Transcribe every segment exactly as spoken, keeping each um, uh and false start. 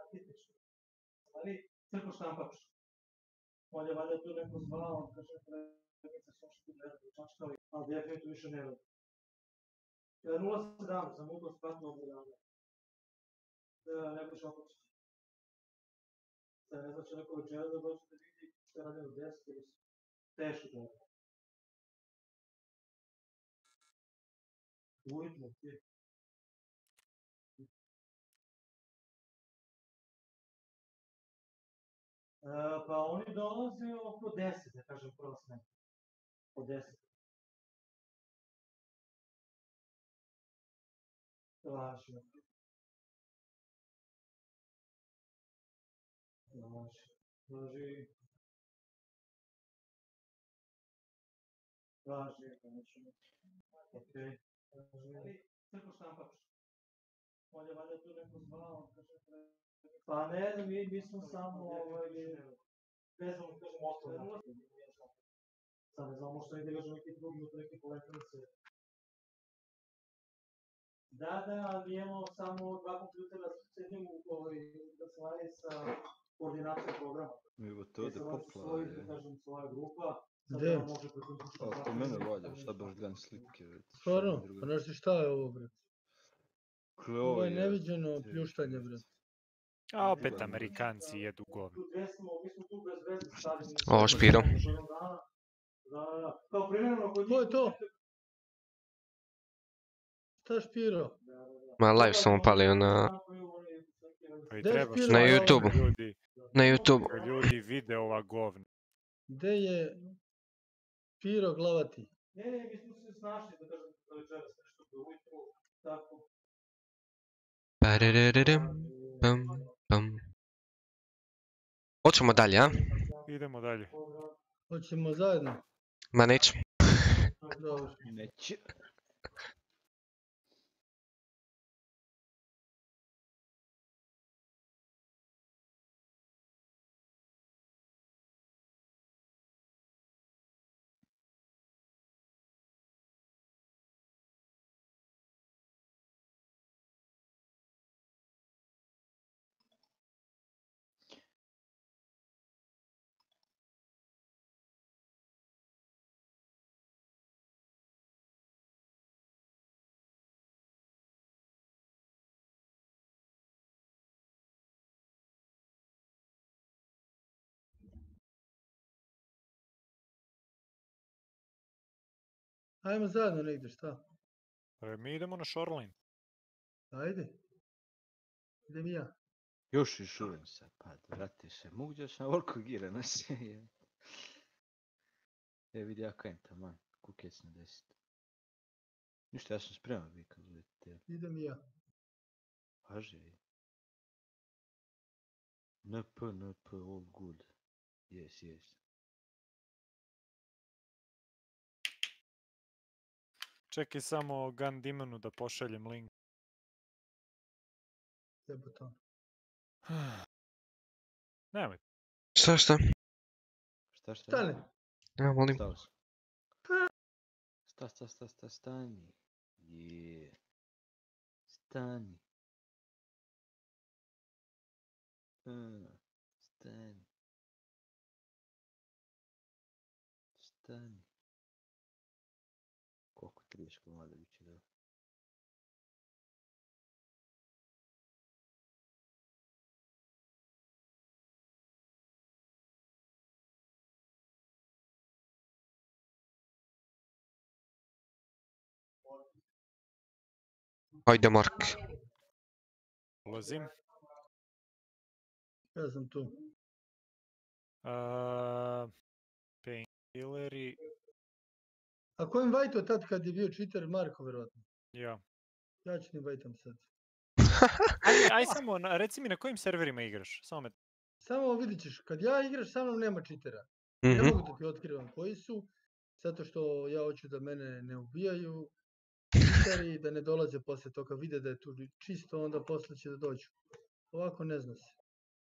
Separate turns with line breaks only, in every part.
Ali crko štampač. On je valjda tu neko zvao, kaže, kolegica su što gledali, čačkali, ali definitivno više ne radi. nula sedam, sam mogao spratno obradanje. Ne bi šao početi. Sad ne znači neko večera da dođe da vidi što radi od deset ili su teško gledali. Ujutno, ti. Pa oni dolaze oko deset, da kažem, prva smena. Po deset. Važi. Važi. Važi. Važi, važi. Okej. Važi. Crko štampač. On je valjda tu neko zvao, kaže, pa ne znam, mi smo samo, ne znam, kažem, ostalo. Sad ne znam, možda ne kažem neki drugi od neke kolektornice. Da, da, ali imamo samo dva kompjutera, sedim da se radi sa koordinacijom programa.
Evo to da poplava je.
Da kažem, svoja grupa.
Gde?
A, to mene valja, sad baš gledam slike.
Stvarno? Pa znaš ti šta je ovo, bret? Ovo je neviđeno pljuštanje, bret.
A opet Amerikanci jedu govno.
Ovo Špiro.
Ko je to? Šta Špiro?
Ma live sam upalio na... Na YouTube. Na YouTube.
Ljudi vide ova govna.
Gde je Špiro glavati?
Ne, ne, mi smo se snašli da kažem da večeras nešto do ujutru, tako.
Hoćemo dalje, a?
Idemo dalje.
Hoćemo zajedno?
Ma neću.
Dobro.
Neće.
Ajmo zajedno negdje, šta?
Mi idemo na Shoreline.
Ajde. Idem i ja.
Još i šurim se, pa vrati se. Mogu da sam ovoliko gira na se. E vidi ja kajem tamo, kukec na deset. Ništa, ja sam spreman vi kad budete.
Idem i ja.
Paži. N P, N P, all good. Yes, yes.
Čekaj samo Gun Demonu da pošaljem link.
Jebote.
Nemoj.
Šta, šta?
Šta, šta?
Stani.
Ja volim.
Stao sam. Sta, sta, sta, sta, stani. Je. Stani. Stani. Stani. Koliko trideset komada bit će da...
Ajde, Mark.
Ulazim.
Ja sam tu.
Painkilleri.
A ko invajtao tad kad je bio cheater? Marko, verovatno.
Ja.
Ja ću invajtam sad.
Aj samo, reci mi na kojim serverima igraš? Samo me...
Samo vidit ćeš, kad ja igraš sa mnom nema cheatera. Ne mogu da ti otkrivam koji su, zato što ja hoću da mene ne ubijaju cheateri, da ne dolaze posle toga, vide da je tu čisto, onda posle će da dođu. Ovako ne zna se.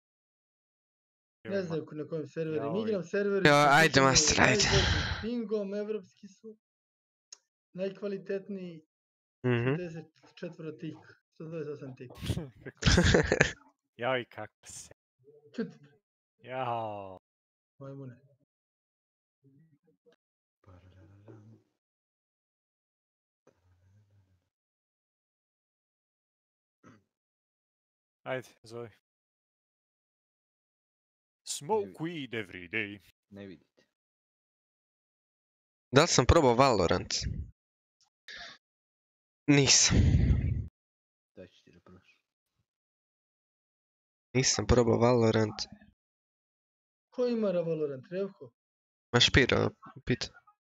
Ne znaju na kojim serverima igram, serveri su
ajde, master, ajde.
pingom, evropski su, najkvalitetniji, šezdeset četiri tik, sto dvadeset osam tik.
Joj, kako se.
Čuti,
Jao.
majmune.
Ajde, zove. Smoke weed every day.
Ne vidite.
Da li sam probao Valorant? Nisam.
Daj ću ti da prošli.
Nisam probao Valorant.
Ko ima Valorant? Revko?
Ma Špira, pita.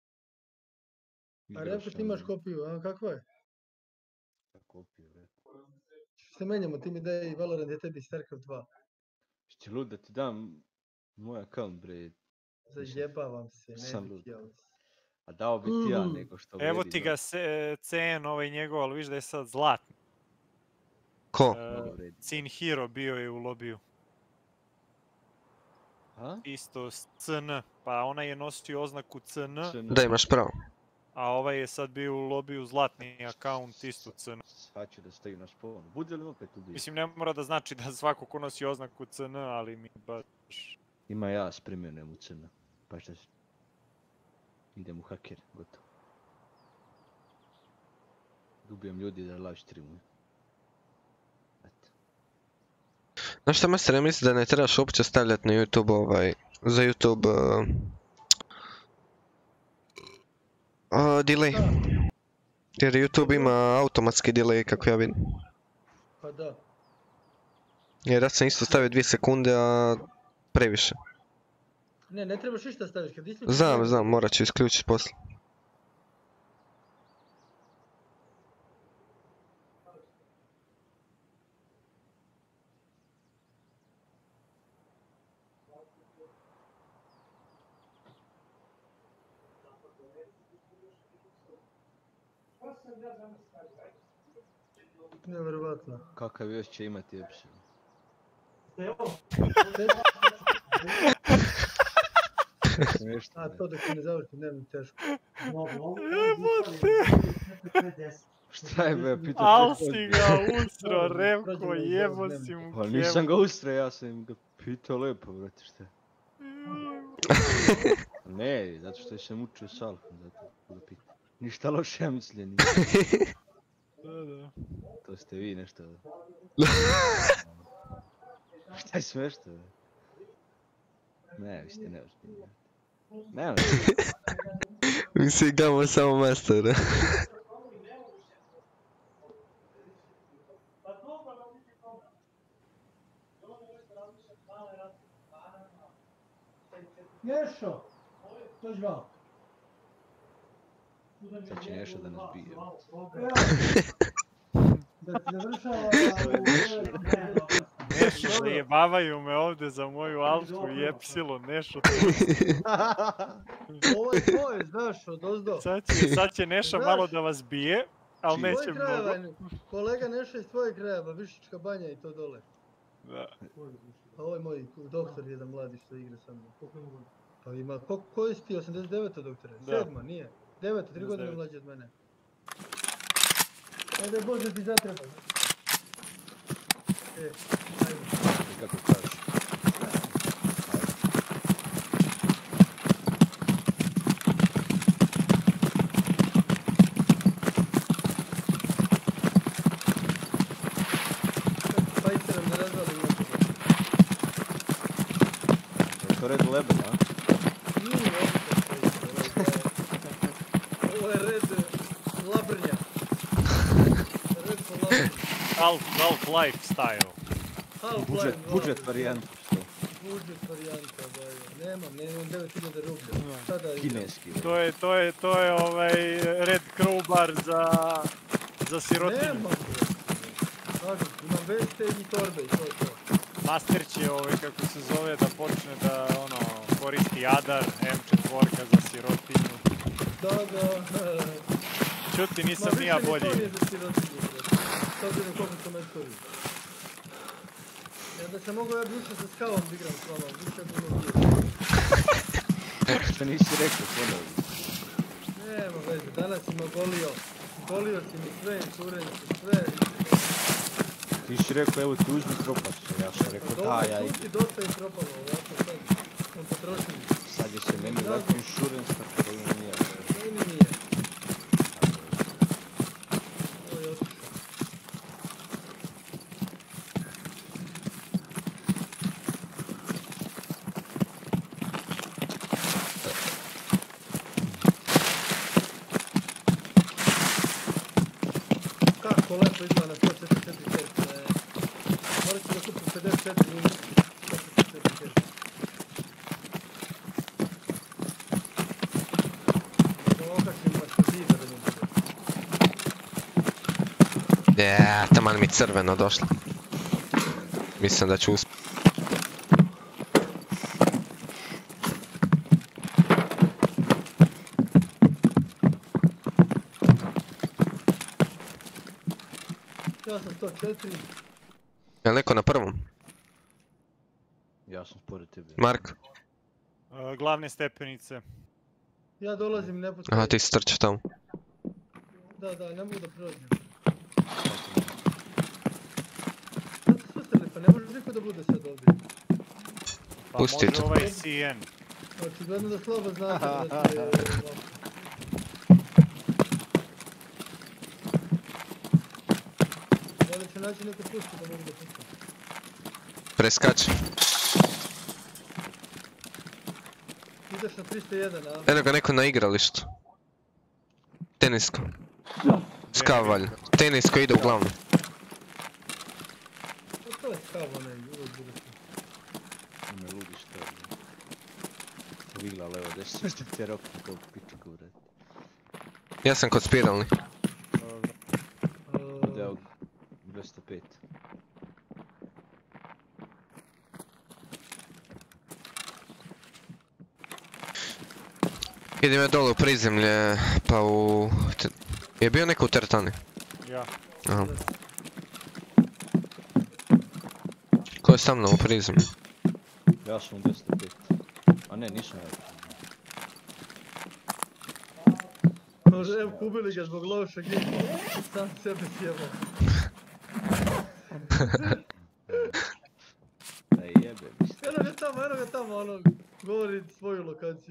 A Revko ti imaš kopiju, a kakva je?
Kopiju, rekao.
Što se menjamo, ti mi daj Valorant je tebi StarCraft dva.
Šće lud da ti dam moj account, bre.
Zajebavam se, ne
Sam
bih
lud.
ja.
A dao bi ti ja
Mm.
nego što
Evo
vredi,
ti
no.
ga se- C N ovaj njegov, ali viš da je sad zlatni.
Ko?
E,
Mnogo vredi.
Sin Hero bio je u lobiju.
A?
Isto s C N, pa ona je nosio oznaku C N,
C N.
Da, imaš pravo.
a ovaj je sad bio u lobiju zlatni akaunt isto C N.
Sad ću da stoji na sponu. Bude li opet ubio?
Mislim, ne mora da znači da svako ko nosi oznaku C N, ali mi baš...
Ima ja spremljenem u C N. Pa šta se... Idem u haker, gotovo. Ubijem ljudi da live streamuju. Eto.
Znaš šta, master, ja mislim da ne trebaš uopće stavljati na YouTube ovaj... Za YouTube... Uh, uh, delay. Jer YouTube ima automatski delay, kako ja vidim.
Pa da.
Jer ja sam isto stavio dvije sekunde, a previše.
Ne, ne trebaš ništa staviš, kad isključiš...
Znam, znam, morat ću isključiti poslije.
Nevjerovatno.
Kakav još će imati Epsilon? Smiješno,
A,
ne?
to dok se ne završi, ne mi teško.
Šta je be, pitao
Al
te
si
ko-
ga usro,
Prođemo,
Remko,
prođemo,
jebo
ne,
si mu
Pa nisam
kevu.
ga ustre, ja sam ga pitao lepo, brate, šta? Ne, zato što sam učio s Alfom, zato ga pitam. Ništa loše, ja mislim, nisam.
Da, da.
To ste vi nešto... Šta je smešno, be? Ne, vi ste neozbiljni. Ne, ne.
Mi se igramo samo mastera.
Ješo! Dođi vam.
Sad će nešto da nas bije.
Da ti završava...
Nešo, zajebavaju me ovde za moju alfu i epsilon, Nešo.
Ovo je tvoje, znaš, od ozdo.
Sad će, sad će Neša
Znaš-
malo da vas bije, ali
Čiji?
neće
Tvoj krajeva,
mnogo.
kolega Neša iz tvojeg krajeva, Višička banja i to dole.
Da.
A ovo je moj doktor jedan mladi što igra sa mnom. Pa ima, ko, koji si ti, osamdeset deveta doktore?
Da.
Sedma, nije? Deveta, tri godine
osamdeset deveta.
mlađi od mene. Ajde, Bože ti zatreba. E, ajde.
Kako kažeš?
Fajterom ne razvali mnogo.
Je to red leben, a?
Nije ovo ovo je red labrnja. Red po labrnja.
Half, Half-Life style.
Half-Life
Budžet,
dva.
budžet varijanta, što?
Budžet varijanta, da je. Nemam, nemam devet hiljada rublja. Sada igram.
Kineski.
To je, to je, to je ovaj Red Crowbar za, za sirotinju.
Nemam, bre. Kažem, imam veste i torbe i to je to.
Master će ovaj, kako se zove, da počne da ono, koristi Adar, M četiri za sirotinju.
Da, da.
Čuti,
Ma
nisam ni ja
više ni
bolji.
to nije za sirotinju, bre. S obzirom koliko sam mentori. Ja da sam mogao ja bi ušao sa skavom da igram s vama, više bi bilo bio.
Što nisi rekao ponovno?
Nema veze, danas si me golio. Golio si mi sve, curenje si sve.
Ti si rekao, evo ti uzmi propat će. Ja sam rekao, da,
Dobro,
ja
tu ti dosta je propalo, ovako sad smo potrošili.
sad je se meni life insurance, tako da imam nije.
Meni nije. Ovo je otišao. Kako lepo izgleda na sto četrdeset četiri herca. Morat ću da kupim pedeset četiri unit. sto četrdeset četiri herca. Da okačim baš kod zida da mi bude.
Je, taman mi crveno došlo. Mislim da ću uspjeti.
Ja sam sto četiri.
Jel neko na prvom?
Ja sam pored tebe.
Mark?
E, Glavne stepenice.
Ja dolazim neposredno.
Aha, ti si trčao tamo.
Da, da, ne mogu da prođem. Sad se susreli, pa ne može niko da bude sad ovdje.
Pa
Pusti
može
to.
ovaj C N.
Očigledno da slabo znate da ste... ovako. Da li ću naći neku pušku da mogu da pustim?
Preskače.
Ideš na tristo jedan, a?
Eno ga neko na igralištu. Tenisko. Skavalj. Tenisko ide uglavnom.
Pa to je skav onaj, uvijek bude tu.
Ne ludiš to. Vigla levo desno, što ti je rok kao pičku, vred.
Ja sam kod spiralni.
Dobro.
Ide
Uh,
ovdje, dvjesto pet.
Idem ja dole u prizemlje, pa u... te- Je bio neko u teretani?
Ja.
Aha. Ko je sa mnom u prizemlju?
Ja sam u dvjesto pet. A ne, nisam ja.
Može, evo, kubili ga zbog lošeg igla. Sam sebe sjebao.
Da jebe, mislim.
Eno ga tamo, eno ga tamo, ono, govori svoju lokaciju.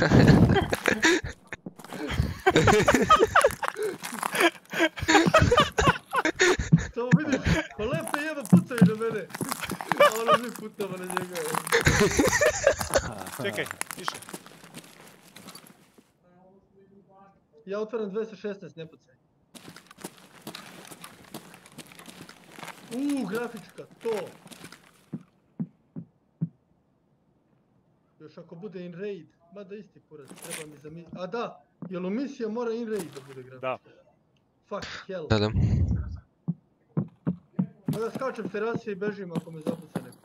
Samo vidiš, pa lepo jeba pucaju na mene. A ono mi putamo na njega.
Čekaj, tiše.
Ja otvaram dvjesto šesnaest, ne pucaj. Uuu, grafička, to. Još ako bude in raid, mada isti kurac, treba mi za mi... A da, jel u misija mora in raid da bude grafička?
Da.
Fuck hell.
Da, da.
Pa da skačem s terase i bežim ako me zapuca neko.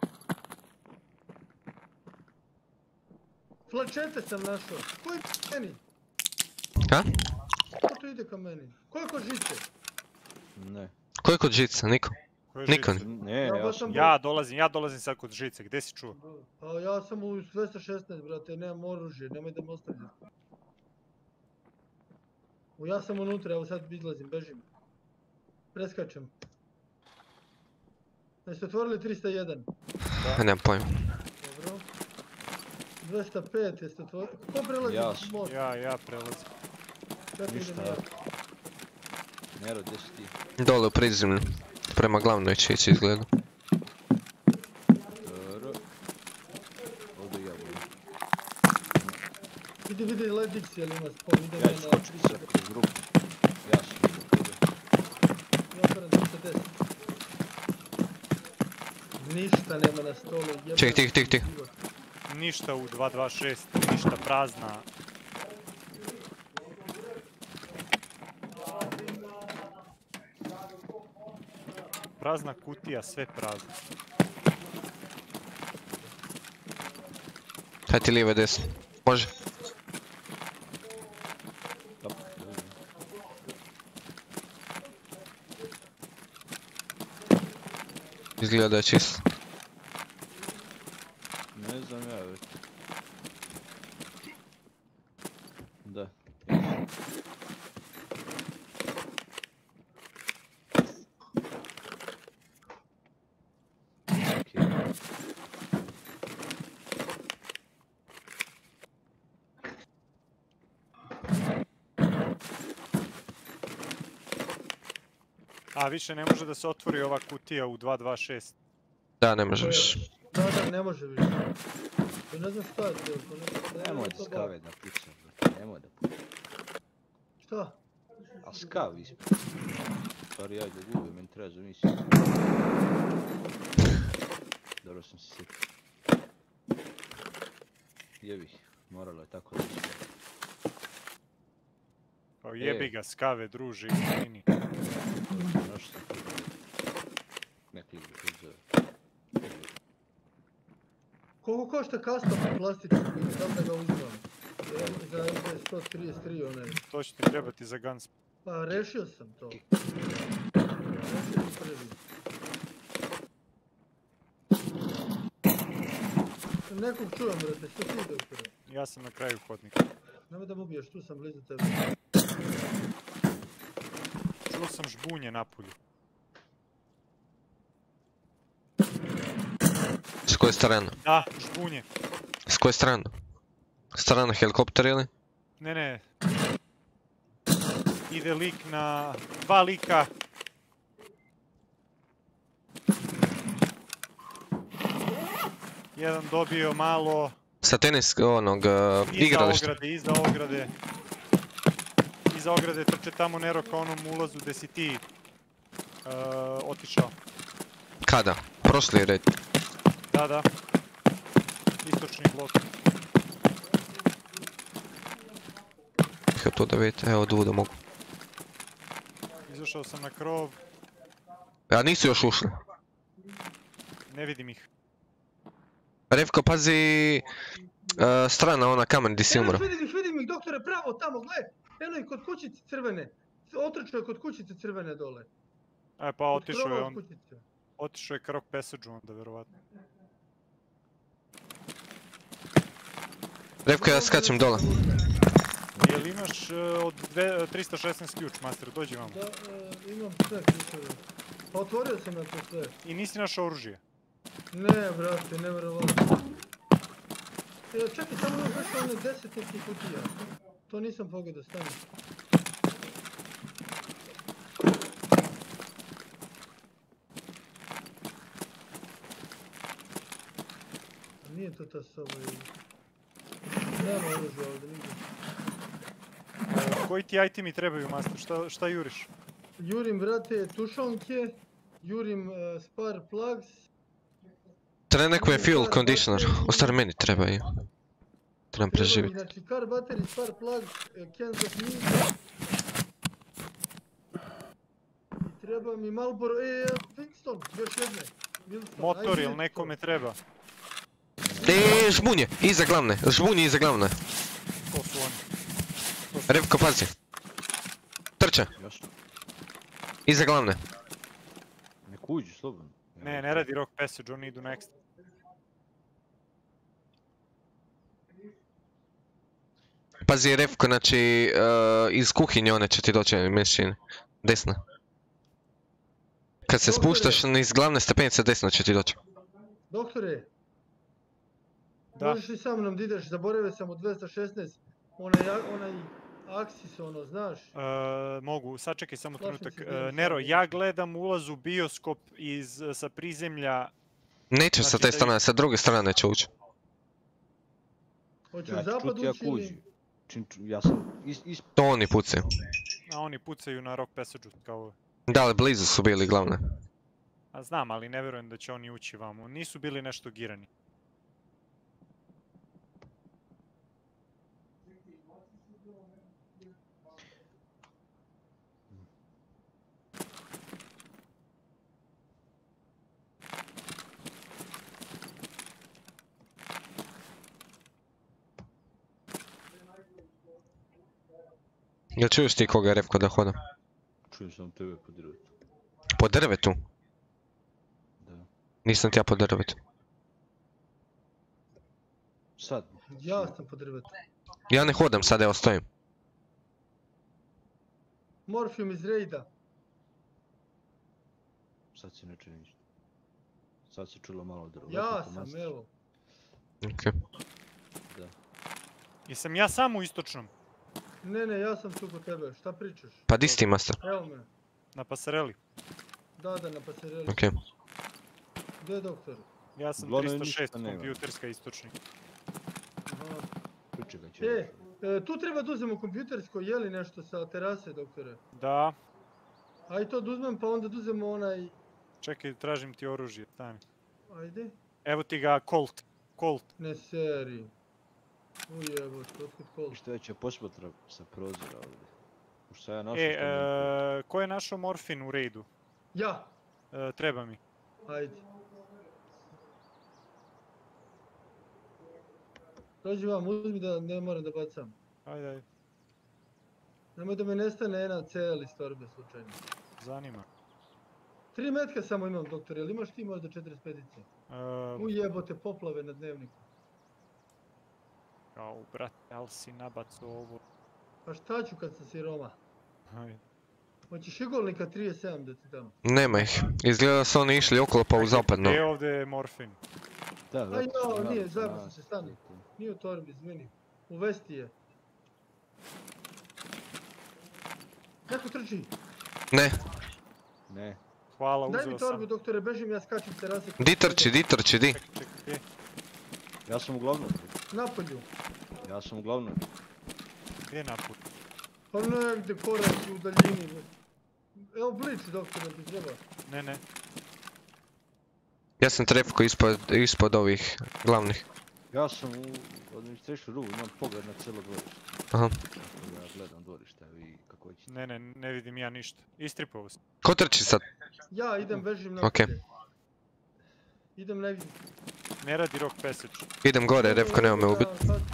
Flačete sam našao. Ko je meni?
A?
Ko to ide ka meni? Ko je kod žice?
Ne.
Ko je kod žica? Niko?
Ko je
Niko.
žica?
Ne,
Ja
ja
baš
sam...
sam-
Ja dolazim, ja dolazim sad kod žice, gdje si čuo?
Pa ja sam u dvjesto šesnaest, brate, nemam oružje, nemoj da me ostavljate. U ja sam unutra, evo sad izlazim, bežim. Preskačem. Jeste otvorili tristo jedan?
Nemam pojma.
Dobro. dvjesto pet, jeste otvorili? Ko prelazi
Ja sam.
most?
Ja, ja prelazim.
Čekaj,
Ništa,
idem
ja.
ja.
Nero, gdje si ti?
Dole u prizemlju. Prema glavnoj će ići izgleda.
Dobro. Ovdje ja budem.
Vidi, vidi, ledić jel ima spom, idem
Ja
ja
ću
na
skočiti sad kroz grupu. Ja sam iza tebe.
Ja otvaram tristo deset. Ništa nema na stolu, jebate.
Čekaj, tih, tih, tih.
život.
Ništa u dva dva šest, ništa, prazna. Prazna kutija, sve prazno.
Hajde ti lijevo i desno. Može.
Dobro, dobro.
Izgleda da je čisto.
Ne znam ja već. Da.
A više ne može da se otvori ova kutija u dva dva šest.
Da, ne može više.
Da, da, ne može više. To ne znam šta je to, to ne...
Nemoj da
to
skave da pucam, brate, nemoj da pucam.
Šta?
A skav ispred. Stvari, ajde da gubim, meni treba za misiju. Dobro sam se sjetio. Jebih, moralo je tako da će.
Kao jebi ga, skave, druži, izvini.
Znaš što ti neki ljudi koji zove.
Koliko košta custom plastični, sam da ga uzimam? E, za M P sto trideset tri onaj.
To će ti trebati za guns.
Pa rešio sam to. Rešio sam prvi. Nekog čujem, brate, što ti doktore?
Ja sam na kraju hodnika.
Nemoj da me ubiješ, tu sam blizu tebe.
Čuo sam žbunje napolju.
S koje strane?
Da, žbunje.
S koje strane? Strana helikopter ili?
Ne, ne. Ide lik na... Dva lika. Jedan dobio malo...
Sa tenis, onog, uh,
Iza
igrališta.
ograde, iza ograde. Iza ograde trče tamo Nero ka onom ulazu gdje si ti uh, otišao.
Kada? Prošli red.
Da, da. Istočni blok.
Evo to da vidite, evo tu da mogu.
Izašao sam na krov.
A nisu još ušli.
Ne vidim ih.
Revko, pazi uh, strana, ona kamen gdje si
Evo
umro.
ih, vidim ih, vidim ih, doktore, pravo, tamo, gle! Eno ih kod kućice crvene. Otrčao je kod kućice crvene dole.
E pa
Kod
otišao je
krova
on.
od kućice.
Otišao je ka Rock Passage-u onda, vjerovatno.
Revko, ja skačem dole.
Jel imaš uh, od dve, tristo šesnaest ključ, master, dođi vamo.
Da, e, imam sve ključeve. Pa otvorio sam na to sve.
I nisi našao oružje.
Ne, brate, ne vjerovatno. E, čekaj, samo još nešto one deset nekih kutija. To nisam pogledao, stani. Nije to ta soba ili... Nema oružja ovdje nigdje.
Uh, koji ti itemi trebaju, master? Šta, šta juriš?
Jurim, brate, tušonke. Jurim uh, spar plugs.
Treba neko je fuel conditioner. U stvari meni treba i. Trebam
Treba mi,
preživjeti.
znači, car battery, spar plugs, uh, cans of meat. I treba mi Marlboro, e, Winston, još jedne. Wilson,
Motor,
ajde,
jel
to.
nekome treba?
Eee, žbunje, iza glavne, žbunje iza glavne.
Ko su oni?
Revko, pazi. Trče,
Još?
iza glavne.
Nek uđu, slobodno.
Ne, ne radi Rock Passage, oni idu next.
Pazi, Revko, znači, uh, iz kuhinje one će ti doći mešine. Desna. Kad se spuštaš iz glavne stepenice, desno će ti doći.
Doktore,
Da.
možeš li sa mnom da ideš, zaboravio sam u dvesta šesnaest, onaj, onaj Axis, ono, znaš?
Uh, mogu, sačekaj samo
Plašim
trenutak.
se da
Uh,
sam
Nero,
vidio.
ja gledam ulaz u bioskop iz, sa prizemlja.
Neće sa
Znači
te
da-
strane, sa druge strane će ući.
Hoću
Ja
u
ću
zapad
čuti
ući
ako
ili...
uđu. Čim ču, ja sam is, is,
To oni pucaju.
A oni pucaju na Rock Passage-u kao...
Da, ali blizu su bili glavne.
A znam, ali ne vjerujem da će oni ući vamo. Nisu bili nešto girani.
Jel čuješ ti koga je Revko da hoda?
čujem sam tebe po drvetu.
Po drvetu?
Da.
Nisam ti ja po drvetu.
Sad.
Ja sam po drvetu.
Ja ne hodam sad, evo stojim.
Morfium iz rejda.
Sad se ne čuje ništa. Sad se čulo malo drvo.
Ja sam, evo.
Okej.
Da.
Jesam ja sam u istočnom,
Ne, ne, ja sam tu kod tebe, šta pričaš?
Pa di si ti, master?
Evo me.
na pasareli.
Da, da, na pasareli.
Okej.
Gdje je doktor?
Ja sam
Uglavnom
tristo šest,
ništa nema.
kompjuterska istočnik.
Aha.
Pričekaj će.
E, e, tu treba da uzmemo kompjutersko, je li nešto sa terase, doktore?
Da,
Aj to da uzmem, pa onda da uzmemo onaj...
čekaj, tražim ti oružje, stani.
Ajde.
Evo ti ga, Colt. Colt.
Ne seri. Ujebo, otkud kol.
I što će posmatra sa prozora ovdje. Pošto sam ja našao
E,
što mi
e, ko je našao morfin u raidu?
Ja!
E, treba mi.
Ajde. Dođi vam, uzmi da ne moram da bacam.
Ajde, ajde.
Nemoj da me nestane jedna cel iz torbe slučajno.
Zanima.
Tri metka samo imam, doktore, jel imaš ti možda četrdeset petice?
E,
Ujebote, poplave na dnevniku.
kao, brate, ali si nabaco ovo.
Pa šta ću kad sam siroma?
Ajde.
Hoćeš igolnika trideset sedam da ti dam?
Nema ih. Izgleda da su oni išli okolo pa u zapadno.
Gdje je ovdje morfin?
Da,
Aj
zato
jo,
sam
nije,
nalaz-
zajebo sam
nalaz-
se, stani. Nije u torbi, izvini. U vesti je. Neko trči.
Ne,
Ne,
Hvala,
Daj
uzeo
mi
sam.
torbu, doktore, bežim, ja skačem s terase.
di trči, di trči, di.
Čekaj, čekaj, gdje?
ja sam uglavnom.
Napolju.
Ja sam uglavnom.
Gdje je naput?
Pa negdje koraci u daljini. Evo blič, doktore, ti treba.
Ne, ne.
Ja sam trefko ispod, ispod ovih glavnih.
Ja sam u administration room, imam pogled na cijelo dvorište.
Aha.
Tako da gledam dvorište i kako ćete.
Ne, ne, ne vidim ja ništa. Istripao sam.
Ko trči sad?
Ja idem, bežim
Okej.
napolje. Idem negdje.
Ne radi rock passage.
Idem gore, Revko nema me ubit.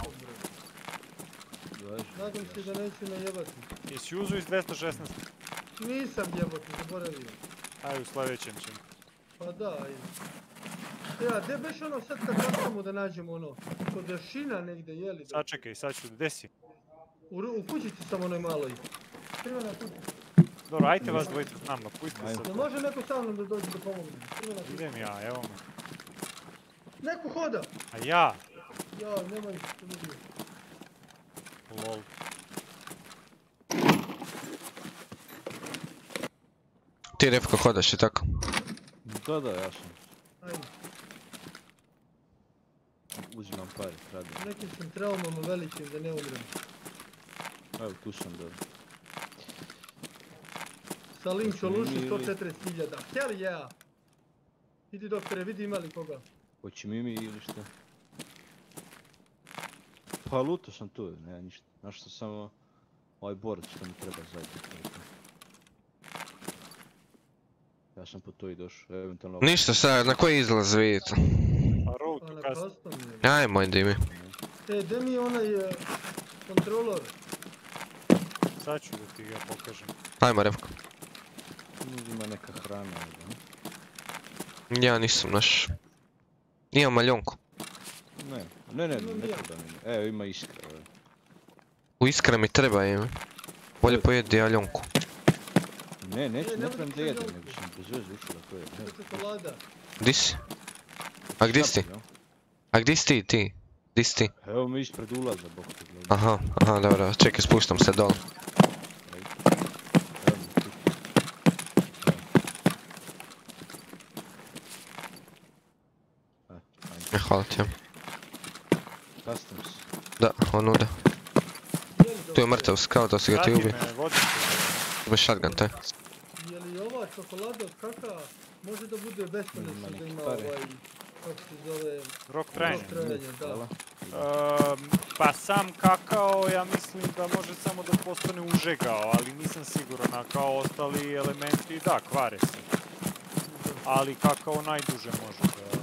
Važi,
Nadam se da neću najebati.
Jesi uzeo iz dvesta šesnaest?
Nisam jebote, zaboravio.
Aj, u sljedećem ćemo.
Pa da, ajde. Ja, gdje beš ono sad kad trebamo da nađemo ono? Kod Jašina negdje, jeli?
Sad čekaj, sad ću, gdje si?
U, ru- u kućici sam onoj maloj. Crvena kućica.
Dobro, ajte vas dvojice s nama, pustite
Ajmo.
se.
Jel može neko sa mnom da dođe da pomogne? Crvena kućica.
Idem ja, evo me.
Neko hoda!
A ja?
Ja, nemoj se vidio.
Lol.
Ti Revko hodaš i tako.
Da, da, ja sam.
Ajde,
Uzimam pare, radim.
nekim sam traumama velikim da ne umrem.
Evo, tu sam da.
Sa linčo lušu
Ili-
sto četrdeset hiljada. Hell yeah! Idi doktore, vidi ima li koga.
Hoće mi mi ili šta? Pa luto sam tu, nema ništa. Znaš što samo ovaj borac što mi treba zajedno. Ja sam po to i došao, eventualno...
Ništa sad, na koji izlaz vidite?
Pa road
A
to
na
custom.
custom je.
Ajmo, idi mi.
E, gdje mi je onaj e, kontrolor?
Sad ću da ti ga pokažem.
Ajmo Revko.
Ima neka hrana, da?
Ja nisam naš. Imam maljonku.
Ne, ne, ne,
Imam
ne
ja.
treba mi. Evo, ima iskra, evo.
U iskra mi treba im. Bolje pojedi aljonku.
Ne, neću,
E,
ne
nemoj
trebam
da
da jedem,
čekam.
nego sam bez veze ušao da pojedem.
To je čokolada.
Di si? A gdje si ti? A gdje si ti, ti? Di si ti?
Evo mi ispred ulaza, bok te gledam.
Aha, aha, dobro, čekaj, spuštam se dol.
Evo mi tu. Evo. E, ajde.
E, hvala ti.
Customs.
Da, onuda.
Je li,
Tu je
doktore?
mrtav, kao da si ga ti
Prati
ubi.
me, vodim te.
Imaš shotgun, taj.
Je li ova čokolada od kaka može da bude beskonačno
Ima
da
neke
ima
pare.
ovaj, kako se zove,
Rock trajanje.
rok trajanja, da.
Hvala.
Ehm, pa sam kakao, ja mislim da može samo da postane užegao, ali nisam siguran, a kao ostali elementi, da, kvare se. Ali kakao najduže može da...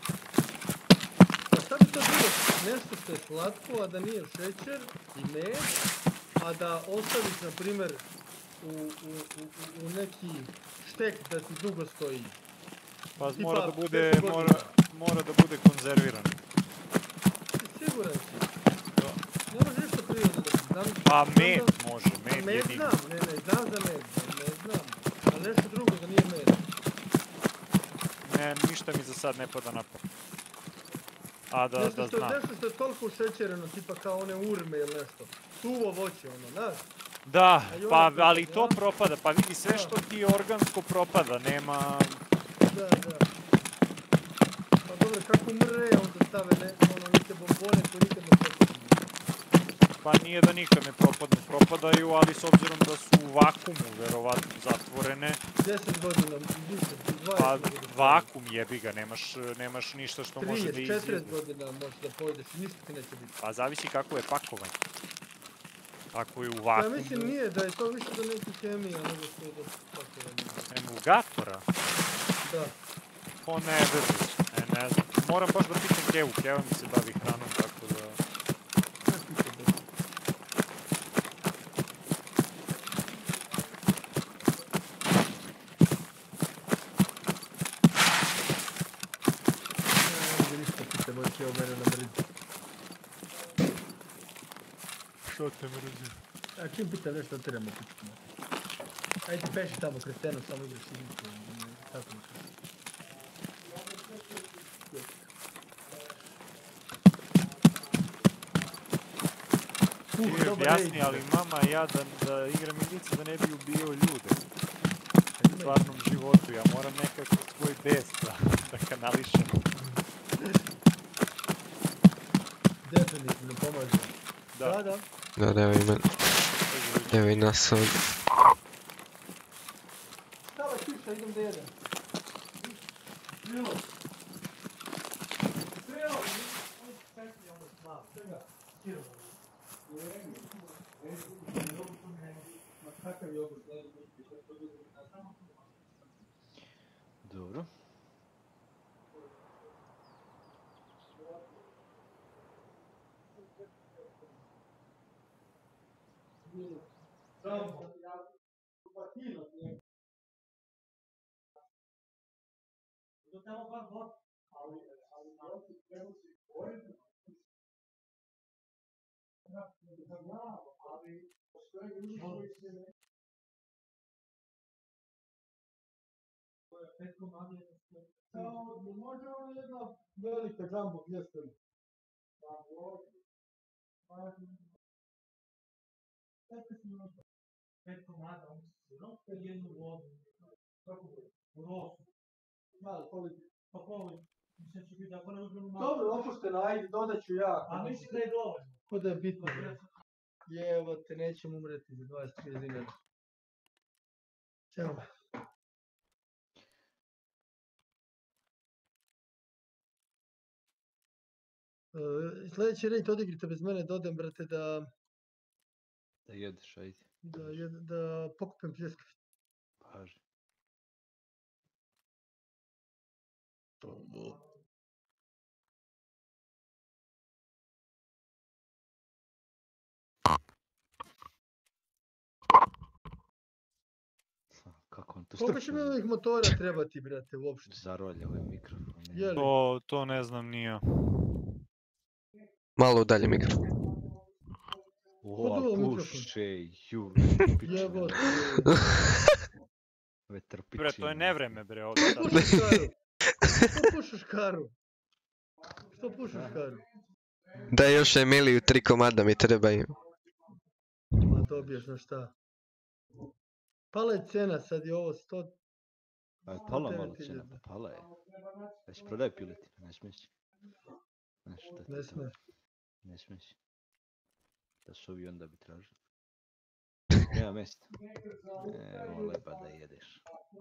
Pa šta bi to bilo? Nešto što je slatko, a da nije šećer i med, a da ostaviš, na primjer, u, u, u, u neki štek da ti dugo stoji.
Pa
Tipa,
mora da bude,
deset godina.
mora, mora da bude konzerviran.
Ti siguran si? Ne može ništa prirodno da znam.
Pa
znam
med
da-
može,
Pa
med
med
jedini.
znam, ne, ne, znam za med, ne, ne znam. Ali nešto drugo da nije med.
Ne, ništa mi za sad ne pada na pamet. A da,
nešto,
da
što,
znam.
nešto što je toliko šećereno, tipa kao one urme ili nešto. Suvo voće, ono, znaš?
Da,
A i ona
pa
propada,
ali to
da?
propada, pa vidi sve
Da.
što ti je organsko propada, nema...
Da, da. Pa dobro, kako mre, onda stave ne, ono, neke bombone koje nikad ne propadnu.
Pa nije da nikad ne propadnu, propadaju, ali s obzirom da su u vakumu, verovatno, zatvorene,
deset godina, više, dvadeset
pa
godina.
vakum jebi ga, nemaš, nemaš ništa što može da
trideset, četrdeset
izjede.
godina možeš da pojedeš i ništa ti neće biti.
Pa zavisi kako je pakovanje. Ako je u
Ja
vakumu,
mislim nije, da je to više do nekih hemija nego što je do pakovanja.
emulgatora,
Da.
po ne vezu, ne, ne znam. Moram baš da pitam Kevu, Keva mi se bavi hranom, tako da...
Znaš ti to da. Ja, ništa pita, moj Keo mene na mrzi.
Što te mrzi?
A čim pita nešto, trebamo pitati. Ajde, beži tamo kroz stenu, samo igraš igricu. Tako mi se. Uh,
Ti mi
dobar
objasni,
raid.
ali mama ja da, da igram igrice da ne bi ubio ljude. U stvarnom životu, ja moram nekako svoj bes da, da kanališem.
Definitivno pomaže.
Da.
Da, da.
Da, da, evo i men. Evo i nas ovdje.
Stava kiša, idem da jedem.
Krilo. Krilo. Čega? Krilo. Ma kakav jogurt?
Dobro.
Može ono jedna velika jumbo mjesto.
Pet komada, on se sirop, jednu vodu. Kako bude? U rosu.
Malo, koliko?
Pa poli. Mislim će biti, ako ne uzmemo malo.
Dobro, opušteno, ajde, dodat ću ja.
A mislim da je dovoljno.
Ko da je bitno. Jevo te, nećemo umreti za dvadeset trideset dinara. Evo. Uh, sljedeći raid odigrite bez mene, dodem, brate, da,
Da jedeš, ajde.
da, jed, da pokupim pljeskavicu.
Paži. Kako on tu
Koliko će mi ovih motora trebati, brate, uopšte?
Zarolja ovaj mikrofon.
Je li?
To, to ne znam nija.
Malo udalje mikro.
O,
Kod ovo mikrofon?
puše, ju,
Jebo te.
vetrpičine.
Bre, to je nevreme, bre, ovdje sad.
Pušiš karu. Što pušiš karu? Što pušiš karu?
Da još Emiliju tri komada mi trebaju.
Ma dobiješ na šta? Pala je cena, sad je ovo sto...
Pa je pala
devet
malo cena,
hiljada.
pa pala je. Već prodaj piletinu, ne smiješ. Znaš šta ti
Ne
to?
sme.
Ne smiješ. Da su ovi onda bi tražili. Nema mjesta. Evo leba da jedeš.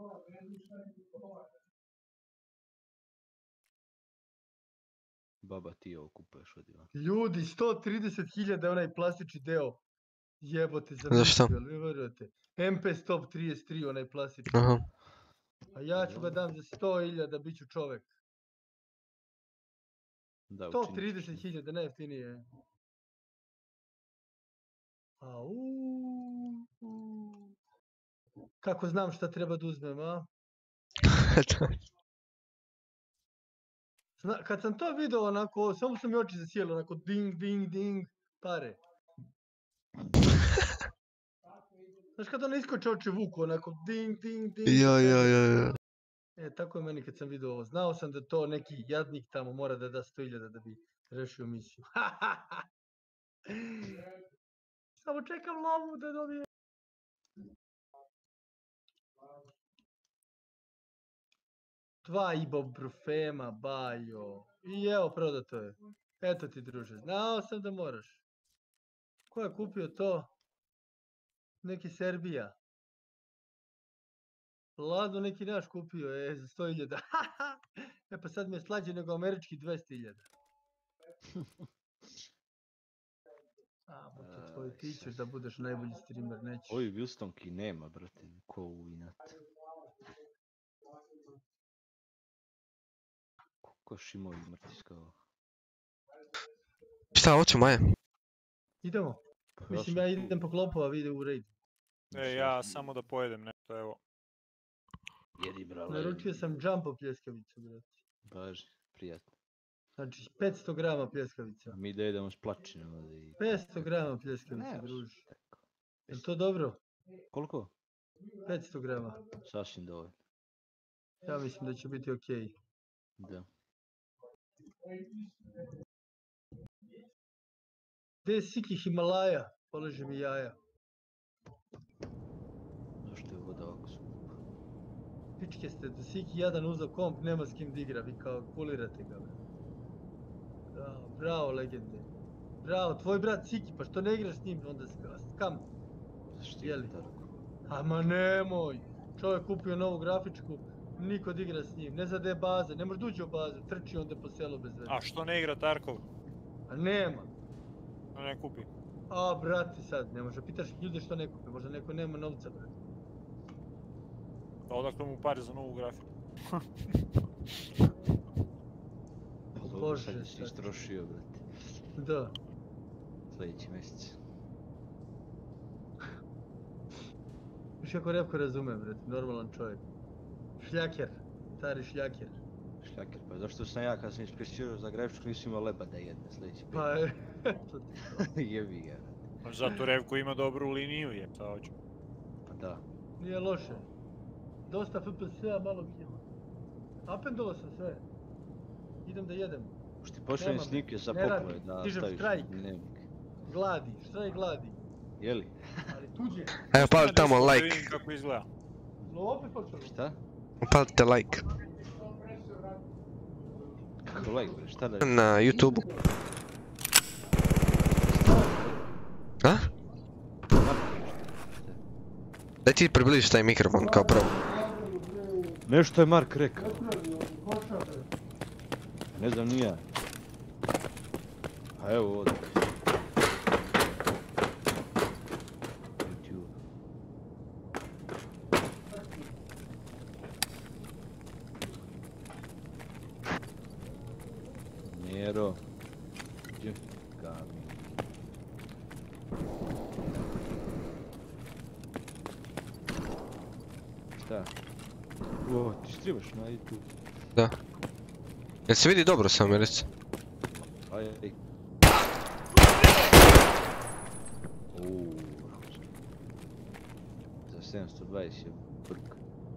Baba ti ovo kupuješ od Ivana.
Ljudi, sto trideset hiljada je onaj plastični deo. Jebote, za
Zašto?
misiju, jel vi verujete? M P Stop trideset tri, onaj plastični.
Aha.
A ja ću ga dam za sto hiljada, bit ću čovek.
Da,
sto
učinit ćeš
trideset
to.
hiljada, najjeftinije. Au. Kako znam šta treba da uzmem, a? Zna, kad sam to video onako, samo su mi oči zasijeli, onako ding, ding, ding, pare. Znaš kad ono iskoče oči vuku, onako ding, ding, ding.
Ja, ja,
pare.
ja, ja.
E, tako je meni kad sam video ovo. Znao sam da to neki jadnik tamo mora da da sto hiljada da bi rešio misiju. Samo čekam lovu da dobijem. Dva ibuprofena, bajo. I evo, prodato je. Eto ti, druže, znao sam da moraš. Ko je kupio to? Neki Serbija. Lado neki naš kupio, e, za sto hiljada. E pa sad mi je slađe nego američki dvesta hiljada. A, bo to tvoj, ti ćeš da budeš najbolji streamer, nećeš.
Ovi Wilstonki nema, brate, ko u inat. Ko šimovi mrtiskao.
Šta, hoću Maja?
Idemo.
Pa
Mislim,
sam
ja
tu.
idem po klopova, vi ide u raid.
E, ja samo da pojedem nešto, evo.
Jedi, brale.
Naručio sam jumbo pljeskavicu, brate.
Baži, prijatno.
Znači, petsto grama pljeskavica.
Mi da jedemo s plačinom ovdje i...
petsto grama pljeskavica,
Ne,
druži.
tako.
Je to dobro?
Koliko?
petsto grama.
Sasvim dovoljno.
Ja mislim da će biti okej.
Da.
Gdje je Siki Himalaja? Položi mi jaja.
Zašto je voda ovako skupa?
Pičke ste, da Siki jadan uzao komp, nema s kim da igra, vi kao kulirate ga. bre. Bravo, bravo legende. Bravo, tvoj brat Siki, pa što ne igraš s njim onda s s kam?
Zašto
Jeli?
je tako?
Ama nemoj! Čovjek kupio novu grafičku, niko da igra s njim, ne zna da je baza, ne može da uđe u bazu, trči onda po selu bez veze.
A što ne igra Tarkov?
A nema!
Da ne kupi.
A, brate, sad, ne može, pitaš ljude što ne kupe, možda neko nema novca, brate.
Da odakle mu pare za novu grafiku.
Pa dobro,
Bože,
sad si
sad.
istrošio, brate.
Da.
Sljedeći mjesec.
Viš kako Repko razume, brate, normalan čovjek. Šljaker, stari šljaker.
Šljaker, pa zašto sam ja kad sam ispresirao za grafičku nisam imao leba da jedne sljedeći pet.
Pa je, to ti to.
Jebi ga.
Pa zato Revko ima dobru liniju, je, šta hoću.
Pa da.
Nije loše. Dosta F P S-a, malo kila. Upendalo sam sve. Idem da jedem.
Už ti pošaljem
Nemam,
snimke za
ne radi,
poplave da
stižem
staviš
štrajk.
u dnevnik.
Gladi, štrajk gladi.
Jeli?
Ali tuđe.
Evo, pali tamo
Da
like.
vidim kako izgleda.
No opet počelo.
Šta?
Palite like.
Kako like, bre? Šta da...
Na YouTube. A? Daj ti približiš taj mikrofon kao prvo.
Nešto je Mark rekao. Ne znam ni ja. A evo ovdje. YouTube. Nero. Gdje? Gami. Šta? O, ti streamaš na YouTube?
Da. Jel se vidi dobro sam, reci?
Aj, aj. Uuu, za sedamsto dvadeset je brk.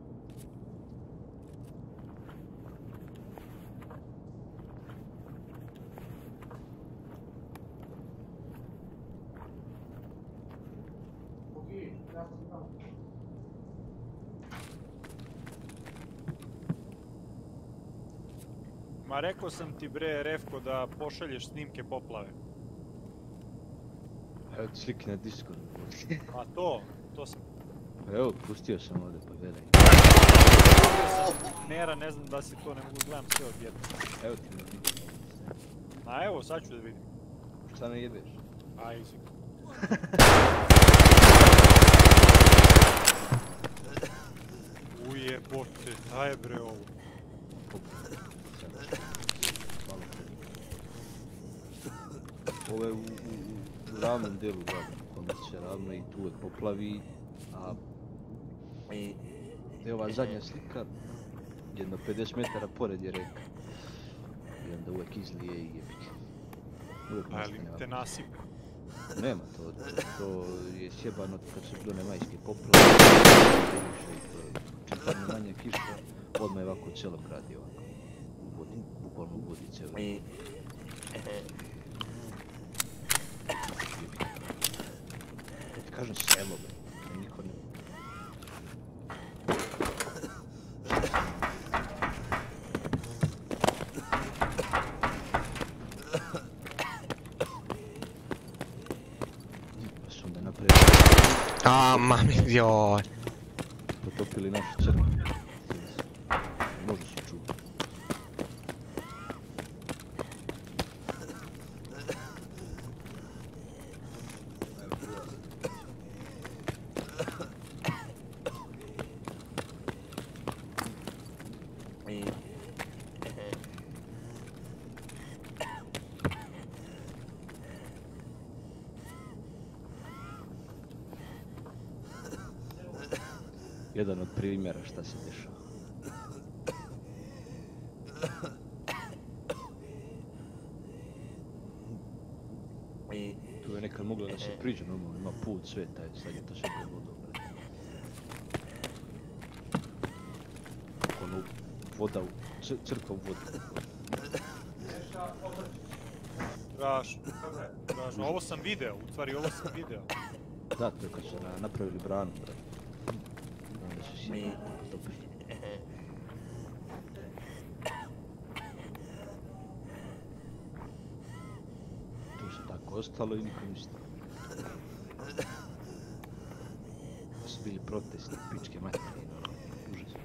Ma rekao sam ti bre, Revko, da pošalješ snimke poplave.
Evo ti slike na Discordu.
A to, to sam...
Evo, pustio sam ovdje, pa gledaj.
Nera, ne znam da si to, ne mogu gledam sve odjedno.
Evo ti na vidio.
A evo, sad ću da vidim.
Šta me jebeš?
A, easy. Ujebote, daj bre ovo.
Ovo je u, u, u ravnom delu grada, kome se ravno i tu je poplavi, a i je ova zadnja slika, jedno pedeset metara pored je reka. I onda uvijek izlije i jebike. Uvijek
Ali
nastane
te
ovako.
nasipa.
Nema to, to je sjebano kad su bile one majske poplave, čim padne manje kiša, odmah je ovako cijelo gradi ovako, u vodi, bukvalno u vodi cijelo. Ja ti kažem selo, bre, to niko ne...
A, mami, joj.
Potopili našu crkvu. Možda su čuli. Jedan od primjera šta se dešava. Tu je nekad moglo da se priđe, normalno ima put, sve taj, sad je to sve pod vodom. Ono, voda u, cr crkva u vodi.
Strašno, strašno. Ovo sam video, u stvari ovo sam video.
Da, to je kad su na, napravili branu, brate. Onda su sjeli potopili. To se tako ostalo i nikom ništa. To su bili protesti, pičke materije, užas.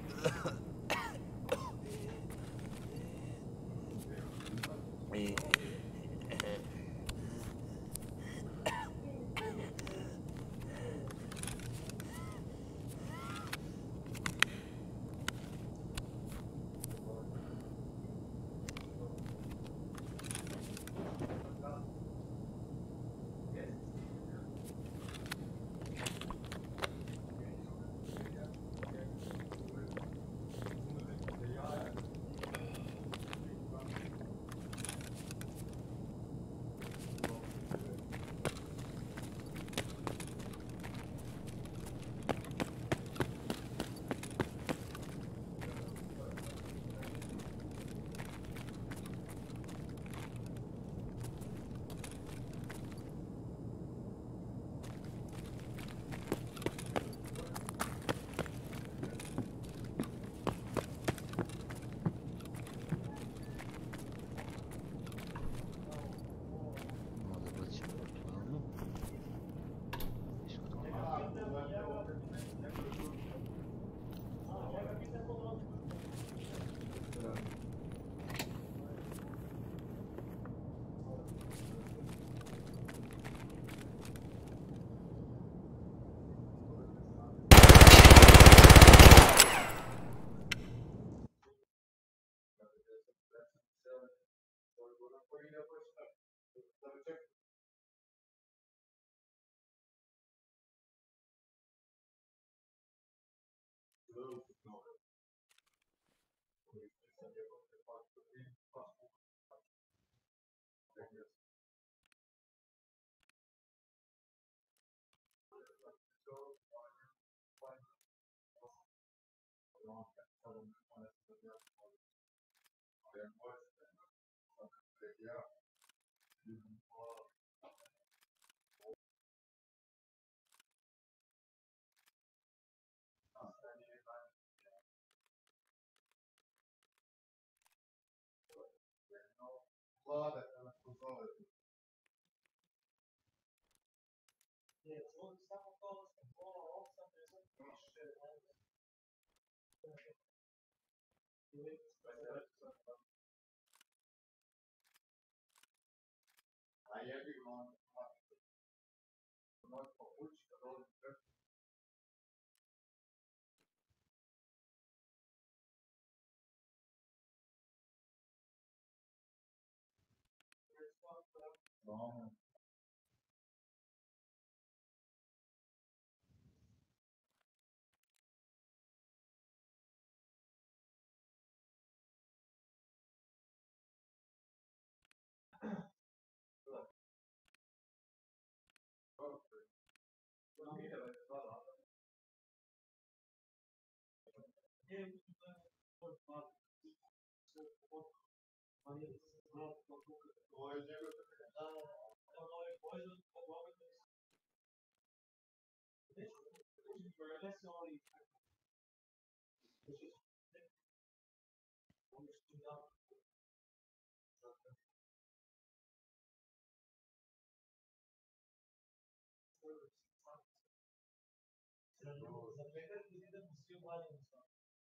Za petak idemo svi u Valjevu sam.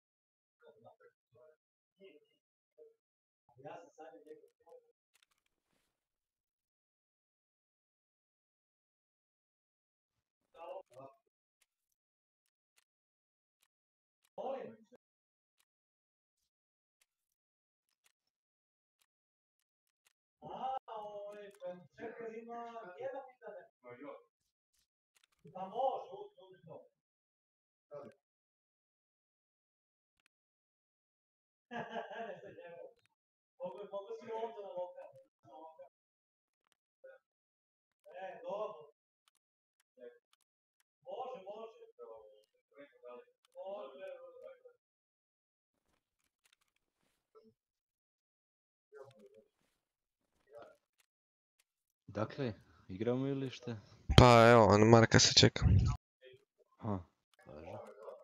Ja sam sad nekako. Molim. A, ovaj, čekaj, ima jedna pitanja. Pa može, uzmi to. Ne se njemu. Mogu si ovdje na lokal. E, dobro. Može, može. Može.
Dakle, igramo ili šta?
Pa evo, on Marka se čeka.
Ha, važno.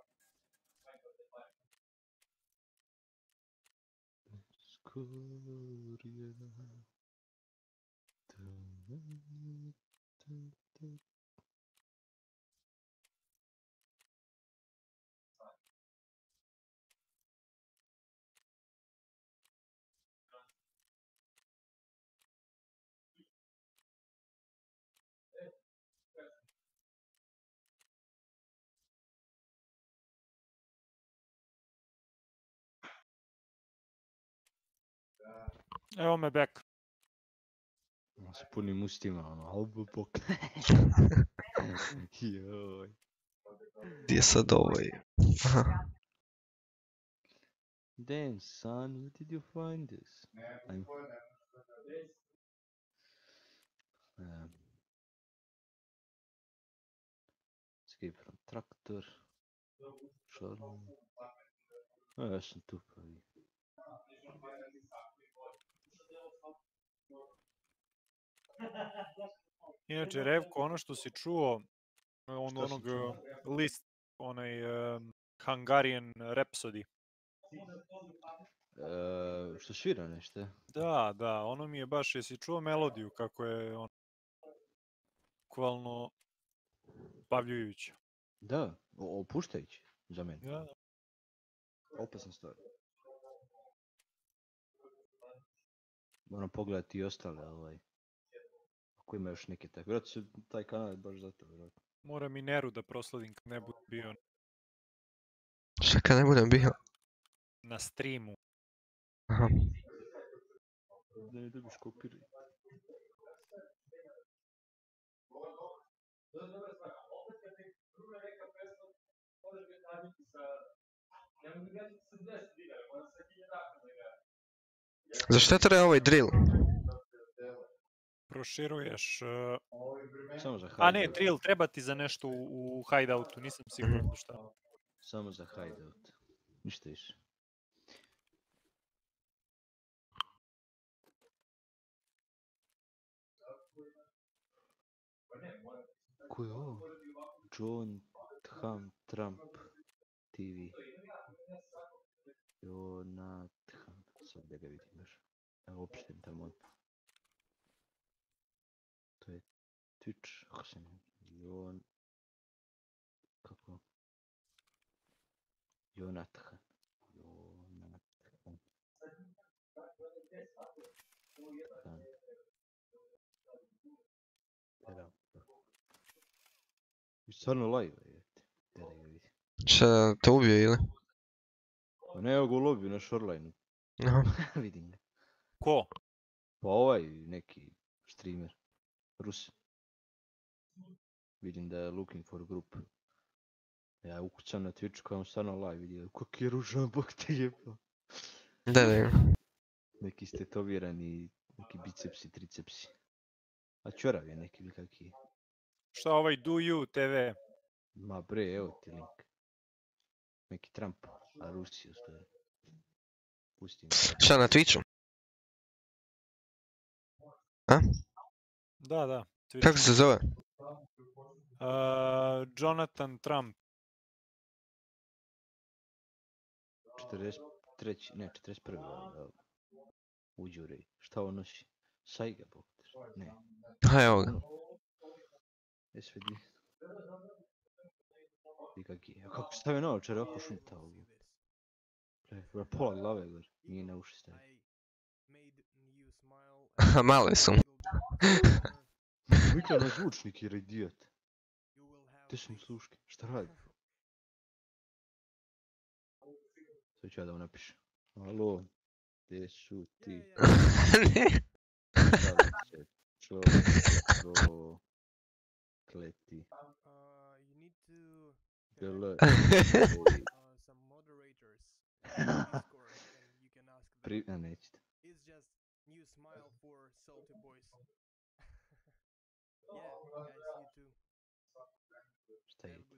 Skorije.
Evo me back.
S punim ustima, ono, albu bok. Joj.
Gdje je sad ovaj? Aha.
Damn, son, where did you find this? I'm... Um, escape from tractor. Šarm. A, ja sam tu pa vi.
Inače, Revko, ono što si čuo, on
Šta si
onog
čuo?
uh, list, onaj um, Hungarian Rhapsody.
E, što svira nešto?
Da, da, ono mi je baš, jesi čuo melodiju kako je on bukvalno bavljujuća.
Da, o- opuštajući za mene.
Da.
Opasna stvar. Moram pogledati i ostale, ovaj. Ako ima još neke tako. Vjerojatno se taj kanal je baš zato, vjerojatno.
Moram i Neru da prosledim kad ne bude bio
Šta kad ne budem bio?
na streamu.
Aha.
Da ne dobiš kopiri.
Za šta treba ovaj drill?
Proširuješ... Uh...
Samo za
A ne,
hideout.
drill, treba ti za nešto u, u hideoutu, nisam siguran za šta.
Samo za hideout. Ništa više. Ko je ovo? John Tham Trump T V. Jonathan. Sad da ga vidim još. Evo opštem tamo od. To je Twitch. Ako se ne... Jon... Kako? Jonathan. Jonathan. Dan. Evo. I stvarno live je. Da ga vidim.
Šta te ubio ili?
Pa ne, evo ga u lobiju na Shorelineu.
Aha.
Vidim ga.
Ko?
Pa ovaj neki streamer. Rus. Vidim da je looking for group. Ja ukucam na Twitchu kao on stvarno live vidio. Kak je ružan, bok te jeba.
Da, da.
Neki stetovirani, neki bicepsi, tricepsi. A čorav je neki ili kak je.
Šta ovaj Do You T V?
Ma bre, evo ti link. Neki Trump, a Rusi ostaje. Pustim.
Šta na Twitchu? A?
Da, da. Twitch.
Kako se zove?
Uh, Jonathan Trump.
četrdeset treći, ne, četrdeset prvi. Da. Uđurej. Šta on nosi? Sajga, bok. Ne.
Ha, evo ga.
Jes vidi. I kak je. A kako stavio naočare, ako šuta ovdje. Gle, pola glave gore, nije na uši stavio.
Male su.
Mikla na zvučnik jer je idiot. Te su mu sluške, šta radi? Sve ću ja da mu napišem. Alo, gdje su ti? Šalice, člo, kleti. Gl, pri... A nećete. Šta je?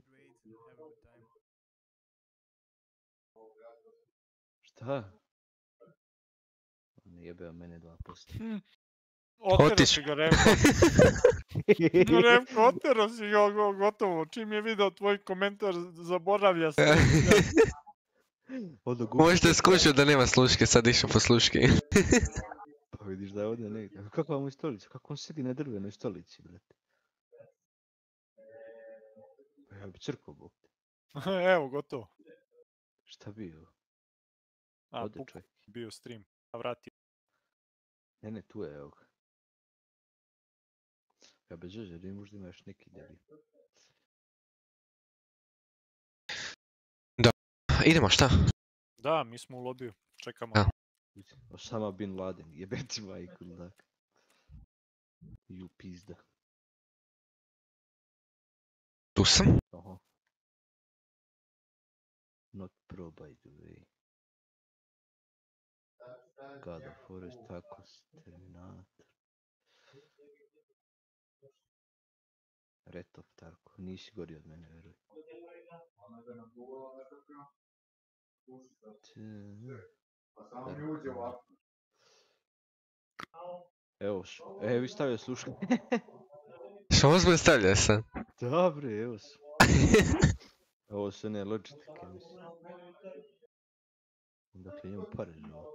Šta? Ne jebeo mene dva posto.
Otero
Otiš.
si ga, Remko. Remko, otero si ga, go- gotovo. Čim je video tvoj komentar, zaboravlja se.
Odo gubi.
Možda je skušao da nema sluške, sad išao po sluški.
Pa vidiš da je ovdje negdje. A kakva mu je stolica? Kako on sedi na drvenoj stolici, brate? Pa ja bi crkao, bog te.
Evo, gotovo.
Šta bi ovo?
A,
Ode
puk,
čovjek.
bio stream. A vratio.
Ne, ne, tu je, evo ga. Ja bez žeže, da možda imaš neki debi.
Idemo, šta?
Da, mi smo u lobiju. Čekamo.
A.
Osama bin Laden, jebeti majku, dak. Ju pizda.
Tu sam.
Aha. Not pro by the way. God of War, Tacos, Terminator. Retov, Tarko, nisi gori od mene, veruj. Tarko. Evo, su. E, vi stavio slušaj.
Što ozbiljno stavlja sam?
Dobre, evo su. Ovo su ne Logitech, mislim. Dakle, njemu pare živo.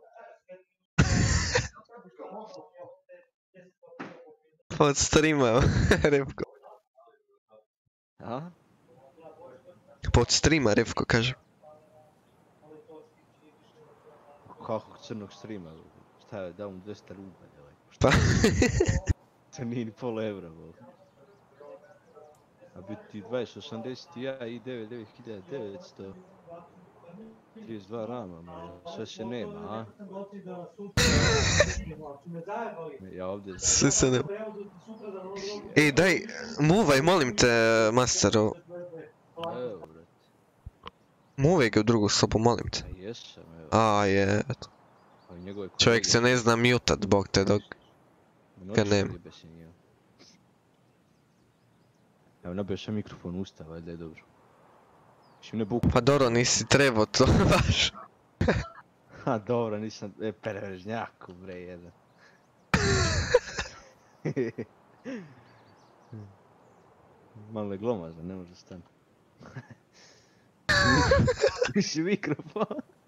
Pod streama, Revko.
A?
Pod streama, Revko kaže.
Kakvog crnog streama? Šta je, dao mu dvesta ruba, ovaj.
Pa.
To nije ni pola evra, bol. A biti dvadeset osamdeset Ti i devet hiljada devetsto trideset dva rama, moj. Sve se nema, a? Ja ovdje...
Sve se nema. Ej, daj, muvaj, molim te, masteru.
Evo, brate.
Muvaj ga u drugu sobu, molim te.
A jesam, evo.
A, je.
A njegove
Čovjek
kolege-
se ne zna mutat, bog te dok.
Noć
kad nema.
jebe se njima. Evo, nabio sam mikrofon u usta, valjda je dobro. Mislim, ne buku.
Pa dobro, nisi trebao to baš.
Ha, dobro, nisam... E, pervežnjaku, bre, jedan. Malo je glomazan, ne može stati. Nisi mikrofon.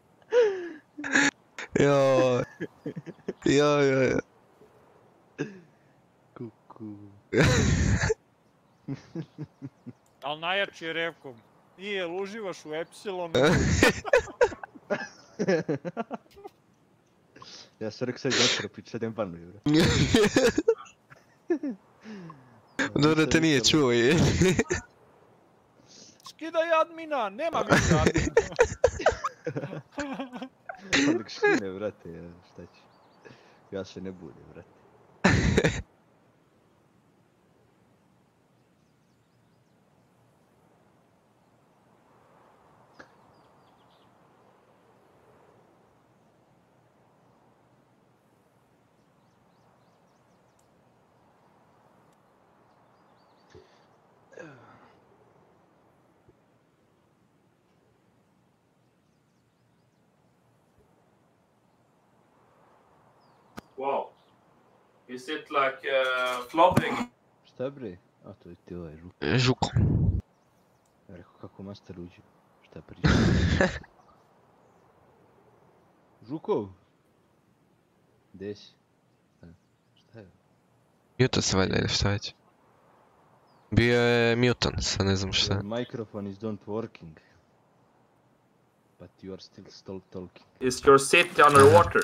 Joj. Joj, joj, joj.
Kuku.
Ali najjači je Revko. Nije, jel uživaš u Epsilonu?
Ja sam rekao sad začera pić, sad jem banuju, bre.
Dobro te nije čuo, je.
Skidaj admina, nema više admina.
Onda ga skine, brate, ja, šta će. Ja se ne budim, brate.
Wow. Is it like uh, flopping?
Šta bre? A to je ti ovaj žuk.
Žuko.
Ja rekao kako master uđe. Šta priča? Žukov? Gdje si? Šta- Šta je?
Juto se valjda ili šta već. Bio je mutant, sad ne znam šta.
Your microphone is not working. But you are still still talking.
Is your city underwater?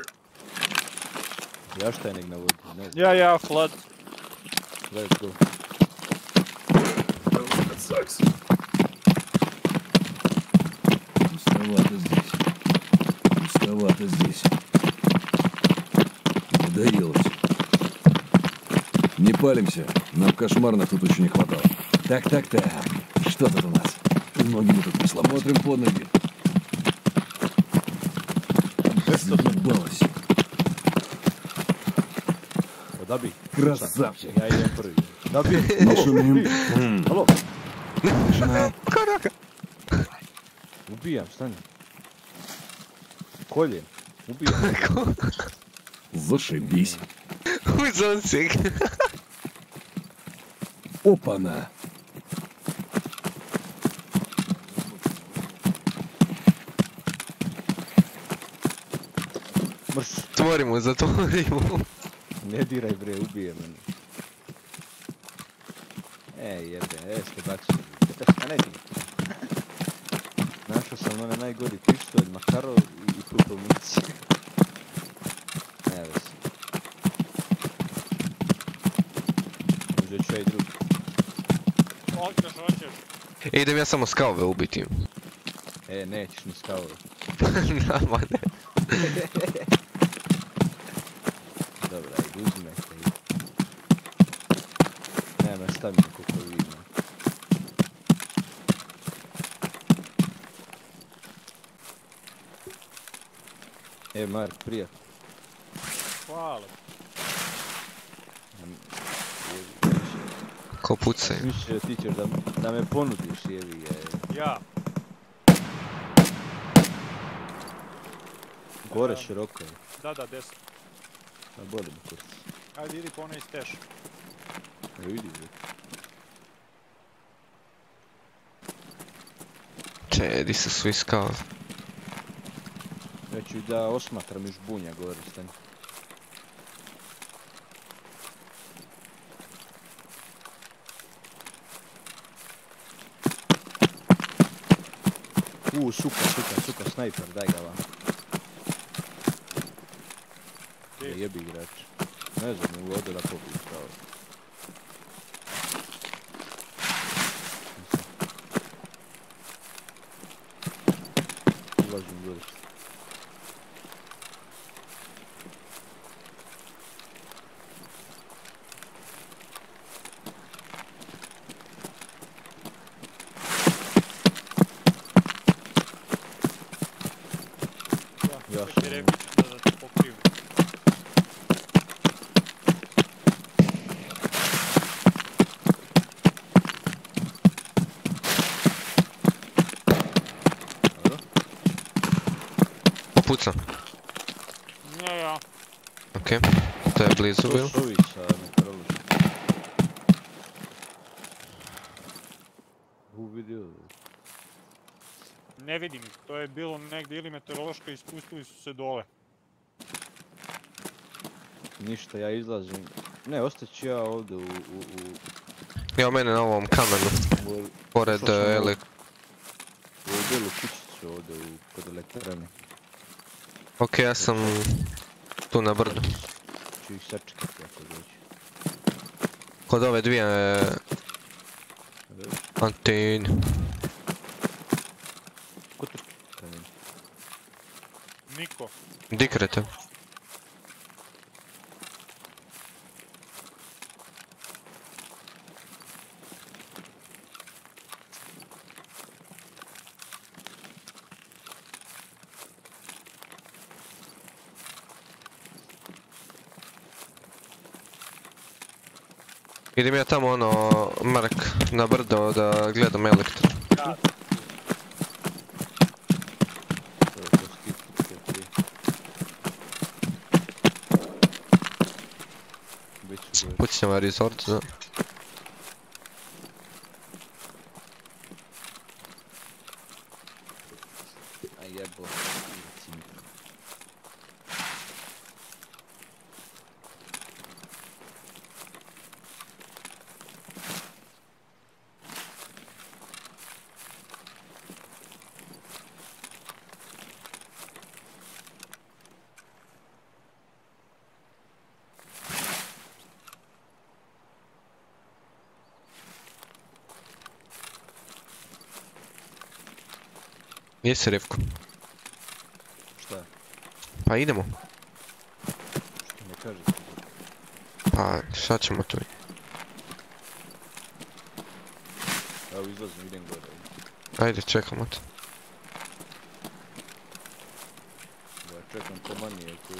Ja šta je nek na vodi, ne znam.
Ja, ja, flood.
Let's go.
Oh, that sucks.
Пустовато здесь. Пустовато здесь. Надоело все. Не палимся. Нам кошмарно тут еще не хватало. Так, так, так. Что тут у нас? Ноги мы тут не сломали. Смотрим под ноги. Заебалось.
Odabi.
Красавчик.
Ja idem prvi. Odabi.
Не шумим.
Halo.
Тишина.
Ubijam, stani. Koljem. Ubijam.
Зашибись.
Uzon si.
Опа-на.
Mrš.
Tvorimo, zatvorimo.
Ne diraj bre, ubije mene. Ej jebe, ej ste bacili. Šta ne di? Našao sam onaj najgori pištolj, Makarov i, i putovnici. Ne vezi. Uzet ću ja i drugi.
Hoćeš, hoćeš.
Idem ja samo skavove ubiti.
E, nećeš ni skavove.
Nama ne.
Dobra, ajde, uzmete i... Nema šta mi koliko vidno. E, Mark, prijatelj.
Hvala.
Ko pucaj.
Mislio ti ćeš da, da me ponudiš, jevi je.
Ja.
Gore široko je.
Da, da, desno.
A boli mi kurac.
Ajde, idi po onaj steš.
Ne vidi bre.
Če, di su svi skavove?
Ja ću da osmatram iz bunja gore, stani. Uuu, suka, suka, suka, snajper, daj ga vam. Je, jebi igrač. Ne znam, mogu ovdje da pobiju pravo. Ulazim gore.
Ja,
Ja
sad
sam-
ti rebić da, da te pokrijem.
Dobro?
Popucam.
Ja, ja.
Okej. To je blizu
To
bil.
su ovi sa meteorologom. U vidio.
Ne vidim ih, to je bilo negdje ili meteorološka i spustili su se dole.
Ništa, ja izlazim. Ne, ostaću ja ovdje u... u, u,
Evo mene na ovom kamenu.
u,
Pored
Što sam
eh,
ovo-
ele...
u ovu bijelu kućicu ovdje u, kod elektrane.
Ok, ja sam tu na brdu.
Ću ih sačekati ako dođe.
Kod ove dvije eh,
Dobro.
antene.
Ko trči? Kamen.
Niko.
Dikrete. Idem ja tamo ono, Mark, na brdo da gledam elektro.
Ja,
To je to skip, to je prije. Bit ću gore.
Pucnjava resort, da.
A jebo. Cim.
Gdje si Revko?
Šta je?
Pa idemo.
Što ne kažeš?
Pa šta ćemo tu?
Evo izlazim, idem gore.
Ajde, čekamo te.
Ja čekam komanije koji...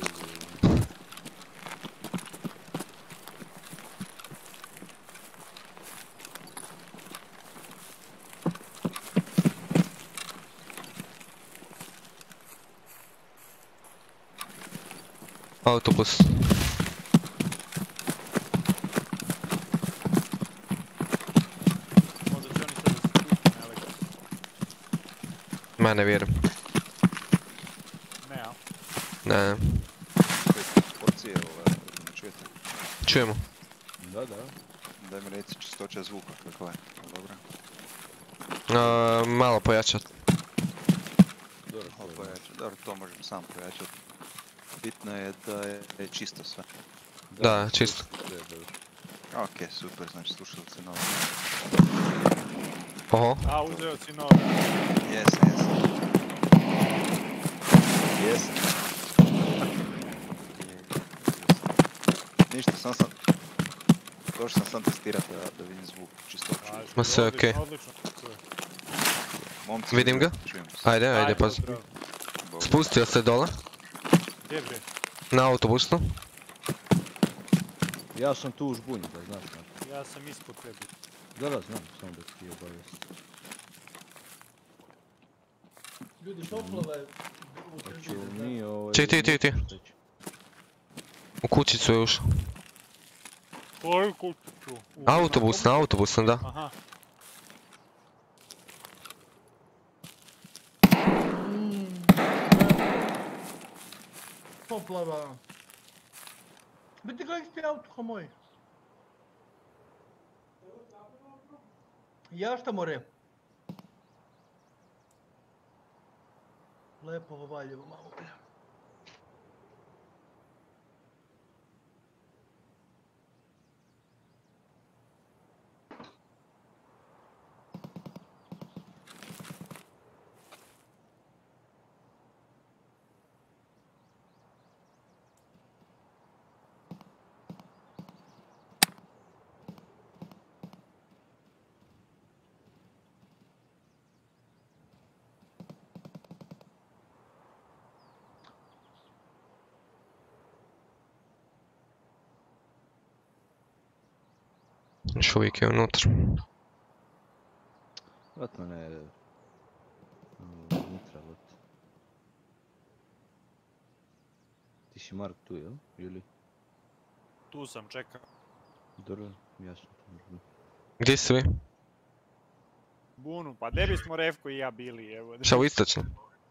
Autobus.
Možda će oni sad zaključiti na elektro.
Ma ne vjerujem.
Ne, a?
Ne,
Porcije ove, čujete?
čujemo.
Da, da.
Daj mi reci čistoća zvuka kako je, dobro?
A, malo pojačat.
Dobro,
Malo
to je
pojačati, dobro, to možem sam pojačati. Bitno je da je, je čisto sve.
Da, čisto.
sve je dobro.
Ok, super, znači slušalice nove.
Oho,
A, uzeo si nove.
Jesam, jesam. Jesam. Ništa, sam sam... Došao sam sam testirat da, da vidim zvuk, čistoću.
Ma sve
Odlično,
okej.
Odlično, čuje.
Momci,
Vidim ga.
čujemo se.
ajde, ajde, pazi.
zdravo.
Bog.
Spustio se dole,
Gdje bre?
na autobusu.
Ja sam tu u žbunju, da znaš. Znači.
Ja sam ispod tebi.
Da, da, znam, samo da ti obavijesti.
Ljudi, poplava je u
Hoću
Srbiji.
mi ovaj...
Ti, ti, ti, ti.
Šta će?
U kućicu je ušao.
Koju kuću? U-
Autobus, na autobusu, da.
Aha.
Poplava. Biti ga isti auto, moj. Ja šta more? Lepo ovo Valjevo malo.
Još uvijek je unutra.
Vratno ne... Unutra, vrat. Ti si Mark tu, jel? Ili?
Tu sam, čekam.
Dobro, jasno. Dobro.
Gdje si vi?
Bunu, pa gdje bismo Revko i ja bili, evo.
Šta u istočnom?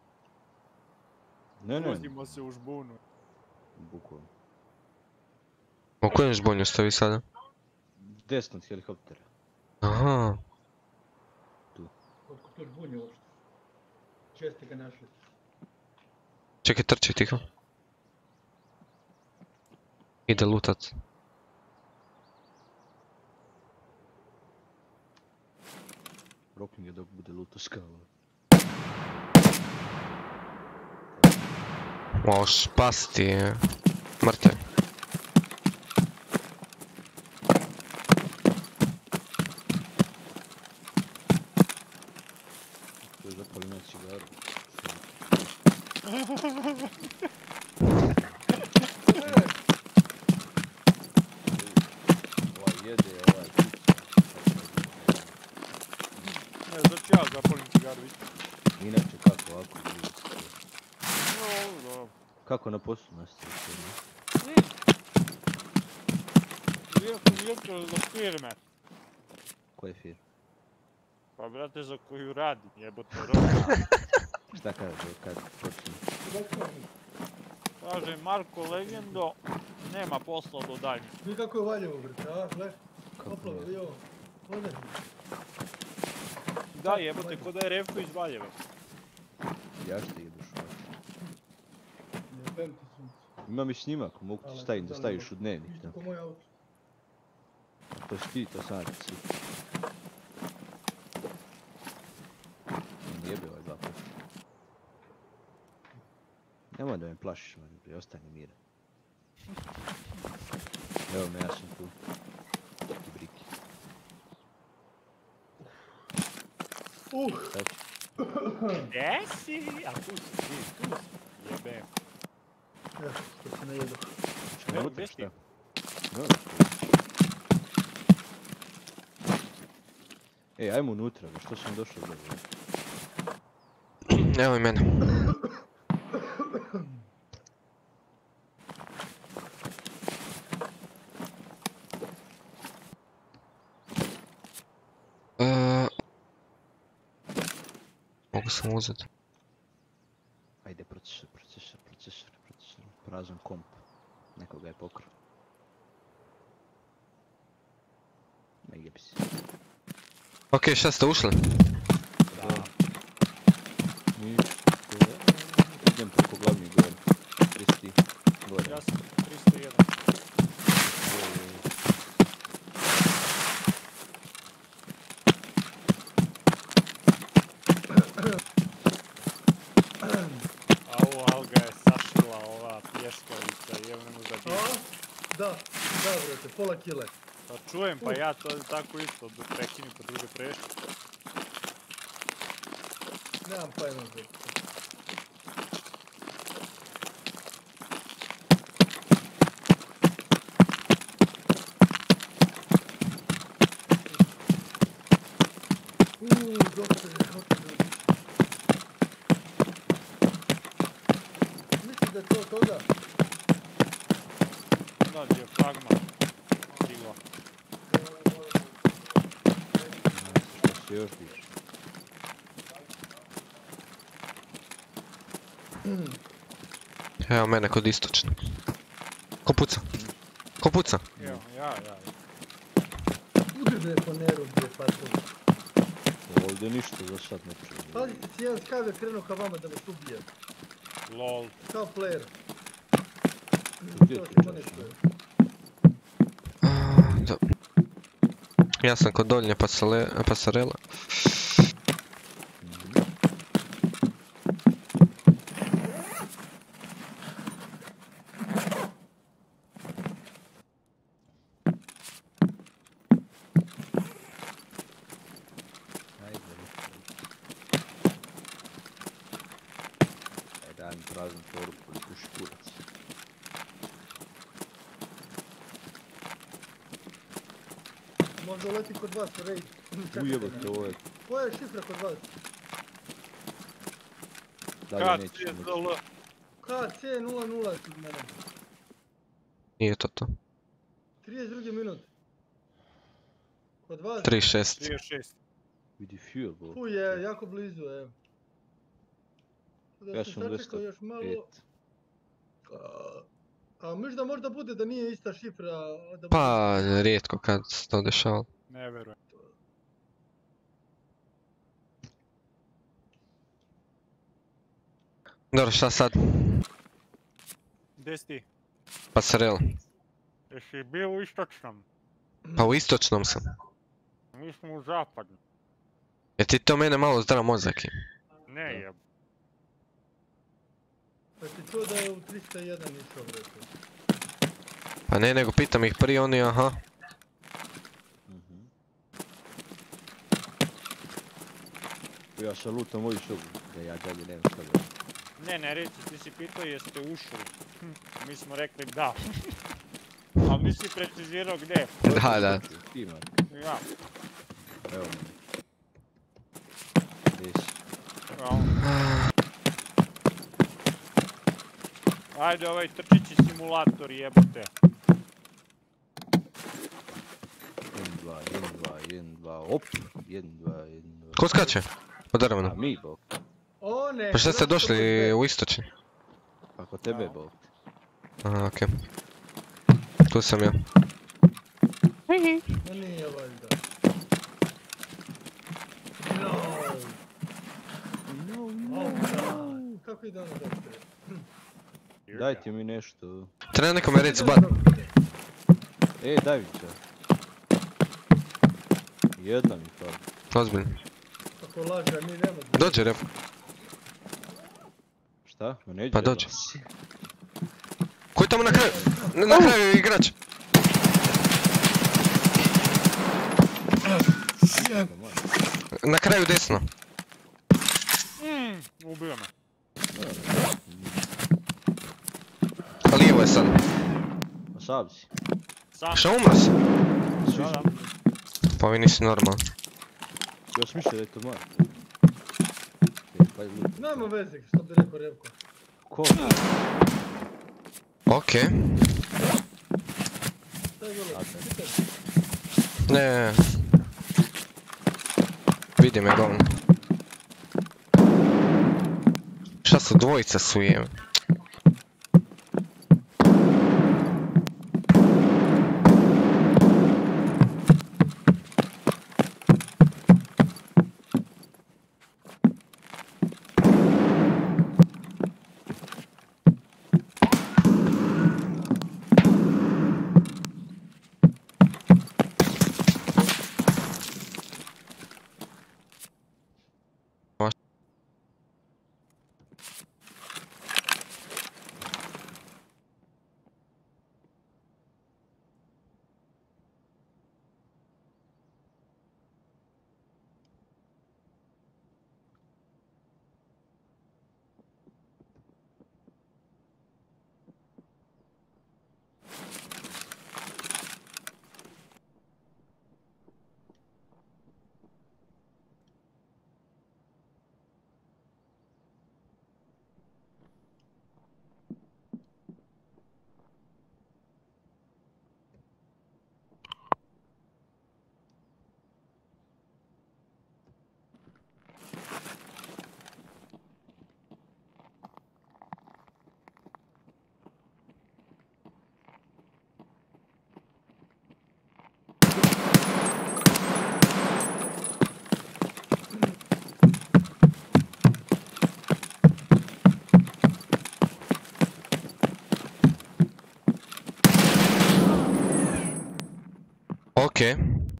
Ne, ne,
Vozimo se u žbunu.
bukvalno.
U kojem žbunju ste vi sada?
Desno od helikoptera.
Aha,
Otko to žbunje uopšte. Česte ga našli.
čekaj, trči tiho. Ide lutat.
Rokling je dok bude luto skala.
Wow, špasti je. Mrtav.
To je zapali na cigaru. Ovaj jede, ovaj kuća.
Ne, sad ću ja zapalim cigaru.
Inače kako ovako živi se.
No, dobro.
Kako na poslu nastavi se, ne?
Ja sam direktor za firme.
Koje firme?
Pa brate, za koju radim, jebote roba.
Šta kaže, kad počne?
Kaže Marko Legendo, nema posla do daljnje.
Vi kako je Valjevo, brate, a? Gle,
Kako
poplava,
ne?
vi ovo. Ode.
Da, jebote, ko da je Revko iz Valjeva.
Ja što ideš ovako?
Ne, pem ti sunce.
Imam i snimak, mogu ti
Hvala,
staviti da
hvala,
staviš
Bog.
u dnevnik.
Isto
Da.
ko moj auto.
To si ti, to sam ti si. Nije bio ovaj dva puta. Nemoj da me plašiš, man, bre, ostani miran. Evo me, ja sam tu. Ti briki.
Uh,
Sad ću.
Gdje si? A tu si, ti, tu si. Jebem.
evo, što se ne jedu.
Ćemo
Evo,
unutra,
gdje si?
šta? No. Ej, ajmo unutra, bre, što sam došao do ovdje?
Evo i mene. Uh, mogu sam uzeti.
Ajde, procesor, procesor, procesor, procesor. Prazan komp. Nekoga je pokrao. Ne jebi si.
Ok, šta ste ušli?
Da. Ništa. Idem preko glavnih gore. Gdje si ti? Gore.
Ja sam tristo jedan. A ovo Alga je sašila ova pljeskavica, jel ne možda
A?
biti.
Da, da, brate, pola kile.
Pa čujem, pa ja to tako isto, dok prekini pa druge prešli.
Nemam pojma, brate. Uuu, doktor, doktor. Mislim da je to od toga.
Da, dijafragma. Stigla.
Što se još diš?
Evo mene kod istočne. Ko puca? Ko puca?
Evo, ja, ja.
Udri bre po neru gdje je patro.
Ovdje ništa za sad ne čujem.
Pazi, si jedan skav je krenuo ka vama da vas ubije.
Lol.
Kao player.
Gdje
To
ti
se
čaš,
poništuje.
A, da. Ja sam kod doljnje pasale- pasarela.
Ajde, Ajde, daj mi praznu poruku ili puši kurac.
Možda uleti kod vas, raid.
Ujebote, ovo je...
Koja je šifra kod vas?
Dalje
Kad
nećeš
je
moći.
zl?
K C nula nula kod mene.
Nije to to.
trideset drugi minut. Kod vas?
tri šest.
trideset šest.
Vidi fuel, bo.
Tu je, jako blizu, evo. Da
Ja
se
sam
sačekao još malo.
dvjesto pet.
A, a možda možda bude da nije ista šifra. Da
Pa,
bude...
rijetko kad se to dešava.
Ne verujem.
Dobro, šta sad?
Gdje si ti?
Pasarela.
Jesi bio u istočnom?
Pa u istočnom sam.
Mi smo u zapadnom.
Jer ti to mene malo zdra mozak.
Ne jeb.
Pa ti to da je u tristo jedan išao, brate.
Pa ne, nego pitam ih prije oni, aha.
Mhm. Ja sam lutam ovi šubu, da ja dalje nemam šta da...
Ne, ne, reci, ti si pitao jeste ušli. Hm, mi smo rekli da. Ali nisi precizirao gdje.
Da, da.
Ima,
Ja.
evo me. Desi.
Evo. Ajde, ovaj trčići simulator jebote.
jedan, dva, jedan, dva, jedan, dva, op! jedan, dva, jedan, dva...
Ko skače? Odara
A mi, bok.
O ne!
Pa šta ste
zato što bude
došli
back.
u istočni?
Ako tebe, bok.
Aha, okej. Tu sam ja.
Ma nije valjda. No!
No,
Oh, da. Kako ide ono doktore?
Dajte mi nešto.
Treba nekome reći zbat.
E, Davića. Jedna mi fali.
Ozbiljno.
Kako laže, a mi nema.
Dođe ref.
Šta Šta? Ma neđe
Pa dođi.
vas.
Ko je tamo na kraju? Na kraju je igrač. Na kraju desno.
Mm, ubio me.
A lijevo je sad.
Ma sav si.
Sam.
Šta umro si?
Da, da.
Pa vi nisi normalni.
Još mišlja da je to moj. E, pa je lud.
Nema veze, što bi rekao Revko.
Ko?
Okej.
Šta je bilo? Pitaj.
Ne, ne, ne. Vidim je govno. Šta su, dvojica su jem. Okej.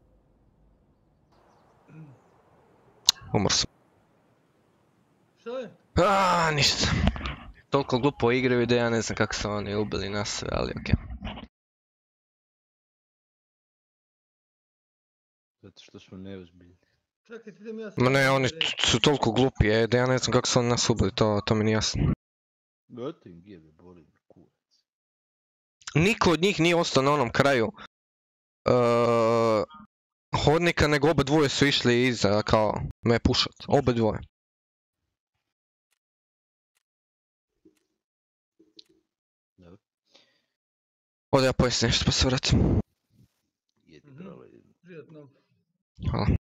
Umor sam.
Šta je?
Aaaa, ništa. Toliko glupo igraju da ja ne znam kako su oni ubili nas sve, ali okej.
Zato što smo neozbiljni.
Čekaj, idem ja
Ma ne,
sad
oni
reći.
su toliko glupi, e, da ja ne znam kako su oni nas ubili, to, to mi nije jasno.
Eto im gijebe, boli me kurac.
Niko od njih nije ostao na onom kraju uh, hodnika, nego oba dvoje su išli iza, kao, me pušat. Oba dvoje.
Dobro.
Ode ja pojesti nešto pa se vratim.
Jedi
Mhm.
brale, jedi.
Prijatno.
Hvala.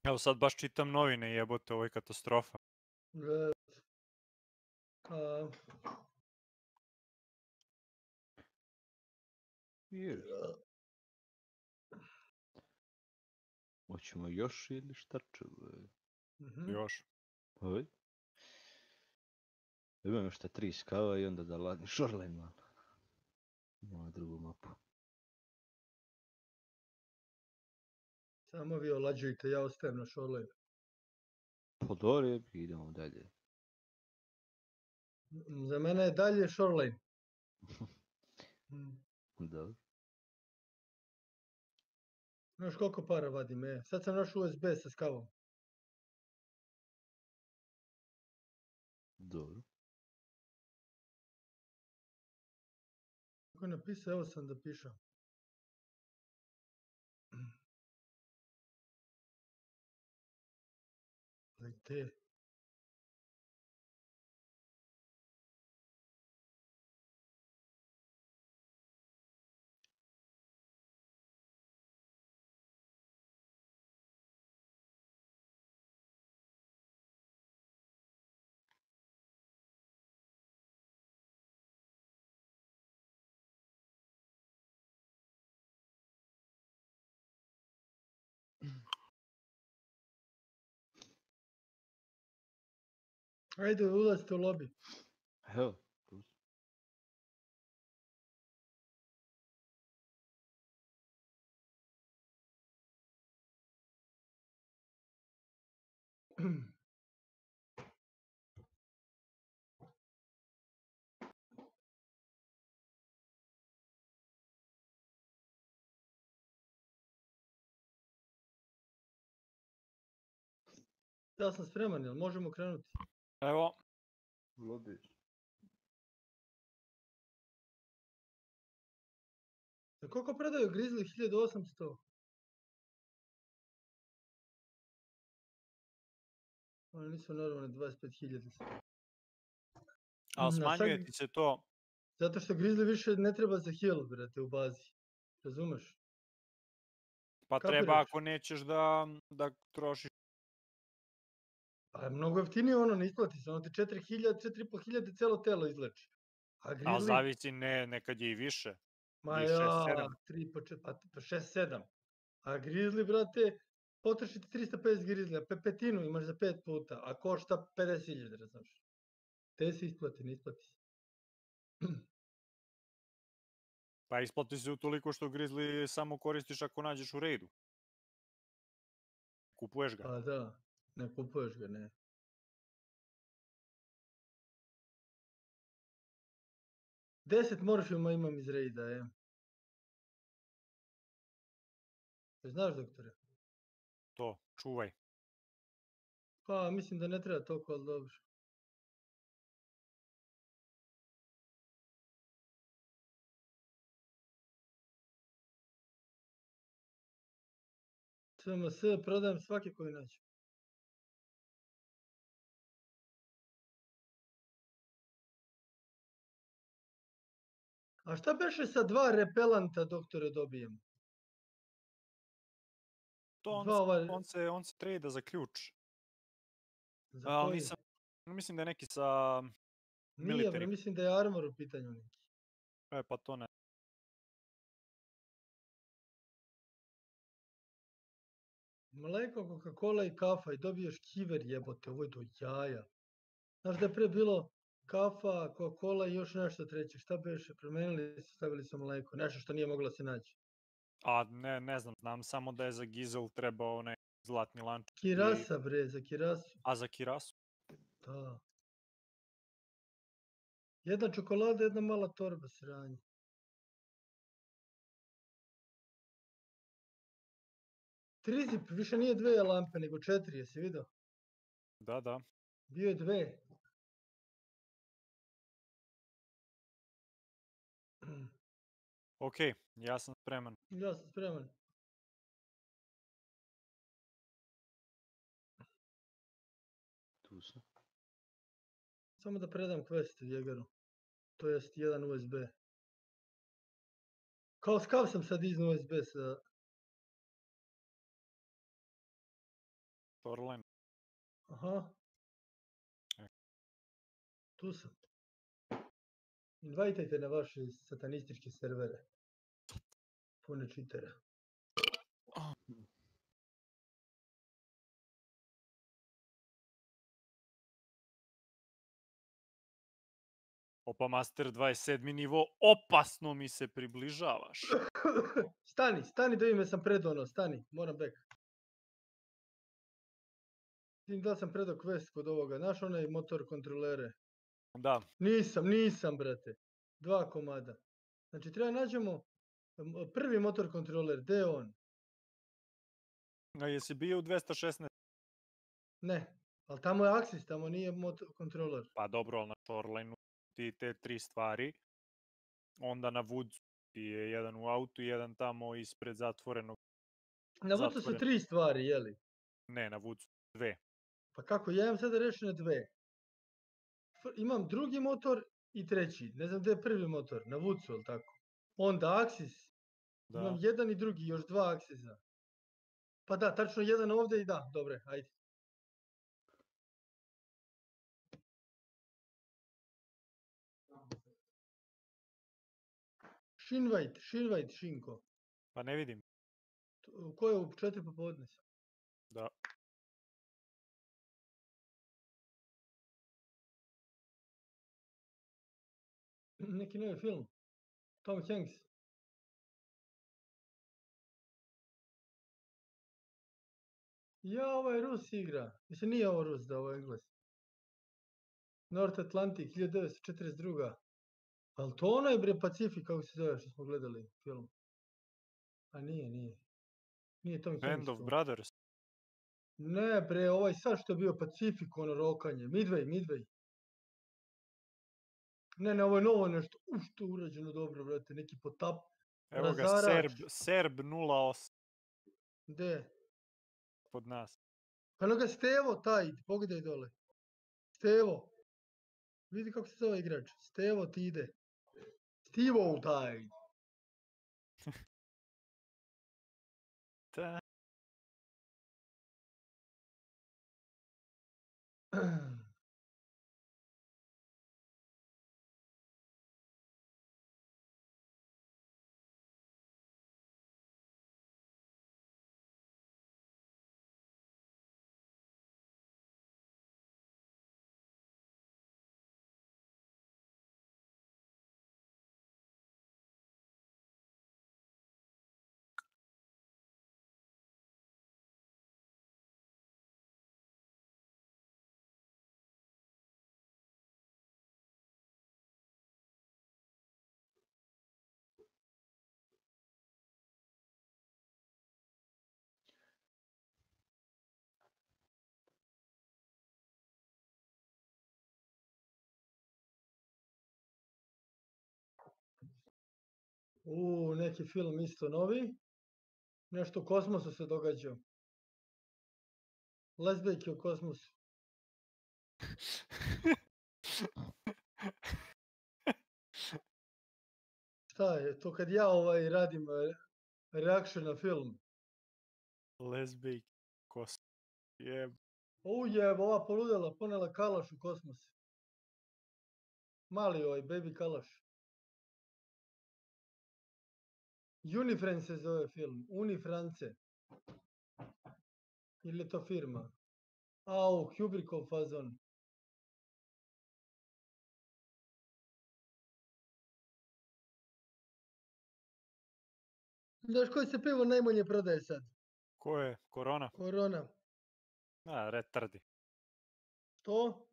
Evo sad baš čitam novine, jebote, ovo je katastrofa.
E, a,
Je. Hoćemo još ili šta će?
mhm.
Još.
Oj. Imam još ta tri skava i onda da ladim shoreline malo. Ima drugu mapu.
Samo vi olađujte, ja ostajem na shoreline.
Podore i idemo dalje.
Mm, Za mene je dalje shoreline. Mm.
Dobro.
Znaš koliko para vadim, e? Sad sam našao U S B sa skavom.
Dobro.
Kako je napisao, evo sam da pišem. Like te. Ajde, ulazite u lobby.
Evo. Tu sam.
Ja sam spreman, jel možemo krenuti?
Evo,
Lobby.
Za koliko predaju Grizzly? hiljadu osamsto? Oni nisu normalne, dvadeset pet hiljada.
ali
Na
smanjuje
sad-
ti se to.
Zato što Grizzly više ne treba za heal, brate, u bazi. Razumeš?
Pa
Kapiraš?
treba ako nećeš da, da trošiš.
Pa je mnogo jeftinije ono, ne isplati se. Ono ti četiri hiljade, četiri i po hiljade celo telo izleči. A
Ali
Grizzly,
zavisi, ne, nekad je i više.
ma
i šest,
ja,
sedam.
tri po četiri, pa, pa šest, sedam. A Grizzly, brate, potrošite trista pedeset Grizzlya, pe, petinu imaš za pet puta, a košta pedeset hiljada, razumeš? Te se isplati, ne isplati se.
Pa isplati se utoliko što Grizzly samo koristiš ako nađeš u raidu. Kupuješ ga.
Pa da, ne kupuješ ga, ne. Deset morfijuma imam iz rejda, je. Znaš, doktore?
To, čuvaj.
Pa, mislim da ne treba toliko, ali dobro. S M S prodajem svaki koji nađem. A šta beše sa dva repelanta, doktore, dobijem?
To on,
Dva ova...
on se, on se trade za ključ.
Za
Ali
koji?
nisam, mislim da je neki sa
Nije, bre,
military.
mislim da je armor u pitanju neki.
E, pa to ne.
Mleko, Coca-Cola i kafa i dobiješ kiver, jebote, ovo je do jaja. Znaš da je pre bilo kafa, Coca-Cola i još nešto treće. Šta beše? Promenili su, stavili su mleko. Nešto što nije moglo da se naći.
A ne, ne znam, znam samo da je za Gizel trebao onaj zlatni lanč.
Kirasa, bre, za kirasu.
A za Kirasu?
Da. Jedna čokolada, jedna mala torba sranje. Trizip, više nije dve lampe, nego četiri, jesi vidio?
Da, da.
Bio je dve.
Ok, ja sam spreman.
Ja sam spreman.
Tu sam.
Samo da predam quest Jegeru. To jest jedan U S B. Kao skav sam sad iznao U S B sa...
Shoreline.
Aha.
E.
Tu sam. Invajtajte na vaše satanističke servere. Pune čitera.
Opa, Master dvadeset sedmi nivo, opasno mi se približavaš.
Stani, stani da ime sam predao, stani, moram back. Vidim da sam predao quest kod ovoga, znaš onaj motor kontrolere?
Da.
Nisam, nisam, brate. Dva komada. Znači, treba nađemo prvi motor kontroler, gde je on?
A jesi bio u dvesta šesnaest?
Ne, ali tamo je Axis, tamo nije motor kontroler.
Pa dobro, ali na Shoreline ti te tri stvari. Onda na Woodsu ti je jedan u autu i jedan tamo ispred zatvorenog.
Na Woodsu su tri stvari, jeli?
Ne, na Woodsu dve.
Pa kako, ja imam sada rešene dve. Imam drugi motor i treći. Ne znam gde je prvi motor, na Woodsu, ali tako? Onda Axis.
Da.
Imam jedan i drugi, još dva Axisa. Pa da, tačno jedan ovde i da, dobre, ajde. Shinvajt, Shinvajt, Shinko.
Pa ne vidim.
Ko je u četiri popodne?
Da.
Neki novi film. Tom Hanks. Ja, ovaj Rus igra. Mislim, nije ovo Rus, da ovo je Engles. North Atlantic, hiljadu devetsto četrdeset druga. Ali to onaj bre Pacifik, kako se zove što smo gledali film. A nije, nije. Nije Tom Hanks.
Band of Brothers.
Ne bre, ovaj sad što je bio Pacifik, ono rokanje. Midway, Midway. Ne, ne, ovo je novo nešto. Uf, što je urađeno dobro, brate. Neki potap.
Evo ga, Serb, Serb nula osam.
Gde?
Pod nas.
Pa no ga Stevo taj, pogledaj dole. Stevo. Vidi kako se zove igrač. Stevo ti ide. Stevo taj.
Da.
U, neki film isto novi. Nešto u kosmosu se događa. Lezbejke u kosmosu. Šta je? To kad ja ovaj radim reaction na film.
Lezbejke u kosmosu. Jeb.
U jeb, ova poludela, ponela kalaš u kosmos. Mali ovaj, baby kalaš. Unifran se zove film. Unifrance. Ili je to firma? Au, Kubrickov fazon. Znaš koje se pivo najmanje prodaje sad?
Ko je? Korona?
Korona.
A, retardi.
To?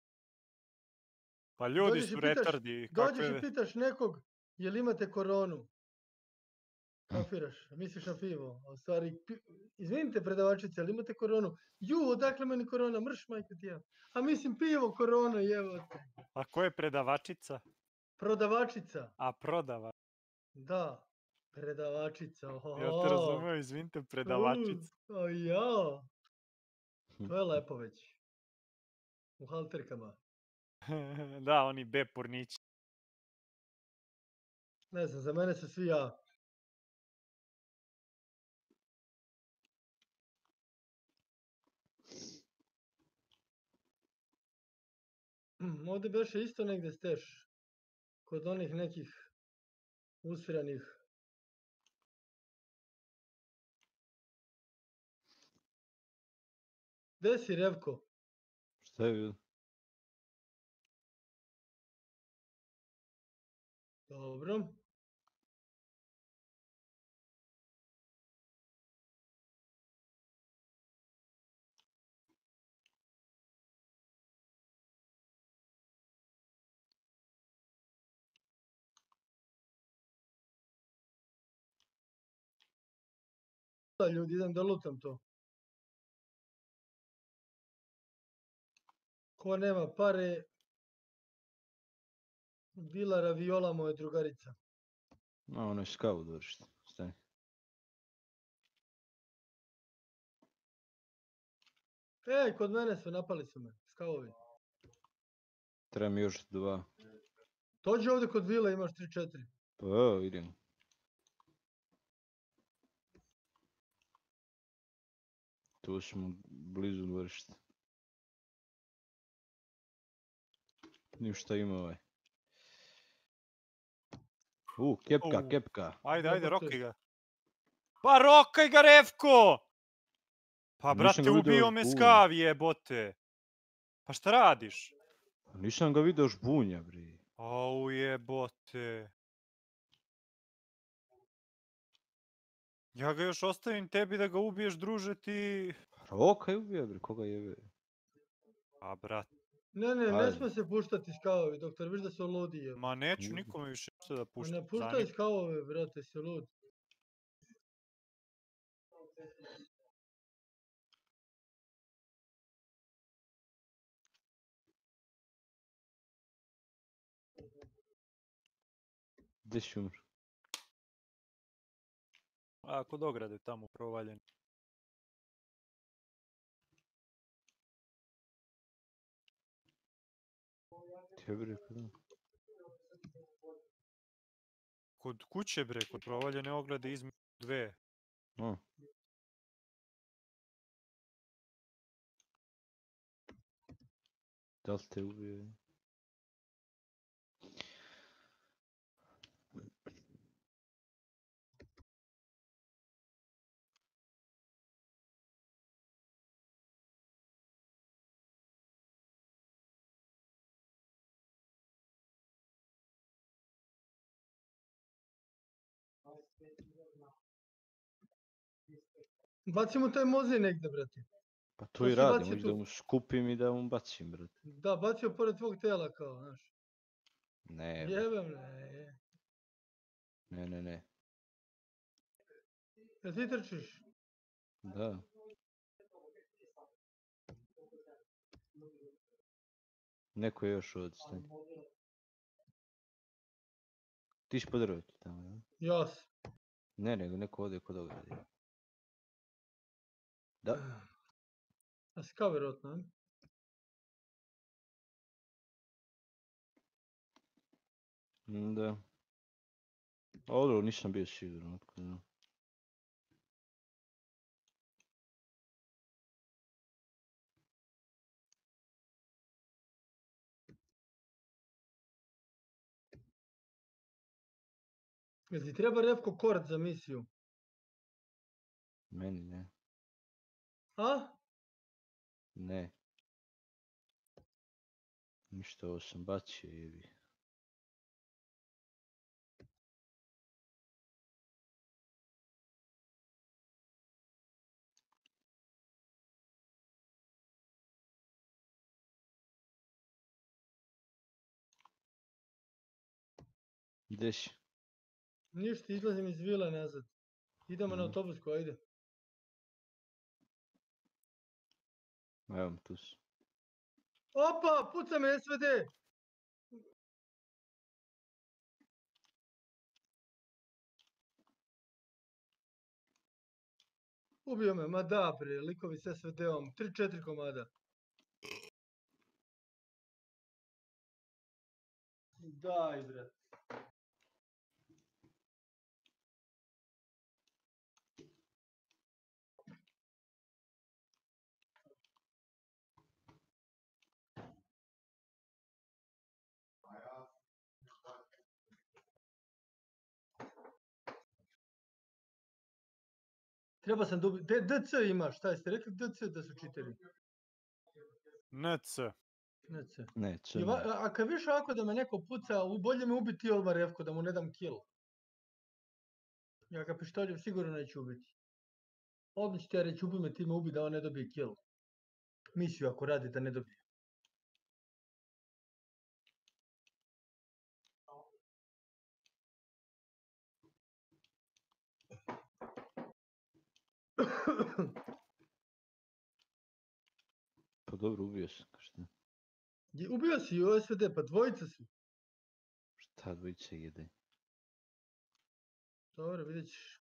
Pa ljudi su retardi.
Dođeš i pitaš nekog, jel imate koronu? Kafiraš, misliš na pivo. A u stvari, izvinite predavačice, jel imate koronu? Ju, odakle meni korona, mrš majka ti ja. A mislim pivo, korona, jevo te.
A ko je predavačica?
Prodavačica.
A, prodava.
Da, predavačica.
Ja te razumeo, izvinite, predavačica.
O ja. To je lepo već. U halterkama.
Da, oni bepurnići.
Ne znam, za mene su svi ja. Ovdje beše isto negdje steš. Kod onih nekih usiranih. Gdje si, Revko?
Šta je vidio?
Dobro. Da, ljudi, idem da lutam to. Ko nema pare, bila Raviola moja drugarica.
A, ono je skavu dvorište. Stani.
Ej, kod mene su, napali su me, skavovi.
Treba mi još dva.
Dođi ovdje kod vile, imaš tri četiri.
Pa evo, idem. Tu smo blizu dvorišta. Ništa ima ovaj. U, kepka,
U.
kepka.
Ajde, ajde,
Jebote.
rokaj ga. Pa rokaj ga, Revko! Pa,
Nisam
brate,
ga vidio
ubio
još
me
bunja.
skav, jebote. Pa šta radiš?
Nisam ga vidio žbunja, bre.
Au, jebote. Ja ga još ostavim tebi da ga ubiješ, druže, ti...
Roka je ubio, bre, koga jebe.
A, brate,
Ne, ne, ne
Ajde.
sme se puštati skavovi, doktor, viš da su ludi. Je.
ma neću nikome više ništa da
Ma
puštam.
ne puštaj skavove, brate, si lud.
Gdje si umro?
A, kod ograde tamo provaljen.
Ti je bre, kada?
Kod kuće, bre, kod provaljene ograde između dve.
A. Da li te ubio?
Baci mu taj mozi negdje, brate.
Pa to
To
i
si
radim,
bacio
hoću da
tu.
mu skupim i da mu bacim, brate.
Da, bacio pored tvog tela kao, znaš.
Ne, bre.
Jebem, ne.
Ne, ne, ne.
Jel ti trčiš?
Da. Neko je još ovdje, stani. Ti si po drvetu tamo, ja?
Jas.
Ne, nego neko ovdje kod ograde. Da.
A si kao vjerojatno, ne?
Mm, da. Ovo nisam bio siguran, otko da.
Jel ti treba Revko kord za misiju?
Meni ne.
A?
Ne. Ništa, ovo sam bacio, jebi. Gdje si?
Ništa, izlazim iz vile nazad. Idemo na
Mhm.
autobusku, ajde.
Evo tu si.
Opa, puca me S V D! Ubio me, ma da bre, likovi s S V D-om, tri četiri komada. Daj bre. Treba sam dobiti, D C imaš, šta jeste rekli D C da su čiteri?
N C.
D C.
Neće.
I va- a a kad viš ovako da me neko puca, u- bolje me ubiti ti odmah Revko, da mu ne dam kill. Ja ga pištoljem sigurno neću ubiti. Odmah ću ti ja reći, ubi me, ti me ubi da on ne dobije kill. Misiju ako radi da ne dobije.
Pa dobro, ubio sam ga, šta?
Je- Ubio si u S V D, pa dvojica su.
Šta dvojice jede?
Dobro, vidjet ćeš.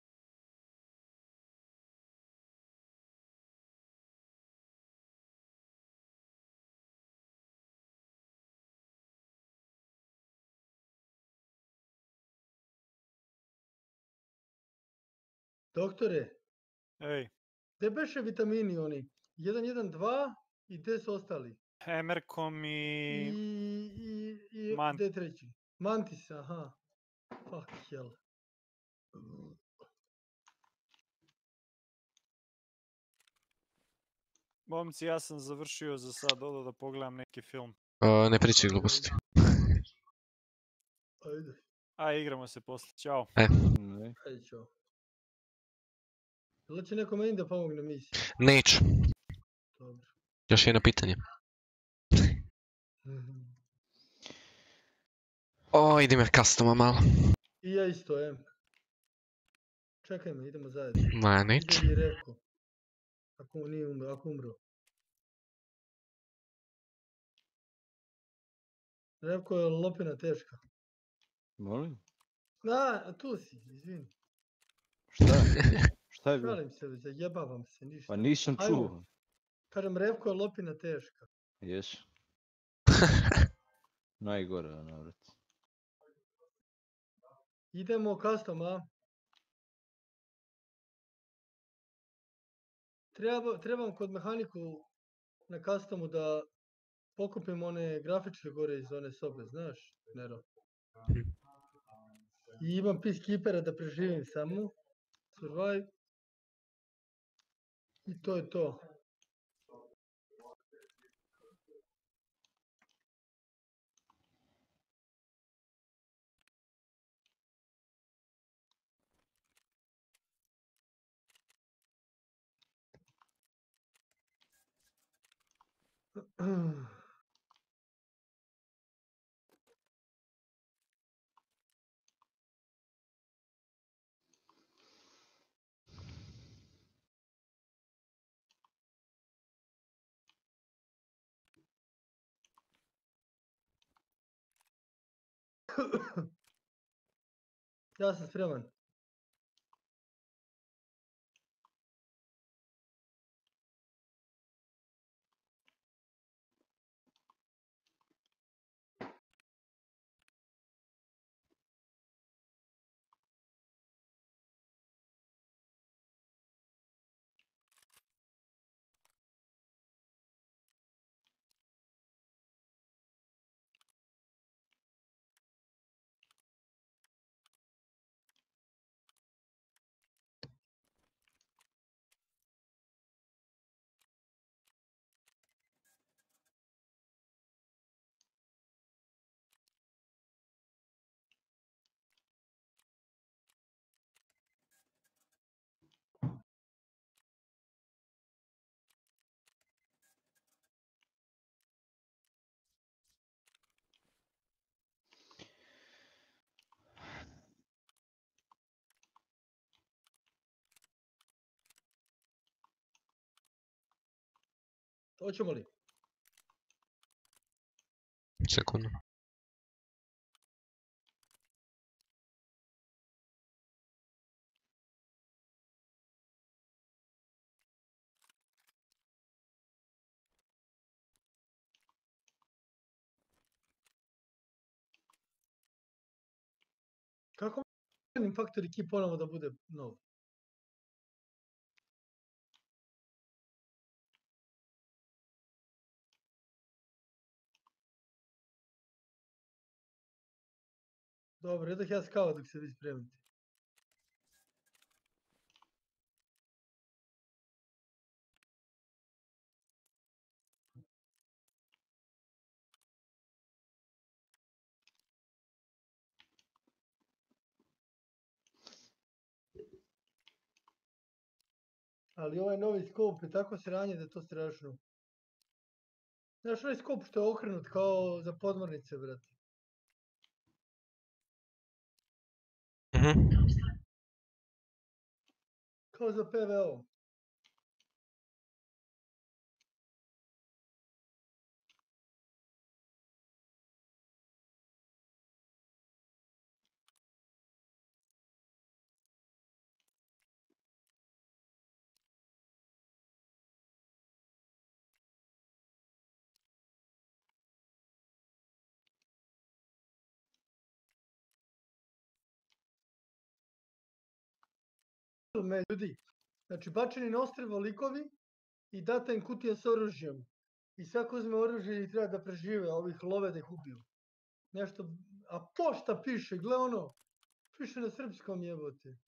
Doktore,
Ej,
gdje beše vitamini oni? jedan jedan dva i gdje su ostali?
Emerkom
I,
i...
i, i
Mant-
gdje je treći? Mantis, aha. Fuck hell.
Momci, ja sam završio za sad, odo da pogledam neki film.
Uh, ne pričaj gluposti.
Ajde,
A, igramo se poslije, ćao.
Ne.
ajde čao. Jel će neko meni da pomogne misiji?
Neću.
Dobro.
Još jedno pitanje.
Mhm.
O, idi me customa malo.
I ja isto, em. Čekaj me, idemo zajedno.
Ma, neću.
Ide i Revko. Ako mu nije umro, ako umro. Revko je lopina teška.
Molim?
A, a tu si, izvini.
Šta? Šta je bilo?
Šalim se, zajebavam se, ništa.
Pa nisam
Ajmo.
čuo.
Kažem, Revko je lopina teška.
Jesu. Najgore, navrat.
Idemo custom, a? Treba, trebam kod mehaniku na customu da pokupim one grafičke gore iz one sobe, znaš, Nero? I imam peacekeepera da preživim samo. Survive. I to je to. Ja sam spreman. Hoćemo li?
Sekundu.
Kako Manning Factory Key ponovo da bude nov? Dobro, edah ja skava dok se vi spremite. Ali ovaj novi skop je tako sranje da je to strašno. Znaš, ovaj skop što je okrenut kao za podmornice, brate.
Mhm.
Kao za P V O. Me ljudi. Znači, bačeni na ostrvo likovi i data im kutija s oružjem. I svako uzme oružje i treba da prežive, a ovih love da ih ubiju. Nešto, a pošta piše, gle ono, piše na srpskom jebote.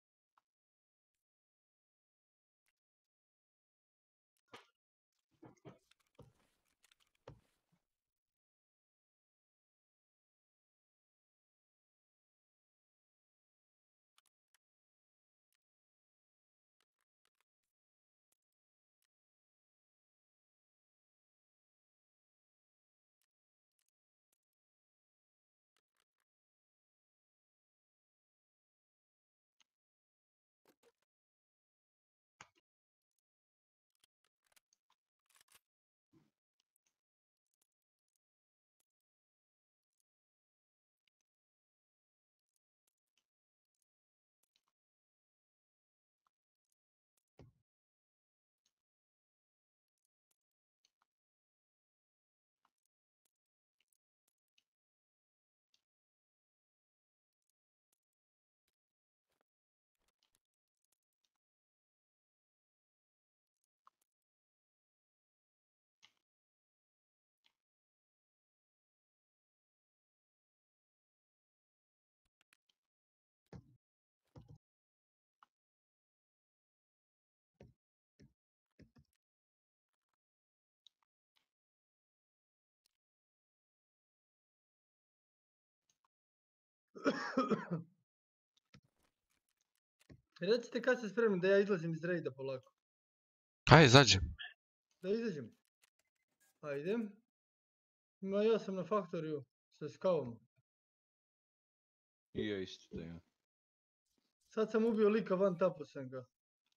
Recite kad ste spremni da ja izlazim iz rejda polako.
Aj, izađi.
Da izađem. Ajde. Ma ja sam na faktoriju sa skavom.
I ja isto, ja.
Sad sam ubio lika, van tapo sam ga.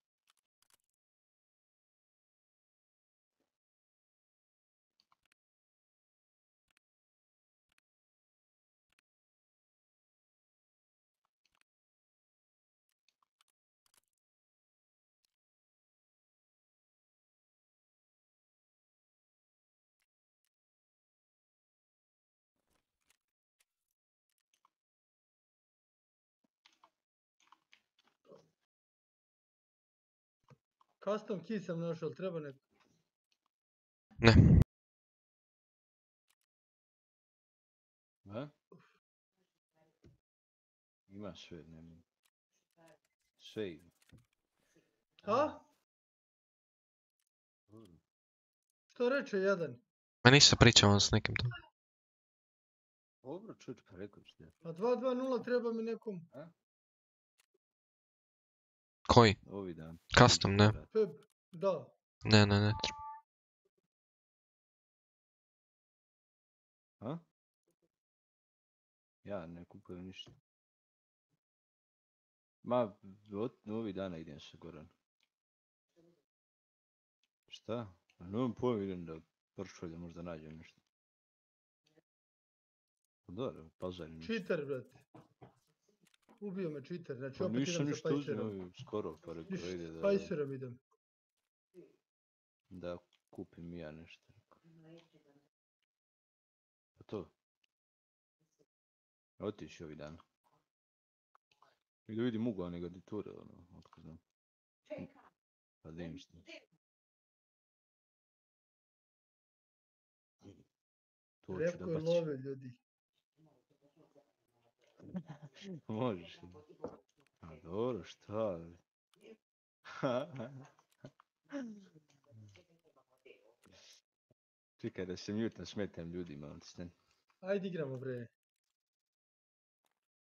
Custom key sam našao, treba neko.
Ne.
A? Ima sve, nema. Sve ima.
A? Što reče jedan?
Ma ništa, pričamo s nekim tu.
Dobro, čuč, pa rekao što je.
A dva dva nula treba mi nekom.
Koji?
Ovi dan.
Custom, ne.
Peb, da.
Ne, ne, ne.
A? Ja ne kupujem ništa. Ma, od ovih dana idem sa Goran. Šta? Nemam pojma, idem da pršolje možda nađem nešto. Dobro, pazar ništa.
Cheater, brate. Ubio me cheater, znači
Pa
opet
nisam
idem sa
ništa uzeo,
Pajserom.
ovi skoro, pa rekao ide
S
da...
Pajserom idem.
Da kupim i ja nešto. Pa to. Otiši ovih dana. I da vidim ugao negatiture, ono, otko znam. Pa da im što. To ću da
Repko je
bacim.
love, ljudi.
Možeš. A dobro, šta? Čekaj da se mute, smetam ljudima, on stane.
Ajde igramo, bre.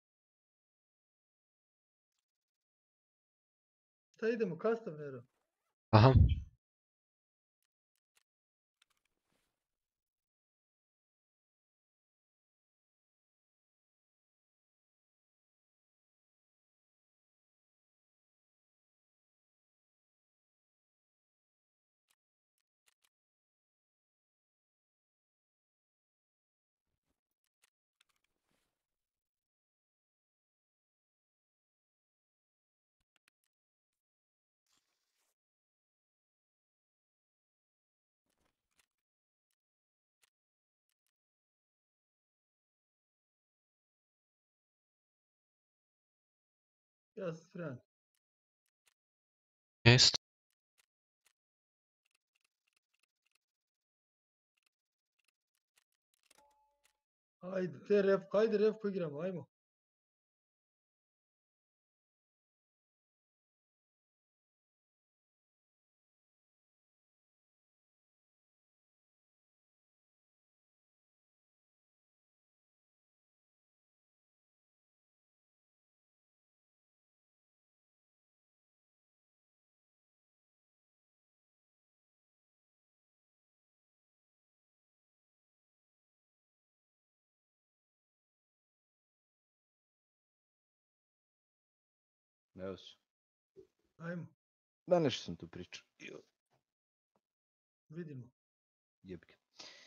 Šta idemo, custom, Nero?
Aha.
Ja sam spreman.
Jest.
Ajde, te refko, ajde refko igramo, ajmo.
Evo se.
Ajmo,
Danas sam tu pričao. Jo,
vidimo.
jebke.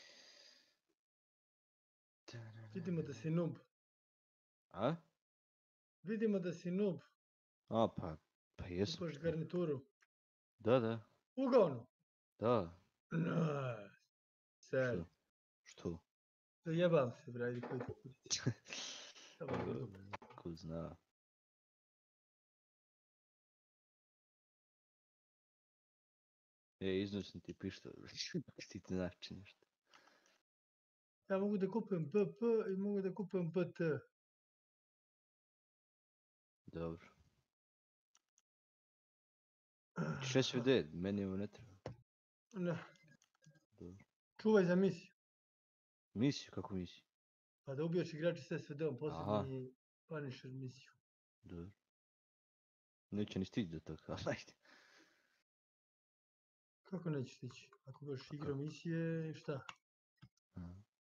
Vidimo da si noob.
A?
Vidimo da si noob.
A, pa, pa jesam.
Kupaš
Što?
garnituru.
Da, da,
Uglavnom.
da.
Nice. Sad.
Što? Što?
Zajebam se, brajdi, koji ti kutić. Samo noob.
Ko zna. E, iznosim ti pištol. Ti ti znači nešto.
Ja mogu da kupujem B P i mogu da kupujem B T.
Dobro. Hoćeš S V D, meni ovo ne treba.
Ne.
Dobro.
Čuvaj za misiju.
Misiju, kako misiju?
Pa da ubiješ igrače s S V D-om,
Aha.
posebni Punisher misiju.
Dobro. Neće ni stići do toga, ali ajde.
Kako nećeš stići? Ako budeš
Pa
igrao
kako?
misije, šta?
Aha.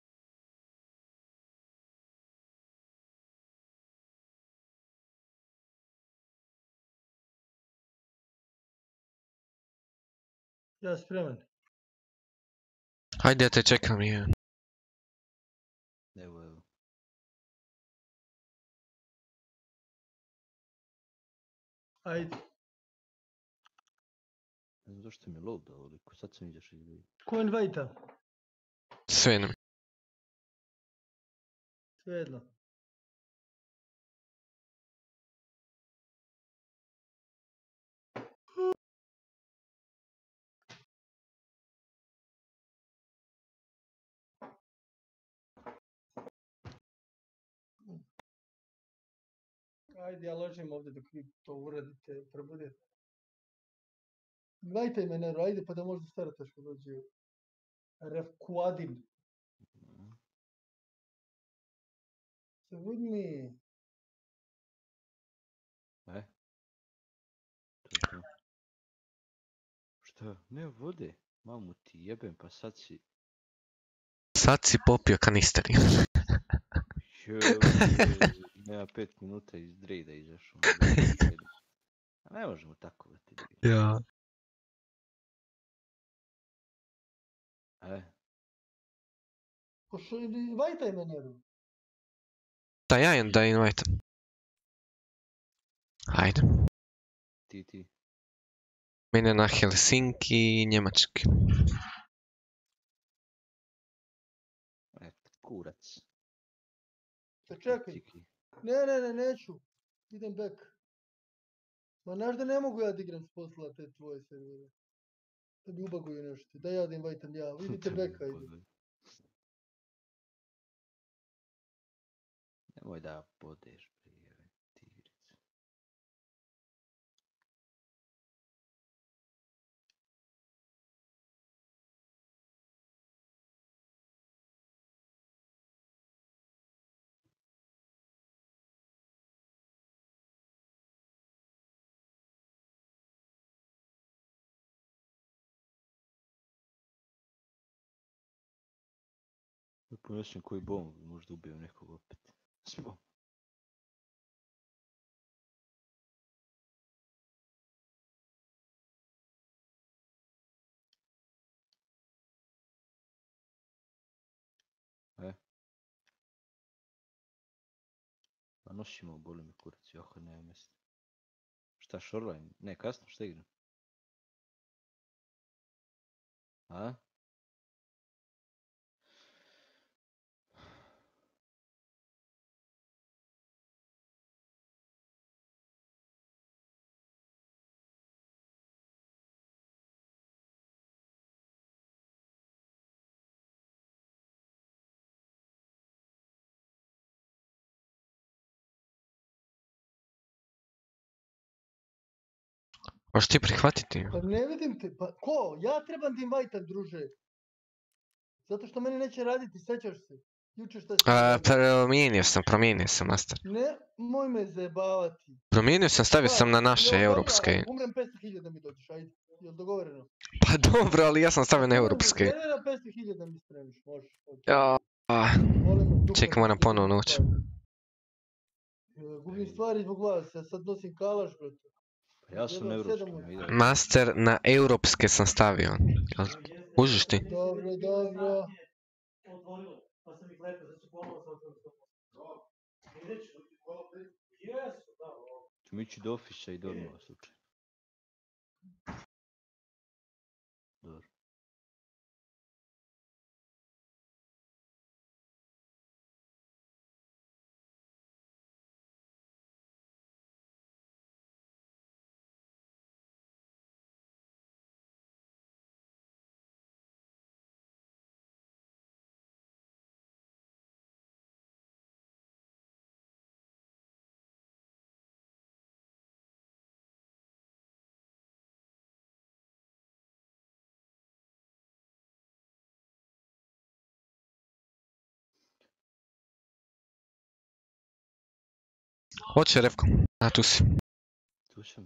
Ja spreman.
Hajde, ja te čekam je.
Evo, evo.
Ajde.
Ne znam zašto mi je load dao ovoliko, sad sam izašao iz igre.
Ko invajta?
Sve nam.
Svejedno. Ajde, ja ložim ovdje dok vi to uradite, probudete. Invajtaj me, Nero, ajde pa da možda startaš kad dođe Refkuadin.
Mhm.
Se vidmi.
E? To je to. Šta? Ne vode. Mamu ti jebem, pa sad si...
Sad si popio kanister.
Joj, nema pet minuta iz Drejda izašao. A ne možemo tako da ti divi.
Ja.
E?
Pošto invajtaj me, Nero.
Da ja jem da invite. Ajde.
Ti, ti.
Mene na Helsinki, Njemački.
Eto, kurac.
Pa čekaj.
Ciki.
Ne, ne, ne, neću. Idem back. Ma znaš da ne mogu ja da igram s posla te tvoje servere. Da mi ubaguju nešto. Da ja da invajtam ja. Idite back, ajde.
Nemoj da podeš. Da ponosim koji bomb, možda ubijem nekog opet. Simo. E. A nosimo, boli mi kurac, joho, nema mjesta. Šta, Shoreline? Ne, kasno, šta igram? A?
Možeš ti prihvatiti?
Pa ne vidim te, pa ko? Ja trebam ti invajtat, druže. Zato što meni neće raditi, sećaš se. Jučer šta si mi
A,
radio.
promijenio sam, promijenio sam, master.
Ne, moj me zajebavati.
Promijenio sam, stavio sam na naše
Jel dobro,
europske.
ako umrem petsto hiljada mi dođeš, ajde. Jel dogovoreno?
Pa dobro, ali ja sam stavio na
Ako umrem
europske.
za servera, petsto hiljada mi spremiš, možeš. ok.
Ja, a,
Molim me, dupe,
čekaj, moram
gubim
ponovno ući.
stvari. E, Gubim stvari zbog vas, ja sad nosim kalaš, brate.
Pa ja sam na
Jedan, sedam
evropskim,
u-
ide.
Master na europske sam stavio. Jel, kužiš ti?
Dobro, dobro.
Otvorilo, pa sam ih lepio, znači ponovo sam otvorio sto posto. Vidjet ću, jesu, da, ovo.
Ćemo ići do ofisa i do odmova slučaj. Dobro.
Hoće, Revko. A, tu si.
Tu sam.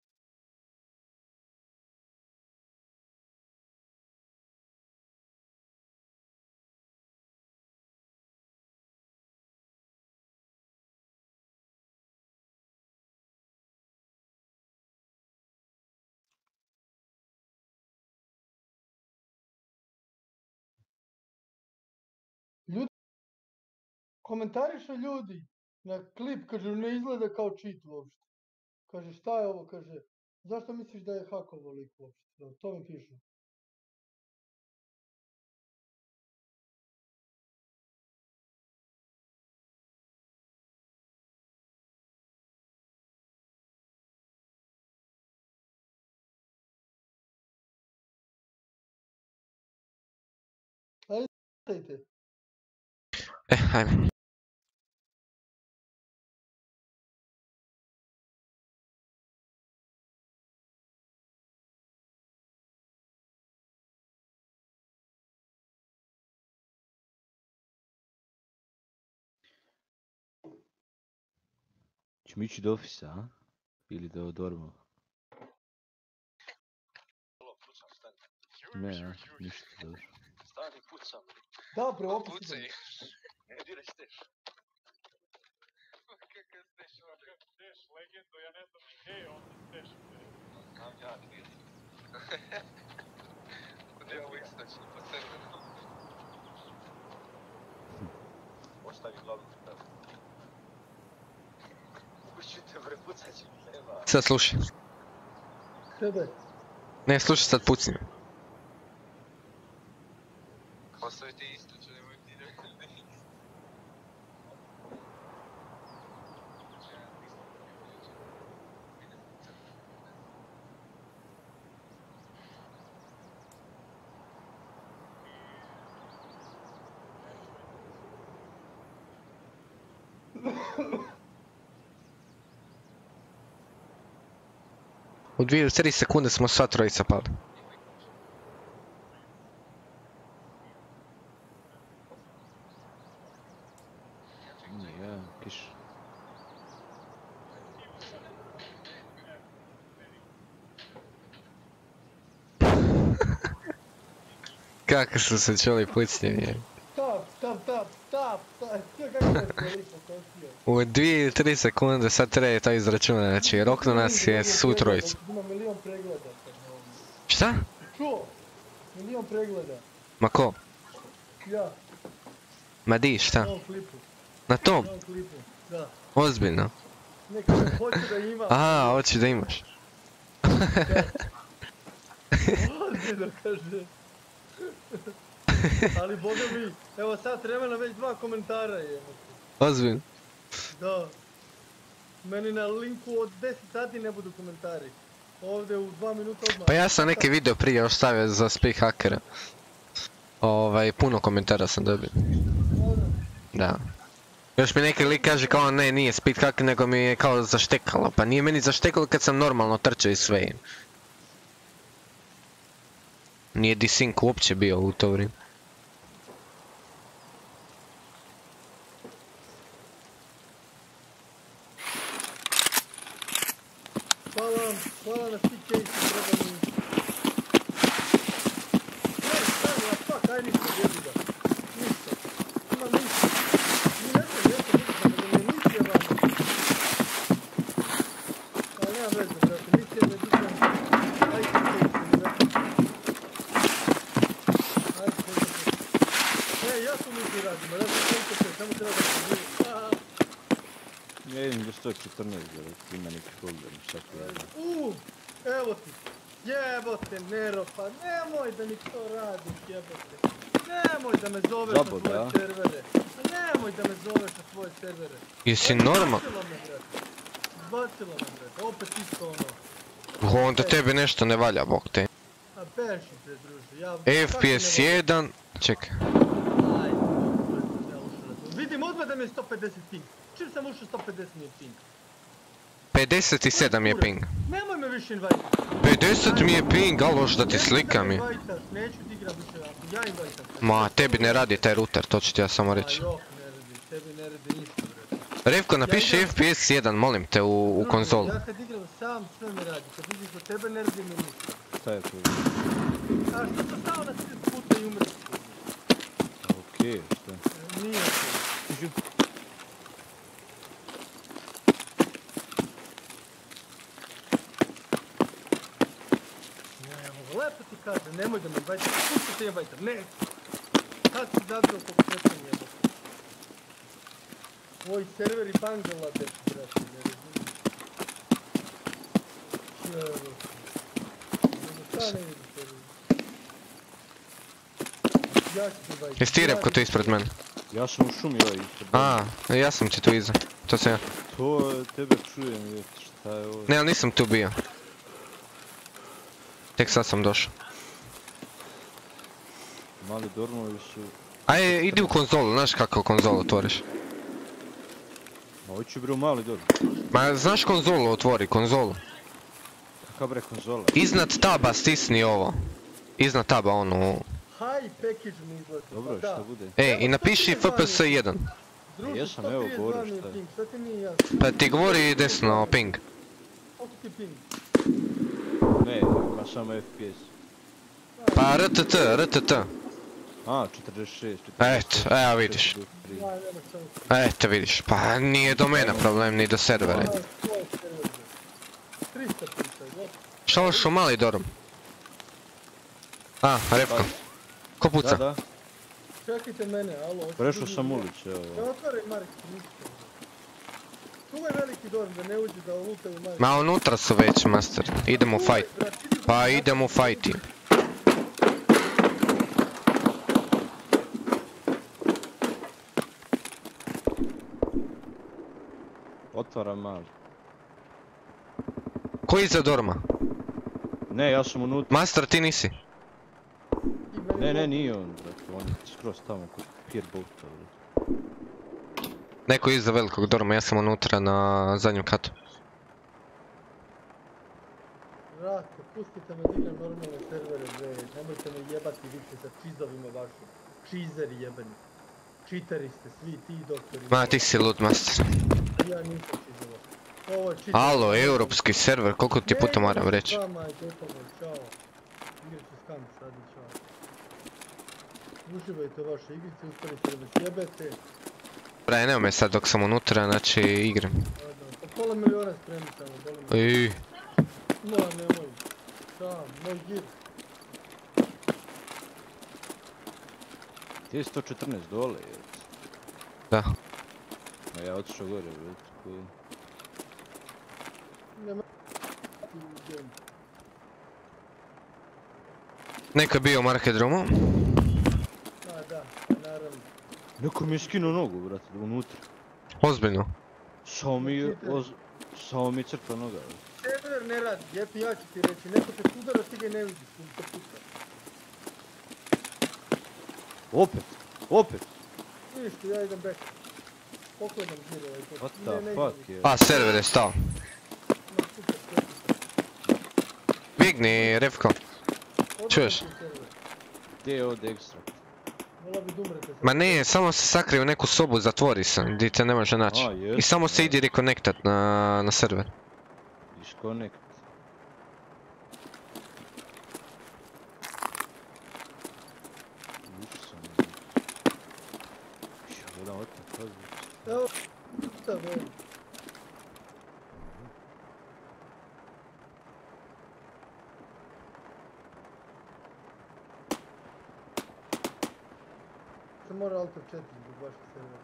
Komentarišu ljudi na klip, kažu ne izgleda kao cheat uopšte. Kaže šta je ovo, kaže, zašto misliš da je hakovo lik uopšte? Evo, to mi pišu. Ajde, dajte.
E, hajme.
Ćemo ići do ofisa, a? Ili do dorma? Ne, a? Ništa, dobro.
Da, bre, opet idem.
Legendo, ja ne znam ni gdje je on Steš.
Znam ja, gdje ti. Kod je ovo istočno, po crvenom. Ostavi glavnu štavu. Učite, bre, pucat će mi nema. Sad slušaj.
Tebe.
Ne, slušaj, sad pucni. Ostavite isto, ću nemoj ti rekao. U dvije do tri sekunde smo sva trojica pali.
Nije, kiš.
Kako su se čuli pucnjevi.
Stav, stav
U dvije ili tri sekunde sad treba to izračunati, znači rokno nas je svu trojicu.
Ima milion pregleda sad na ovom.
Šta?
Čuo? Milion pregleda.
Ma ko?
Ja,
Ma di,
na
šta?
ovom klipu.
Na tom?
Na ovom klipu, da.
Ozbiljno?
Neka hoću da imam.
Aha, hoćeš da imaš.
Ozbiljno kaže. Ali boga mi, evo sad vremena već dva komentara je.
Ozbiljno.
Da. Meni na linku od deset sati ne budu komentari. Ovdje u dva minuta odmah.
Pa ja sam neki video prije ostavio za Speak Hackera. Ovaj, puno komentara sam dobio. Da. Još mi neki lik kaže kao ne, nije Speed Hacker, nego mi je kao zaštekalo. Pa nije meni zaštekalo kad sam normalno trčao i sve. Nije desync uopće bio u to vrijeme.
Hvala vam, hvala na svi case-u, treba mi. Ne, stani, a fuck, aj ništa, jebi ga. Ništa. Ima ništa. Ni ne znam, jesam ništa, nego me misija vama. Ali nema veze, brate, misija me dužem. Aj ti case, mi vrati. Aj ti case. Ne, ja tu misiju radim, a ja sam case, samo treba da se bili.
Ja idem do sto četrnaest, da ima neki folder, šta tu je.
Uuu, evo ti. Jebote, Nero, pa nemoj da mi to radiš, jebote. Nemoj da me zoveš na
Zabo,
tvoje
da.
servere. Pa nemoj da me zoveš na tvoje servere.
Jesi normal?
Zbacila me, brate. Zbacila me, brate. Opet isto ono.
Onda tebi nešto ne valja, bog te.
A beži, bre, druže. Ja...
F P S jedan... Čekaj.
Ajde, brate, ja ušao na to. Vidim odmah da mi je sto pedeset ping. Čim sam ušao sto pedeset mi je ping.
pedeset sedam je ping.
Nemoj me više invajtati.
pedeset mi je ping, aloš da ti slikam je.
Neću ti igram više, ako ja invajtam.
Ma, tebi ne radi taj router, to ću ti ja samo reći.
A jok, ne radi, tebi ne radi ništa, brate.
Revko, napiši F P S jedan, molim te, u, u konzolu.
Ja kad igram sam, sve mi radi, kad igram kod tebe ne radi mi ništa.
Šta je tu?
A što sam stao na trideset puta i umreti?
Okej, šta?
Nije to. Lepo ti kažem, nemoj da me invajtaš, pusti se invajtam, ne! Kad si zagrao kog kretan jebate? Ovi serveri Bangladesh, brate, ne razumijem. Jebote. Šta ne vidim serveri? Ja ću ti invajtam.
Jesi ti Revko tu ispred mene?
Ja sam u šumi ovaj ispred.
A, ja sam ti tu iza. To sam ja.
To tebe čujem, je, šta je ovo?
Ne, ali nisam tu bio. Tek sad sam došao.
Mali dormovi su...
Ajde, idi u konzolu, znaš kako konzolu otvoriš?
Ma hoću bre u mali dorm.
Ma, znaš konzolu otvori, konzolu.
Kakav bre konzola?
Iznad taba stisni ovo. Iznad taba ono...
High package mi izlazi,
Dobro,
pa da.
šta bude?
E, i napiši F P S jedan.
Druže,
Jesam, evo,
sto trideset
govorim
dva mi je
šta je.
ping, šta ti nije jasno?
Pa ti govori desno ping.
Koliko ti je ping?
Ne, ima samo F P S.
Pa R T T, R T T.
A, četrdeset šest.
Eto, evo vidiš.
četrdeset tri.
Ja, nema šanse.
Eto vidiš, pa nije do mene problem, ni do servera.
Aj, tvoj server, bre. trista puta, jel?
Šta hoš u mali dorm? A, Revko. Ko
Da,
puca?
da.
Čekajte mene, alo. hoću
Prešao
drugi
sam
dio.
ulicu,
Ne
evo.
otvaraj Marek, ništa. Čuvaj veliki dorm da ne uđe da lutaju Marek.
Ma unutra su već, master. Idemo u fight. Pa idemo u fight.
Otvaram mali.
Ko je iza dorma?
Ne, ja sam unutra.
Master, ti nisi.
Ne, ne, nije on, brate. On je skroz tamo kod Pierbolta, brate.
Neko je iza velikog dorma, ja sam unutra na zadnjem katu.
Brate, pustite me da igram normalne servere, bre. Nemojte me jebati više sa čizovima vašim. Čizeri jebeni. Čiteri ste, svi ti doktori.
Ma, ti si lud, master.
Ja nisam čizova. Ovo je čitav.
Alo, europski server, koliko ti puta moram reći?
Ne, s vama je gotovo, čao. Igrice s kam sad i čao. Uživajte u vaše igrice, uspali ste da me sjebete.
Braj, nema me sad dok sam unutra, znači igram.
Da, da. Pa pola miliona spremi samo, boli me.
Ej,
No, nemoj. Da, moj gir.
Ti je sto četrnaest dole, je.
da.
A ja otišao gore, već, koji...
Nema... Game.
Neko je bio u market roomu.
A, da, naravno.
Neko mi je skinuo nogu, brate, unutra.
Ozbiljno.
Samo mi je, oz... Samo mi je crkla noga.
Server ne radi, Jepi, ja ću ti reći, neko te sudara, ti ga ne vidiš, on te puta.
Opet, opet.
Vidiš ti, ja idem back. Koliko idem gir ovaj put?
What
Ne,
the
ne idem
fuck
gir.
je?
A, server je stao.
Ma, super, super.
Bigni, Revko.
Odmah
Čuješ?
ti server.
Gdje je ovdje ekstra?
Vola bi dumrete sad.
Ma ne, samo se sakri u neku sobu, zatvori se, gdje te ne može naći.
A, jes.
I samo se idi reconnectat na, na server.
Disconnect. Ušao sam. Šta gledam otme, pazi.
Evo, šta veli? Se mora Alt F četiri zbog vašeg servera.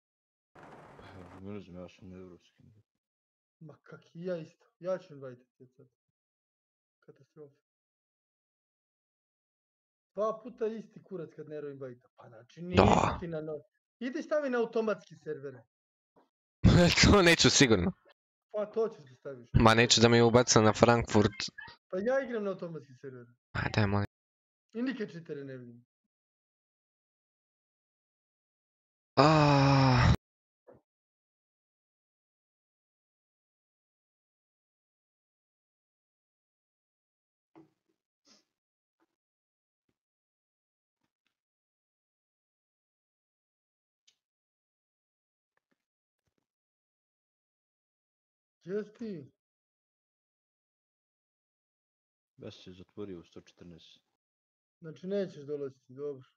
Ne znam, ja sam evropski.
Ma kak i ja isto. Ja ću invajtati te sad. Katastrofa. Dva puta isti kurac kad Nero invajta. Pa znači nisi
Da.
ti na no... Idi stavi na automatski servere.
To neću sigurno.
Pa to ćeš da staviš.
Ma neću da mi ubaca na Frankfurt.
Pa ja igram na automatski server.
Aj, daj molim.
I nikad čitere ne vidim.
Aaaa.
Gdje si ti?
Ja sam se zatvorio u sto četrnaest.
Znači nećeš dolaziti, dobro.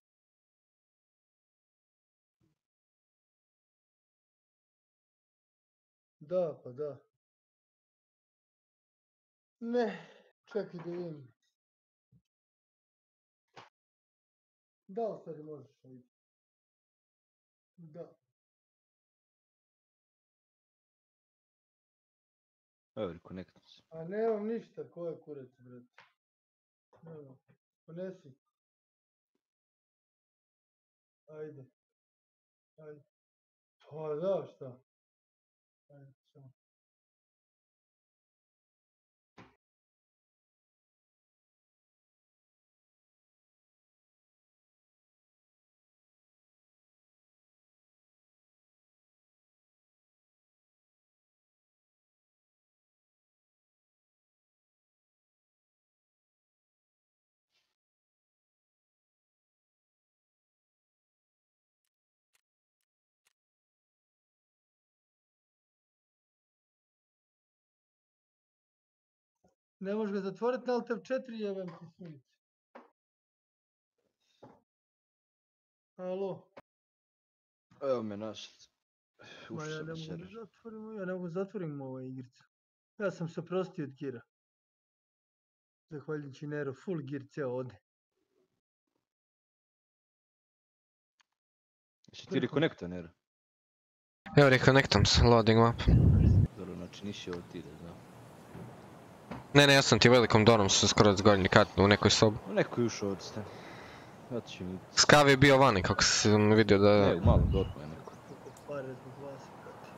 Da, pa da. Ne, čekaj da vidim. Da, u stvari možeš vidjeti. Da.
Evo, reconnectam se.
A nemam ništa, ko je kurac, brate. Nemam. Ponesi. Ajde. Ajde. Pa da, šta? Ajde, samo. Ne možeš ga zatvoriti na Alt F četiri, jebem ti sunce. Alo?
Evo me našli.
Ma ja
Ušao
ne
na
mogu da
server.
zatvorim, ja ne mogu da zatvorim ovu igricu. Ja sam se prostio od gira. Zahvaljujući Nero, full gir ceo ode.
Jesi ti reconnecta, Nero?
Evo reconnectam se, loading map.
Dobro, znači nisi ovo ti da znam.
Ne, ne, ja sam ti velikom dorom su skoro zgornji kat u nekoj sobi.
Neko je ušao od ste. Ja ću mi...
Skav je bio vani kako sam vidio da...
Ne, u malom dormu je neko.
Koliko pare zbog vas, brate.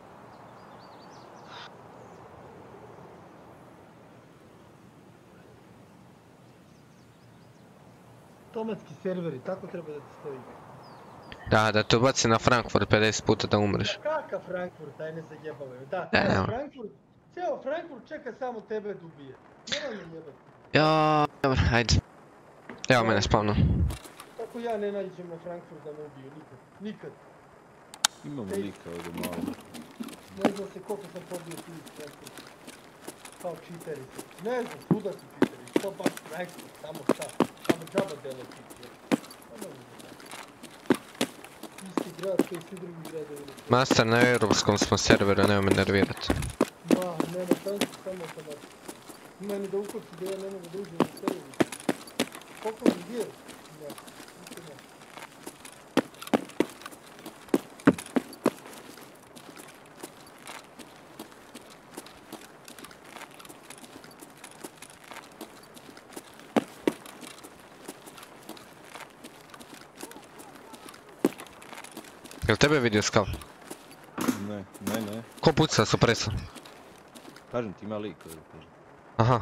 Automatski serveri, tako treba da ti stoji.
Da, da te ubaci na Frankfurt pedeset puta da umreš.
Kaka Frankfurt, aj ne zajebavaju. Da,
Ne,
ceo
nema.
Frankfurt, ceo Frankfurt čeka samo tebe da ubije. Nemoj me jebati.
Ja, dobro, ajde. Evo mene spavno.
Tako ja ne nađem na Frankfurt da me ubiju, nikad. Nikad.
Imamo
Ej.
lika ovdje malo.
Ne znam se koliko sam pobio tu iz Frankfurta. Kao čiteri. Ne znam, kuda su čiteri. Što baš Frankfurt, samo šta. Samo džaba delo čiteri. Isti grad koji svi drugi gradovi.
Master, na europskom smo serveru, nema me nervirat.
Ma, nema šanse, samo automatski. Meni da ukoči da ja ne mogu da uđem u server. Poklon gdje? Da, ništa ne.
Jel tebe vidio Skal?
Ne, ne, ne.
Ko puca supresa?
Kažem ti ima lik, ovdje, kažem.
Aha,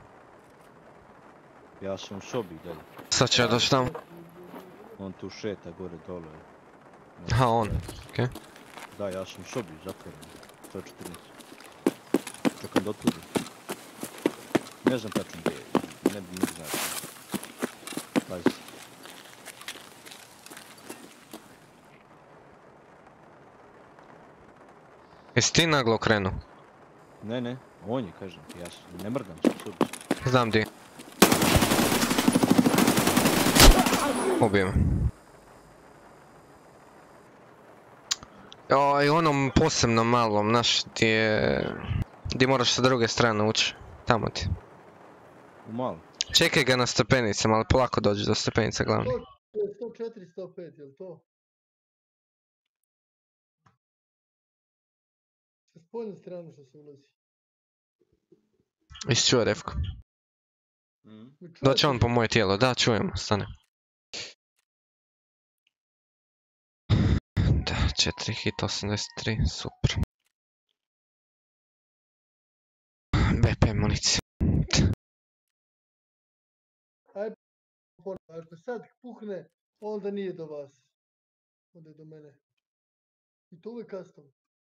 Ja sam u sobi dalje.
sad ću ja doći tamo.
On tu šeta gore dole.
Aha, on, okej.
Da, ja sam u sobi zatvoren. sto četrnaest. Čekam da otvorim. Ne znam tačno gdje je. Ne, ne znam. Pazi.
Jesi ti naglo okrenuo?
Ne, ne, on je, kažem ti, ja sam, ne mrdam se u sobi.
Znam di. Ubio me. O, i onom posebnom malom, znaš, ti je... Di moraš sa druge strane ući. Tamo ti.
U malo.
Čekaj ga na stepenicama, ali polako dođi do stepenica glavni.
sto četiri, sto pet, jel to? Sa spoljne strane što se ulazi.
Isčuo Revko.
Mm.
Doće on po moje tijelo, da, čujemo, stane. Da, četiri hit, osamdeset tri, super. B P municija.
Ako sad puhne, onda nije do vas. Onda je do mene. I to uvijek custom.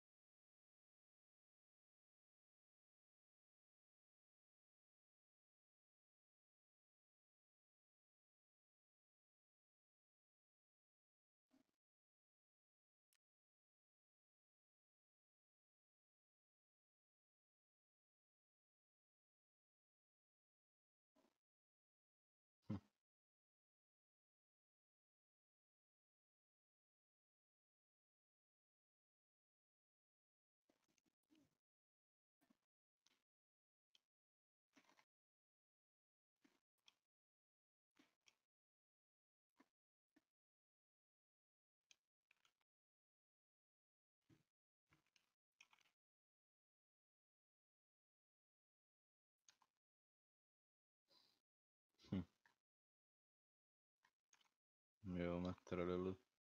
Evo materijalu.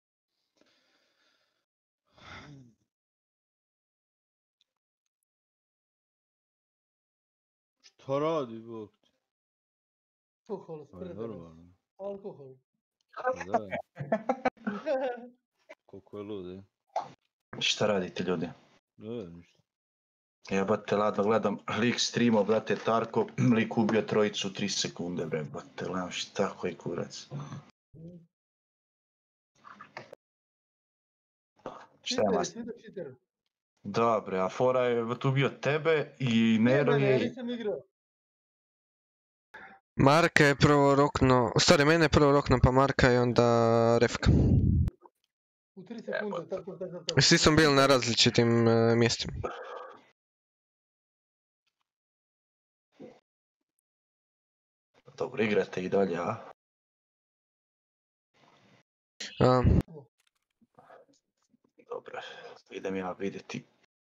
Šta radi, Bog ti?
Alkohol,
Pa je
spreda nas.
normalno.
Alkohol.
Pa da, koliko je lud, je.
Šta radite ljudi?
Da, ništa.
Jebate, ladno gledam lik streamo, brate, Tarko, lik ubio trojicu u tri sekunde, bre, brate, gledam šta koji kurac. Šta je
Cheater,
mas?
svi da cheater.
Da, bre, a fora je tu ubio tebe i
Ne,
Nero
ne, ne, ja
je...
nisam igrao.
Marka je prvo rokno, u stvari mene je prvo rokno pa Marka i onda Revka.
U tri sekunde, tako, tako, tako.
Svi smo bili na različitim uh, mjestima.
Dobro, igrate i dalje, a?
A,
Dobro, idem ja vidjeti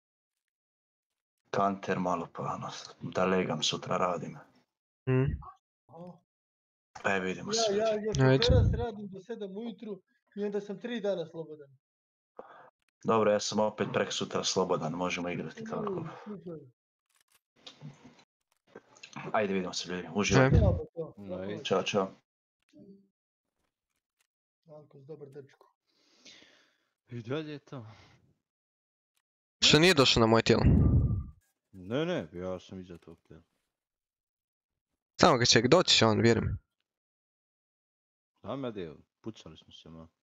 kanter malo pa ono, da legam sutra radim.
mm.
E, vidimo
Ja,
se.
ja, ja
Ajde.
večeras radim do sedam ujutru i onda sam tri dana slobodan.
Dobro, ja sam opet prek sutra slobodan, možemo igrati tako.
Mm, super.
Ajde, vidimo se ljudi, uživajte.
Ajde.
Ja, pa to.
Ajde.
Ćao, čao.
Ankos, dobar dečko.
I dalje je to.
Što nije došao na moje tijelo?
Ne, ne, ja sam iza tog tijela.
Samo ga ček, doći će on, vjerujem.
Znam ja gdje, pucali smo se malo.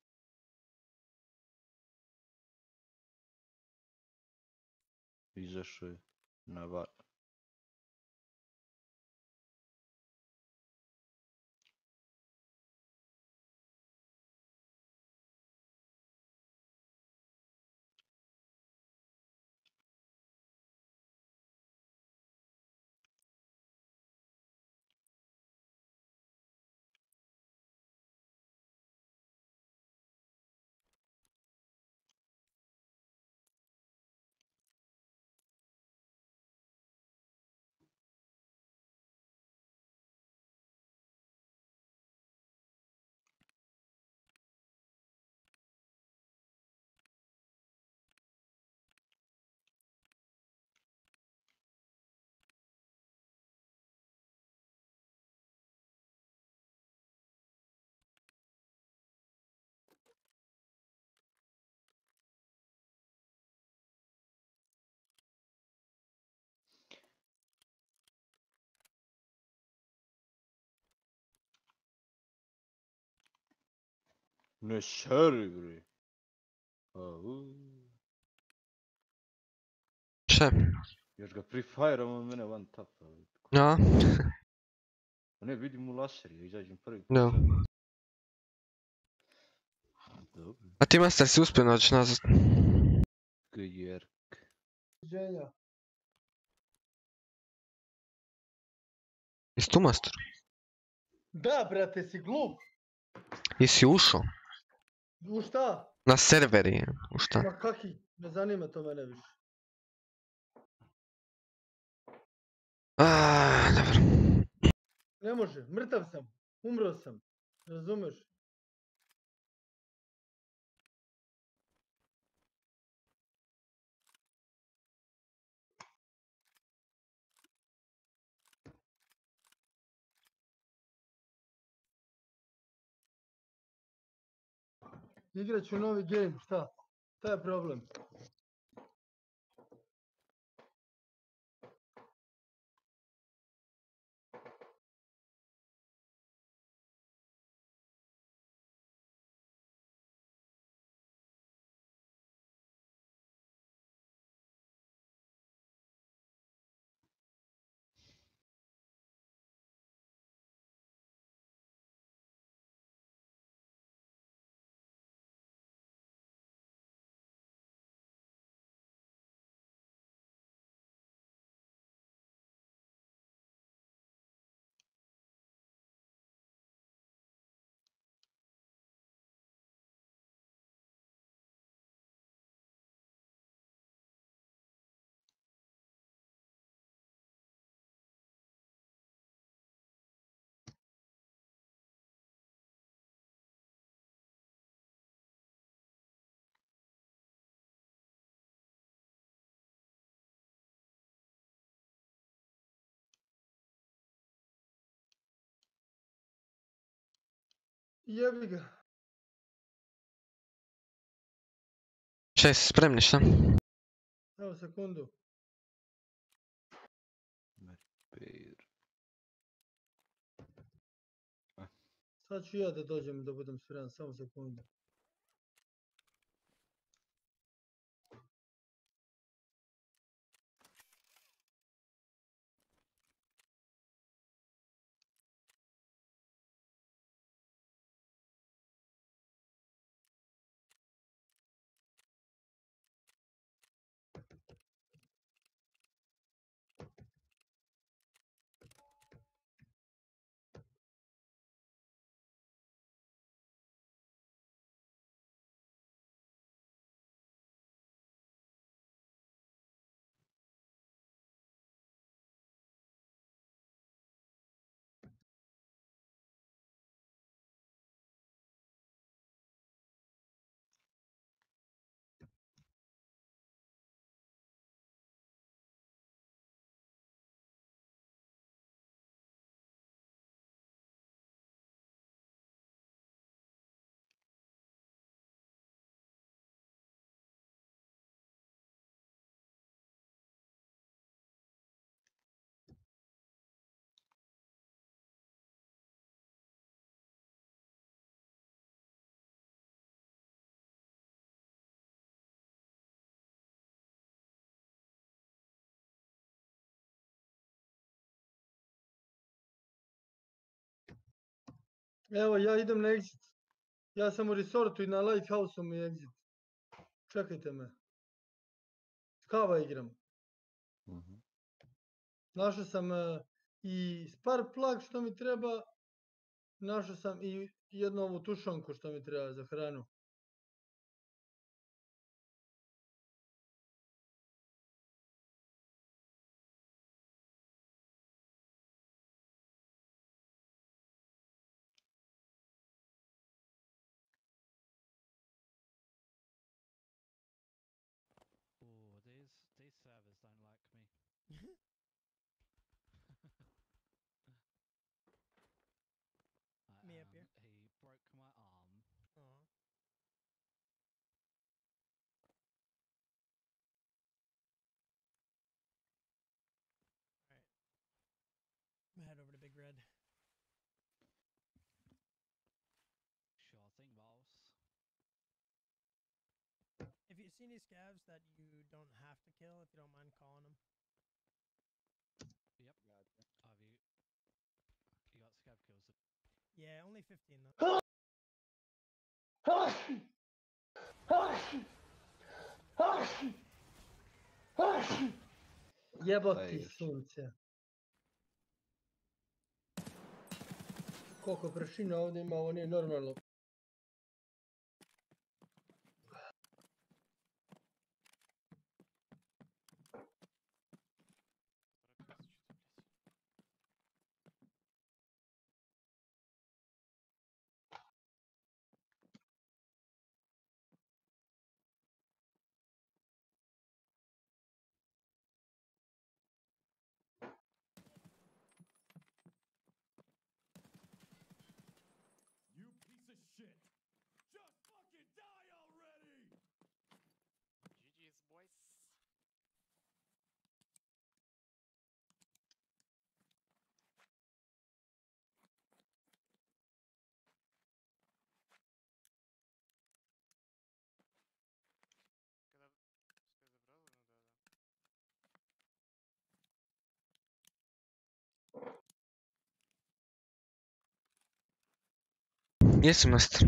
Izašao je na va... Ne šeri bre. Au.
Še?
Još ga Free Fire, on mene one tap.
Ja,
Ne, vidim u laser, ja izađem prvi.
da.
Dobro.
A ti master si uspio naći nazad?
Jer.
Ženja.
Jesi tu master?
Da, brate, si glup.
Jesi ušao?
U šta?
Na serveri, u šta?
Ma kaki? Ne zanima to mene više.
Aaaa, dobro.
Ne može, mrtav sam. Umro sam. Razumeš? Igrat ću novi game, šta? Šta je problem? Jebi ga.
Šta, jesi spremni, šta?
Evo sekundu. Sad ću ja da dođem da budem spreman, samo sekundu. Evo, ja idem na exit. Ja sam u resortu i na Lighthouse-u mi je exit. Čekajte me. Kava igram. Našao sam uh, i spark plug što mi treba. Našao sam i jednu ovu tušanku što mi treba za hranu.
Oh, these these servers don't like me. I,
Me up
um,
here.
He broke my arm.
Aw. Alright. I'm gonna head over to Big Red.
Sure thing, boss.
see any scavs that you don't have to kill if you don't mind calling them?
Yep. Have you? You got scav kills.
Yeah, only fifteen though.
Jeboti
Aj.
sunce. Koliko prašina ovdje ima, ovo nije normalno.
G G's boys. Когда... Что забрал? Ну да, да.
Jesi master?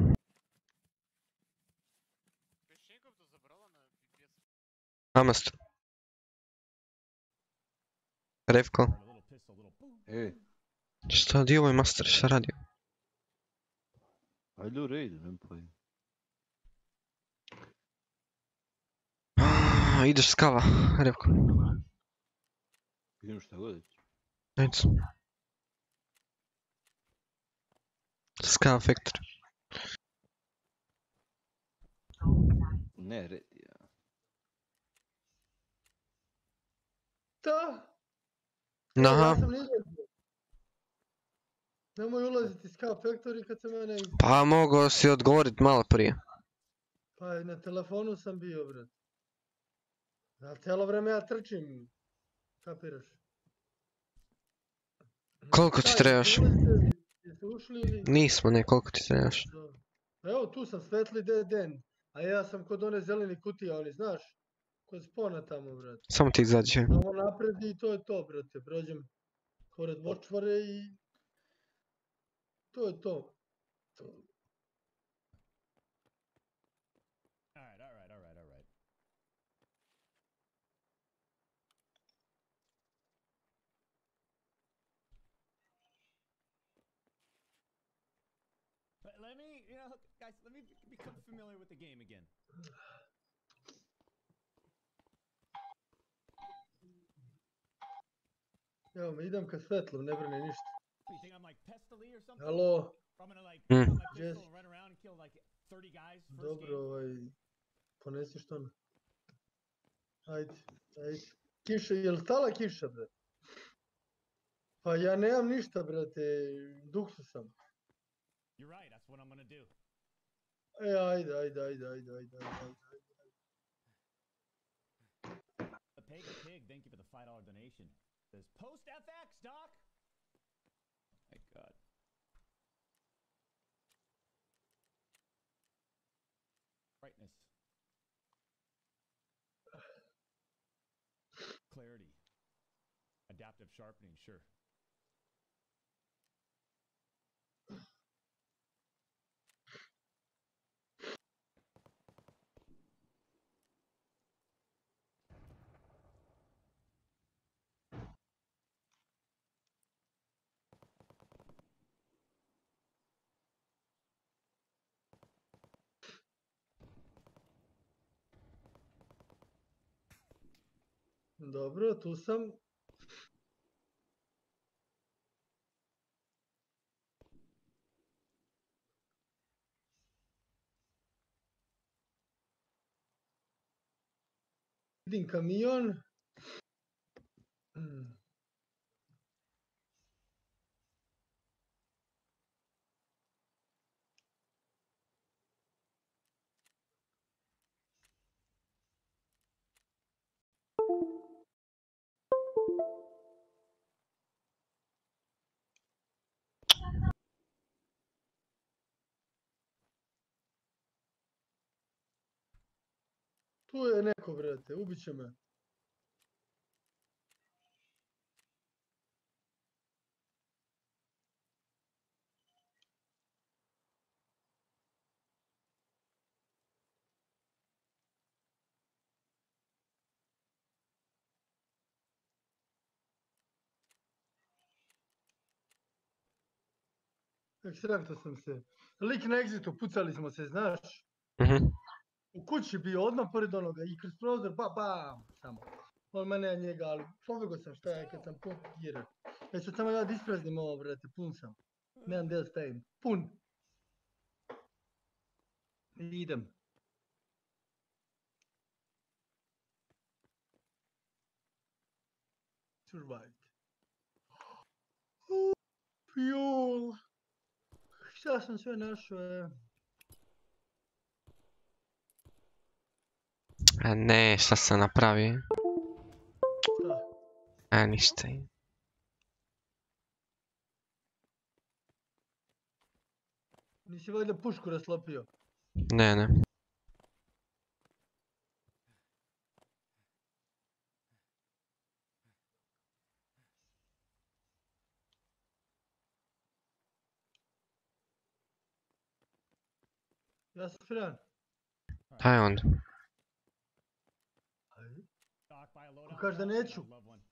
Пешников то забрала на пипец.
A master. Revko.
Ej,
Šta di ovaj master, šta radi?
ajde u raid, nem pojim.
Ah, ideš skava, Revko.
Idem šta god.
Ajde. Skava factory.
Ne, raid, ja.
Da!
Aha.
Ja sam izlazio. Nemoj ulaziti s Scout Factory kad se mene iz...
Pa mogao si odgovorit malo prije.
Pa na telefonu sam bio, brat. A cijelo vreme ja trčim. Kapiraš?
Koliko ti
Šta,
trebaš?
jeste ulazili? Jeste ušli ili...
Nismo, ne, koliko ti trebaš?
Dobro. Evo tu sam, svetli dead end. A ja sam kod one zeleni kutije, oni, znaš? Kod spona tamo, brat.
Samo ti izađe.
Samo napred i to je to, brate. Prođem pored vočvare i... To je to.
Alright, alright, alright, alright. Let, let me, you know, guys, let me become familiar with the game again.
Evo me, idem ka svetlu, ne brini ništa.
You think I'm like Pestily or something?
Halo?
I'm gonna like
Mm.
pull out my
Jess.
pistol and run around and kill like thirty guys first
Dobro,
game?
ovaj... Ponesi što ono. Ajde, ajde. Kiša, je li stala kiša, bre? Pa ja nemam ništa, brate. Duksu sam.
You're right, that's what I'm gonna do.
E, ajde, ajde, ajde, ajde, ajde, ajde, ajde.
A Peg a Pig, thank you for the five dollar donation. Says post F X, Doc! My god. Brightness. Clarity. Adaptive sharpening, sure.
Dobro, tu sam. Vidim kamion. Hmm. Tu je neko, brate, ubit će me. Ekstrakto sam se. Lik na exitu, pucali smo se, znaš?
Mhm.
U kući bio odmah pored onoga i kroz prozor, ba, bam, samo. On mene je njega, ali pobjegao sam šta je kad sam pun girat. E sad samo ja da ispraznim ovo, brate, pun sam. Nemam gdje da stavim. Pun. I idem. Survived. Jol. Šta sam sve našao, e?
A ne, šta sam napravio?
Šta?
A ništa.
Nisi valjda pušku raslopio?
Ne, ne.
Ja sam spreman.
Aj onda.
Ajde.
Doc, buy a loadout
Ko kaže da
box?
neću?
I'd love one.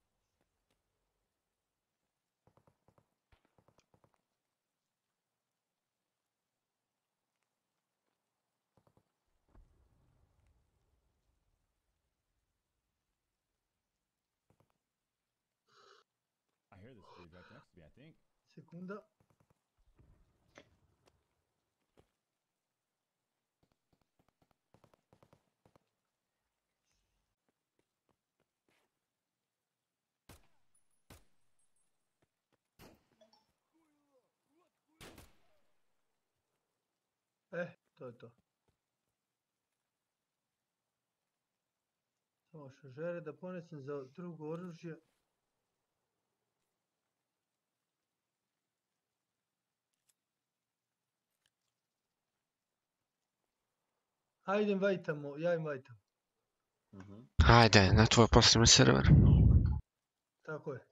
I hear this dude right next to me, I think.
Sekunda. E, to je to. Samo šaržere da ponesem za drugo oružje. Ajde invajtamo, ja invajtam.
Ajde, na tvoj posebni server.
Tako je.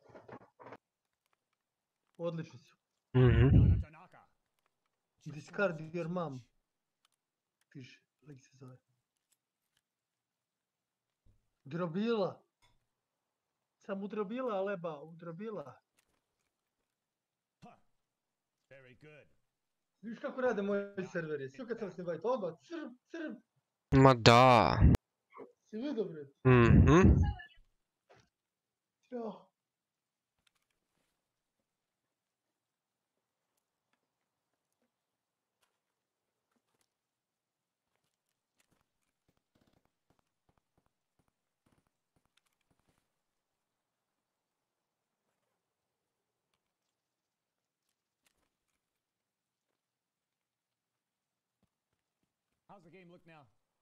Odlični su.
Mhm.
Discard your mom. Piše, lik se zove. Drobila. Sam udrobila, leba, udrobila.
Very good.
Viš kako rade moji serveri? Sve kad sam se invajtao, odmah crb, crb.
Ma da.
Si vidio, bre?
Mhm.
Ćao.
How's the game look now?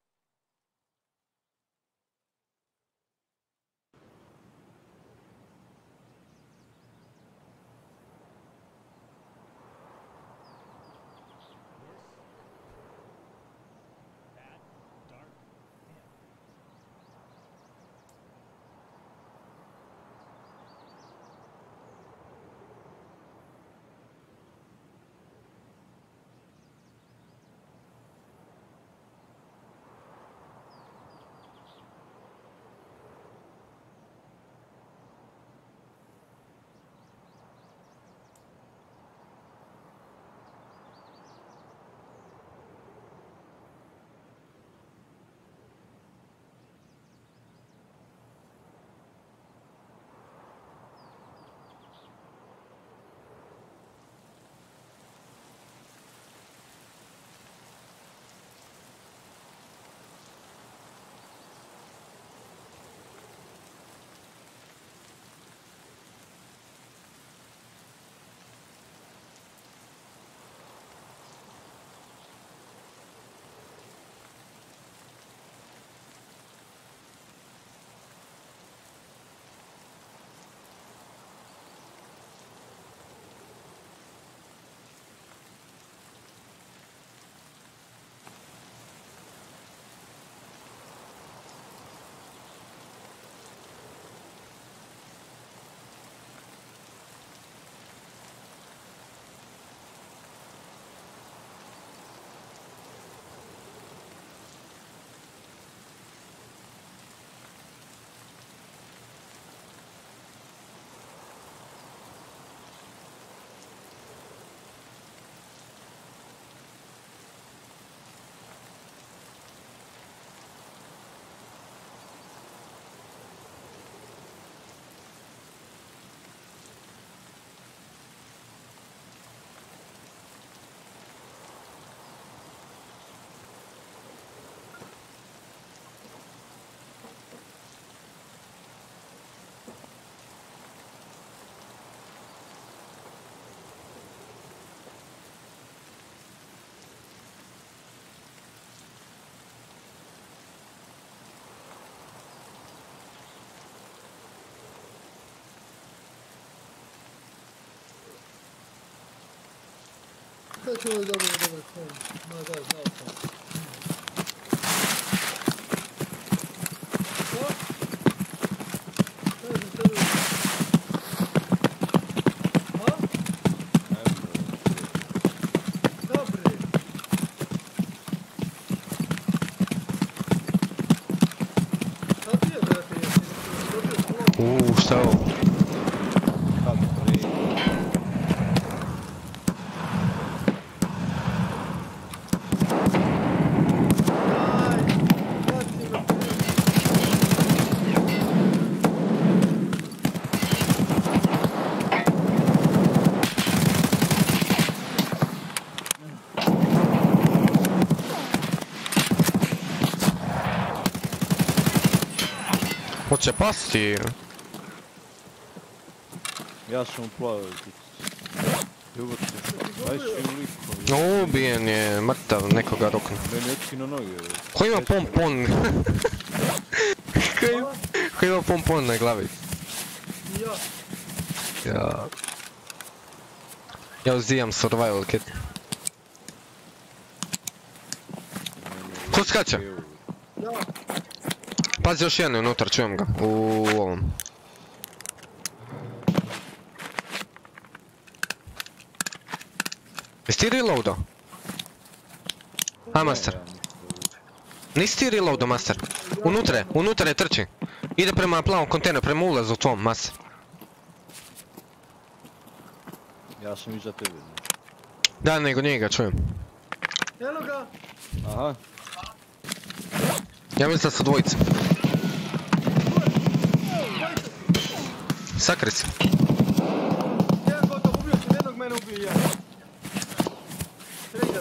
Worse? Bad? Dark? Man.
Sad ćemo je dobro, dobro, sve. Ma da, znao sam. Što? Kažem tebi. A? Dobre. Sad ti je, brate, jesi dobio slovo?
Uuu, šta je ovo? Hoće pasti.
Ja sam uplavio ti. Ljubav se. Aj si u liku.
Ubijen je, mrtav, nekoga roknu.
Meni je na noge.
Ko ima pompon? Ko ima, ko ima pompon na glavi?
Ja.
Ja. Ja uzijam survival kit. Ko skače?
Ja.
Pazi, još jedan je unutra, čujem ga. U ovom. Jesi ti reloadao? Aj, master. Nisi ti reloadao, master. Unutra je, unutra je trči. Ide prema plavom kontejneru, prema ulazu u tvom, master.
Ja sam iza tebe.
Da, nego njega čujem.
Eno ga.
Aha.
Ja mislim da su dvojice. Sakri se.
Jedan gotov, ubio sam jednog, mene ubio jedan. Sređan.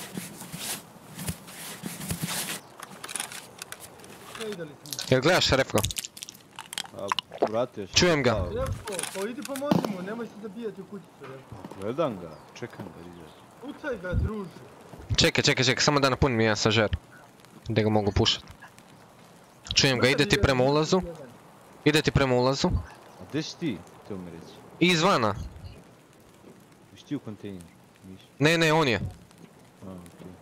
Sređali smo.
Jel gledaš Refko?
A, vratio sam.
Čujem ga.
Refko, pa idi pomozi mu, nemoj se zabijati u kućicu, Refko.
Gledam ga, čekam ga izaći.
Ucaj ga, druže.
Čekaj, čekaj, čekaj, samo da napunim jedan sažer. Da ga mogu pušat. Čujem ga, ide ti prema ulazu. Ide ti prema ulazu.
A gdje si ti, te mi reci?
I izvana.
Jesi ti u kontejneru? Nisi.
Ne, ne, on je.
A, okej.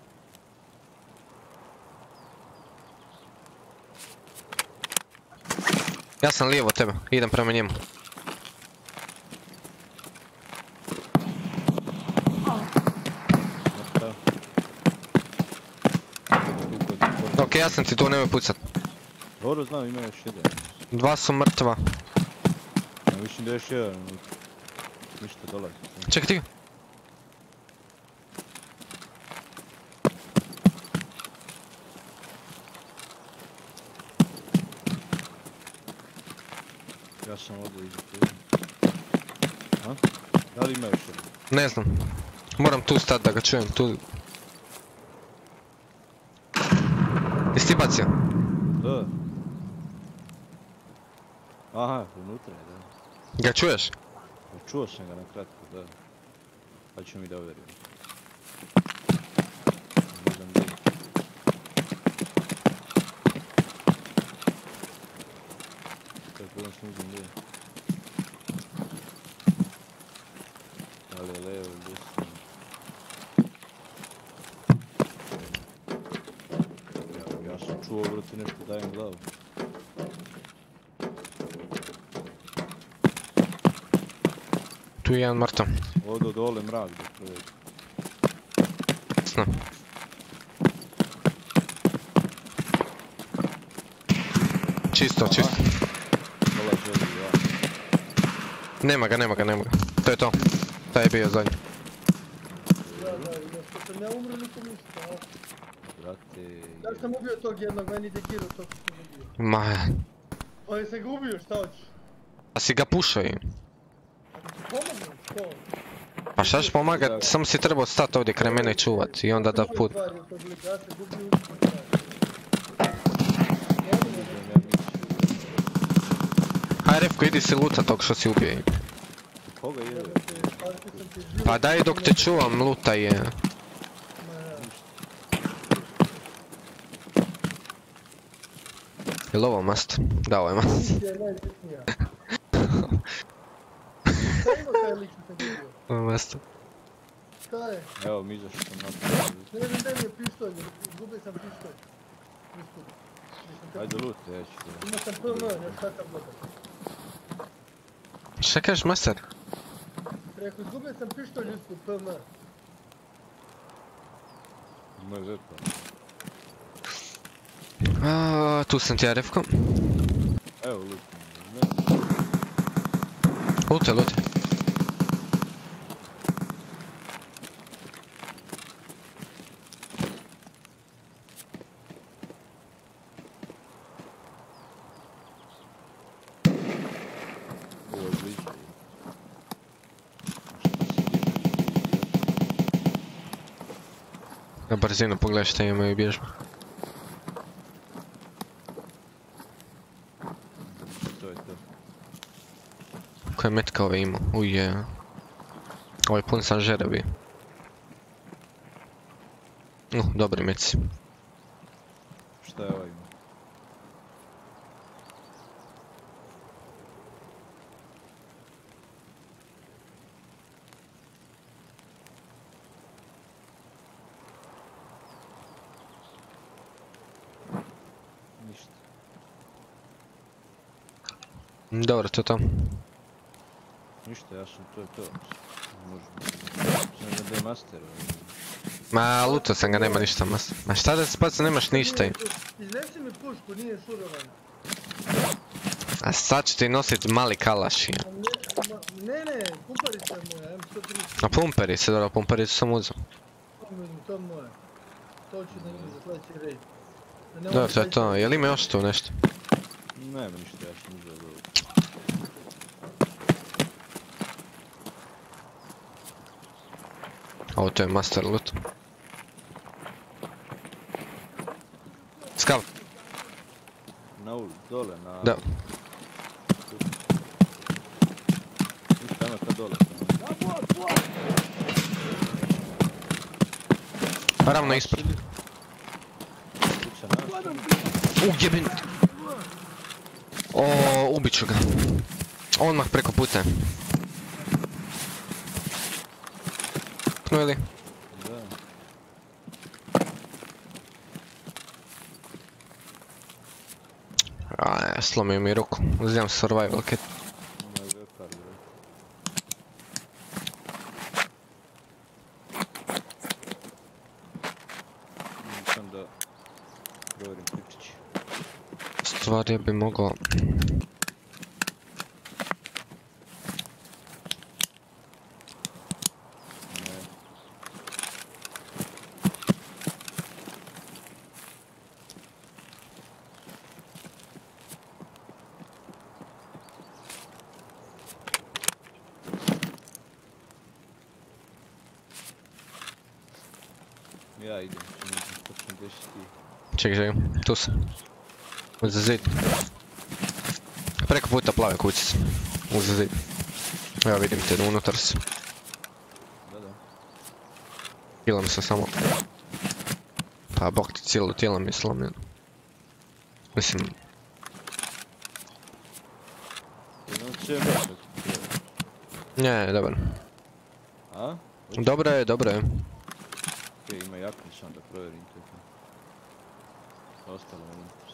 Ja sam lijevo od tebe, idem prema njemu.
Mrtav.
Ok, ja sam ti tu, nemoj pucat.
Dobro znam, ima još jedan.
Dva su mrtva.
Ja mislim da je još jedan. Ništa dolazi.
Čekaj ti ga.
Ja sam ovdje iza tebe. A? Da li ima još jedan?
Ne znam. Moram tu stat da ga čujem, tu. Jesi ti bacio?
Da. Aha, unutra je, da.
Ga čuješ?
Čuo sam ga na kratko, da. Pa ću mi da uvjerim. Ne znam gdje. Tako da sam uzim gdje. Da li je levo ili desno? Ja, ja sam čuo, vrati, nešto dajem glavu.
Tu je jedan mrtav.
Odo dole mrak da čovjek.
Znam. Čisto, čisto.
Dola želi, ja.
Nema ga, nema ga, nema ga. To je to. Taj je bio zadnji.
Da, da, i da što sam ja umro, nikom ništa, a?
Brate...
Ja sam ubio tog jednog, meni dekirao tog što sam ubio.
Ma...
Ali sam ga ubio, šta hoćeš?
A si ga pušao i...
Pomognem, što?
Pa šta ćeš pomagat, samo si trebao stati ovdje kraj mene i čuvat i onda da put...
Ja sam ubio ubio.
Haj Refko, idi si luta tog što si ubio.
Koga je?
Pa daj dok te čuvam, lutaj je. Jel' ovo mast? Da, ovo je mast. Ovo je mast.
Šta je?
Evo mi izašao sam napravio.
Ne znam da mi je pištolj, izgubio sam pištolj. Usput.
Ajde lute, ja ću te.
Imao sam P M, još kakav bloka.
Šta kažeš, master?
Rekao, izgubio sam pištolj usput P M.
Moj vepa.
A, tu sam ti ja refko.
Evo lute.
Lute, lute.
Ovo je bliže.
Na brzinu pogledaj šta imaju i bježmo.
To je to.
Koje metka ove imao? Uje. Ovo je pun sanžera bio. Uh, dobri meci.
Šta je ovo ima? Ništa.
Dobro, to je to.
Ništa, ja sam, to je to. Možemo... Sam na D-Masteru.
Ma, luto sam ga, nema ništa mas. Ma šta da se spaca, nemaš ništa.
Iznesi mi pušku, nije šurovana.
A sad ću ti nosit mali kalaš.
Ne, ne, ne, pumparica je moja, M sto trideset.
A pumperi se, dobro, pumpericu sam uzeo.
To je moje. To ću da imam za sljedeći raid.
Dobro, to je to. Je li ima još tu nešto?
Nema ništa, ja sam uzeo dobro.
Ovo to je master loot. Skav.
Na ulu, dole, na...
Da.
Ništa, ima kad dole.
Ravno ispred. U, jebin. O, ubit ću ga. Odmah preko puta. Knuli.
Da.
A, slomio mi ruku. Uzimam survival kit.
Moj vepar, bre. Nisam da provjerim ključići.
Stvari bi mogao...
Ja idem, ću nekim počnem dešiti.
Čekaj, čekaj, tu sam. Uza zid. Preko puta plave kućice. Uza zid. Evo vidim te, unutar si.
Da, da.
Kilam se samo. Pa bok ti cijelo tijelo mi je slomljeno. Mislim...
Jednom će je mršak.
Ne, dobro.
A?
Dobro je, dobro je.
Okej, ima jaknić, onda provjerim to. Ostalo je unutar.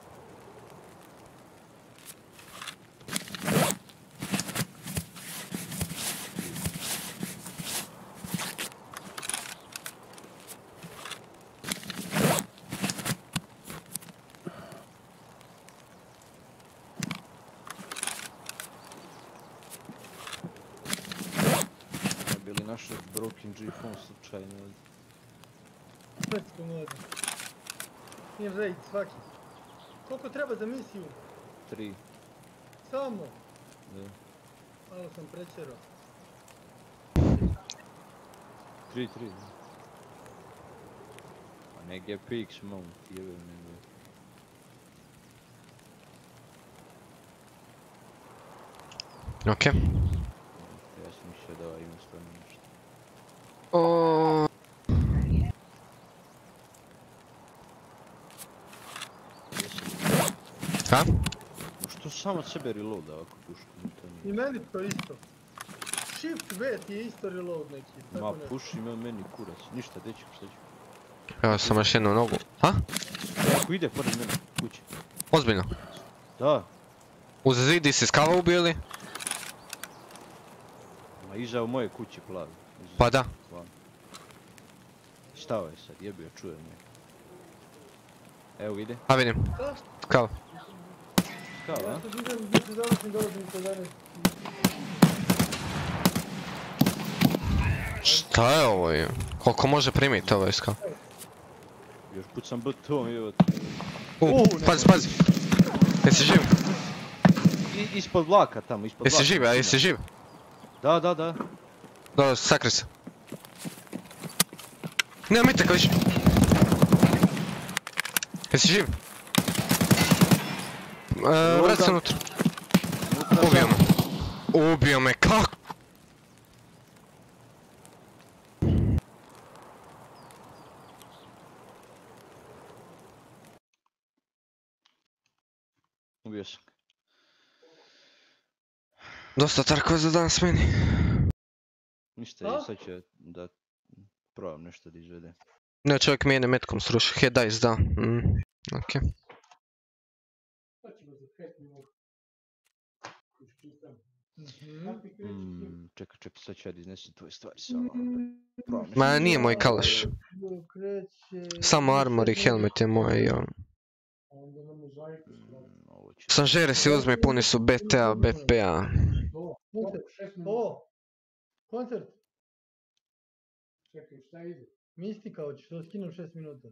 Bili našli broken G-phone slučajno.
Smetsko mlade. Nijem raid svaki. Koliko treba za misiju?
Tri.
Samo?
Da.
Malo sam prečerao.
Tri, tri. Pa ne G P X mount, jebe nego.
Okej.
Ja sam mislio da ovaj ima stvarno nešto.
O... Ha?
Što samo od sebe reloada ako pušku?
I meni to isto. Shift V ti je isto reload neki.
Ma
tako nešto.
puši me meni kurac, ništa dečko, šta ću?
Evo sam još jednu nogu. Ha?
Ako ide pored mene, kući.
Ozbiljno?
Da.
Uz zid di si skava ubio ili?
Ma iza u moje kući plavi. Iza.
Pa da.
Stvarno. Stao je sad, jebio, čujem je. Evo ide.
A vidim. Skava.
Skava, a?
Ja sad idem, gdje se završim, dolazim kod danas.
Šta je ovo je? Koliko može primiti ovaj skav?
Još pucam beton, evo.
U, pazi, pazi. Jesi živ?
I, ispod vlaka tamo, ispod vlaka.
Jesi živ, a jesi živ?
Da, da, da.
Dobro, sakri se. Nema mitaka više. Jesi živ? E, vrati se unutra. Ubio me. Ubio me, kako?
Ubio sam.
Dosta tarkova za danas meni.
Ništa, ja sad će da probam nešto da izvede.
Ne, čovjek mi jedne metkom srušio. Head dice, da. Mm. Okej.
Mm, čekaj, čekaj, sad ću ja da iznesem tvoje stvari samo. Probam nešto.
Ma nije moj kalaš. Samo armor i helmet je moj i on.
Ovo će...
Sanžere si uzme, puni su B T A, B P A.
O! Koncert! Čekaj, šta ide? Mistika, hoćeš da skinem šest minuta.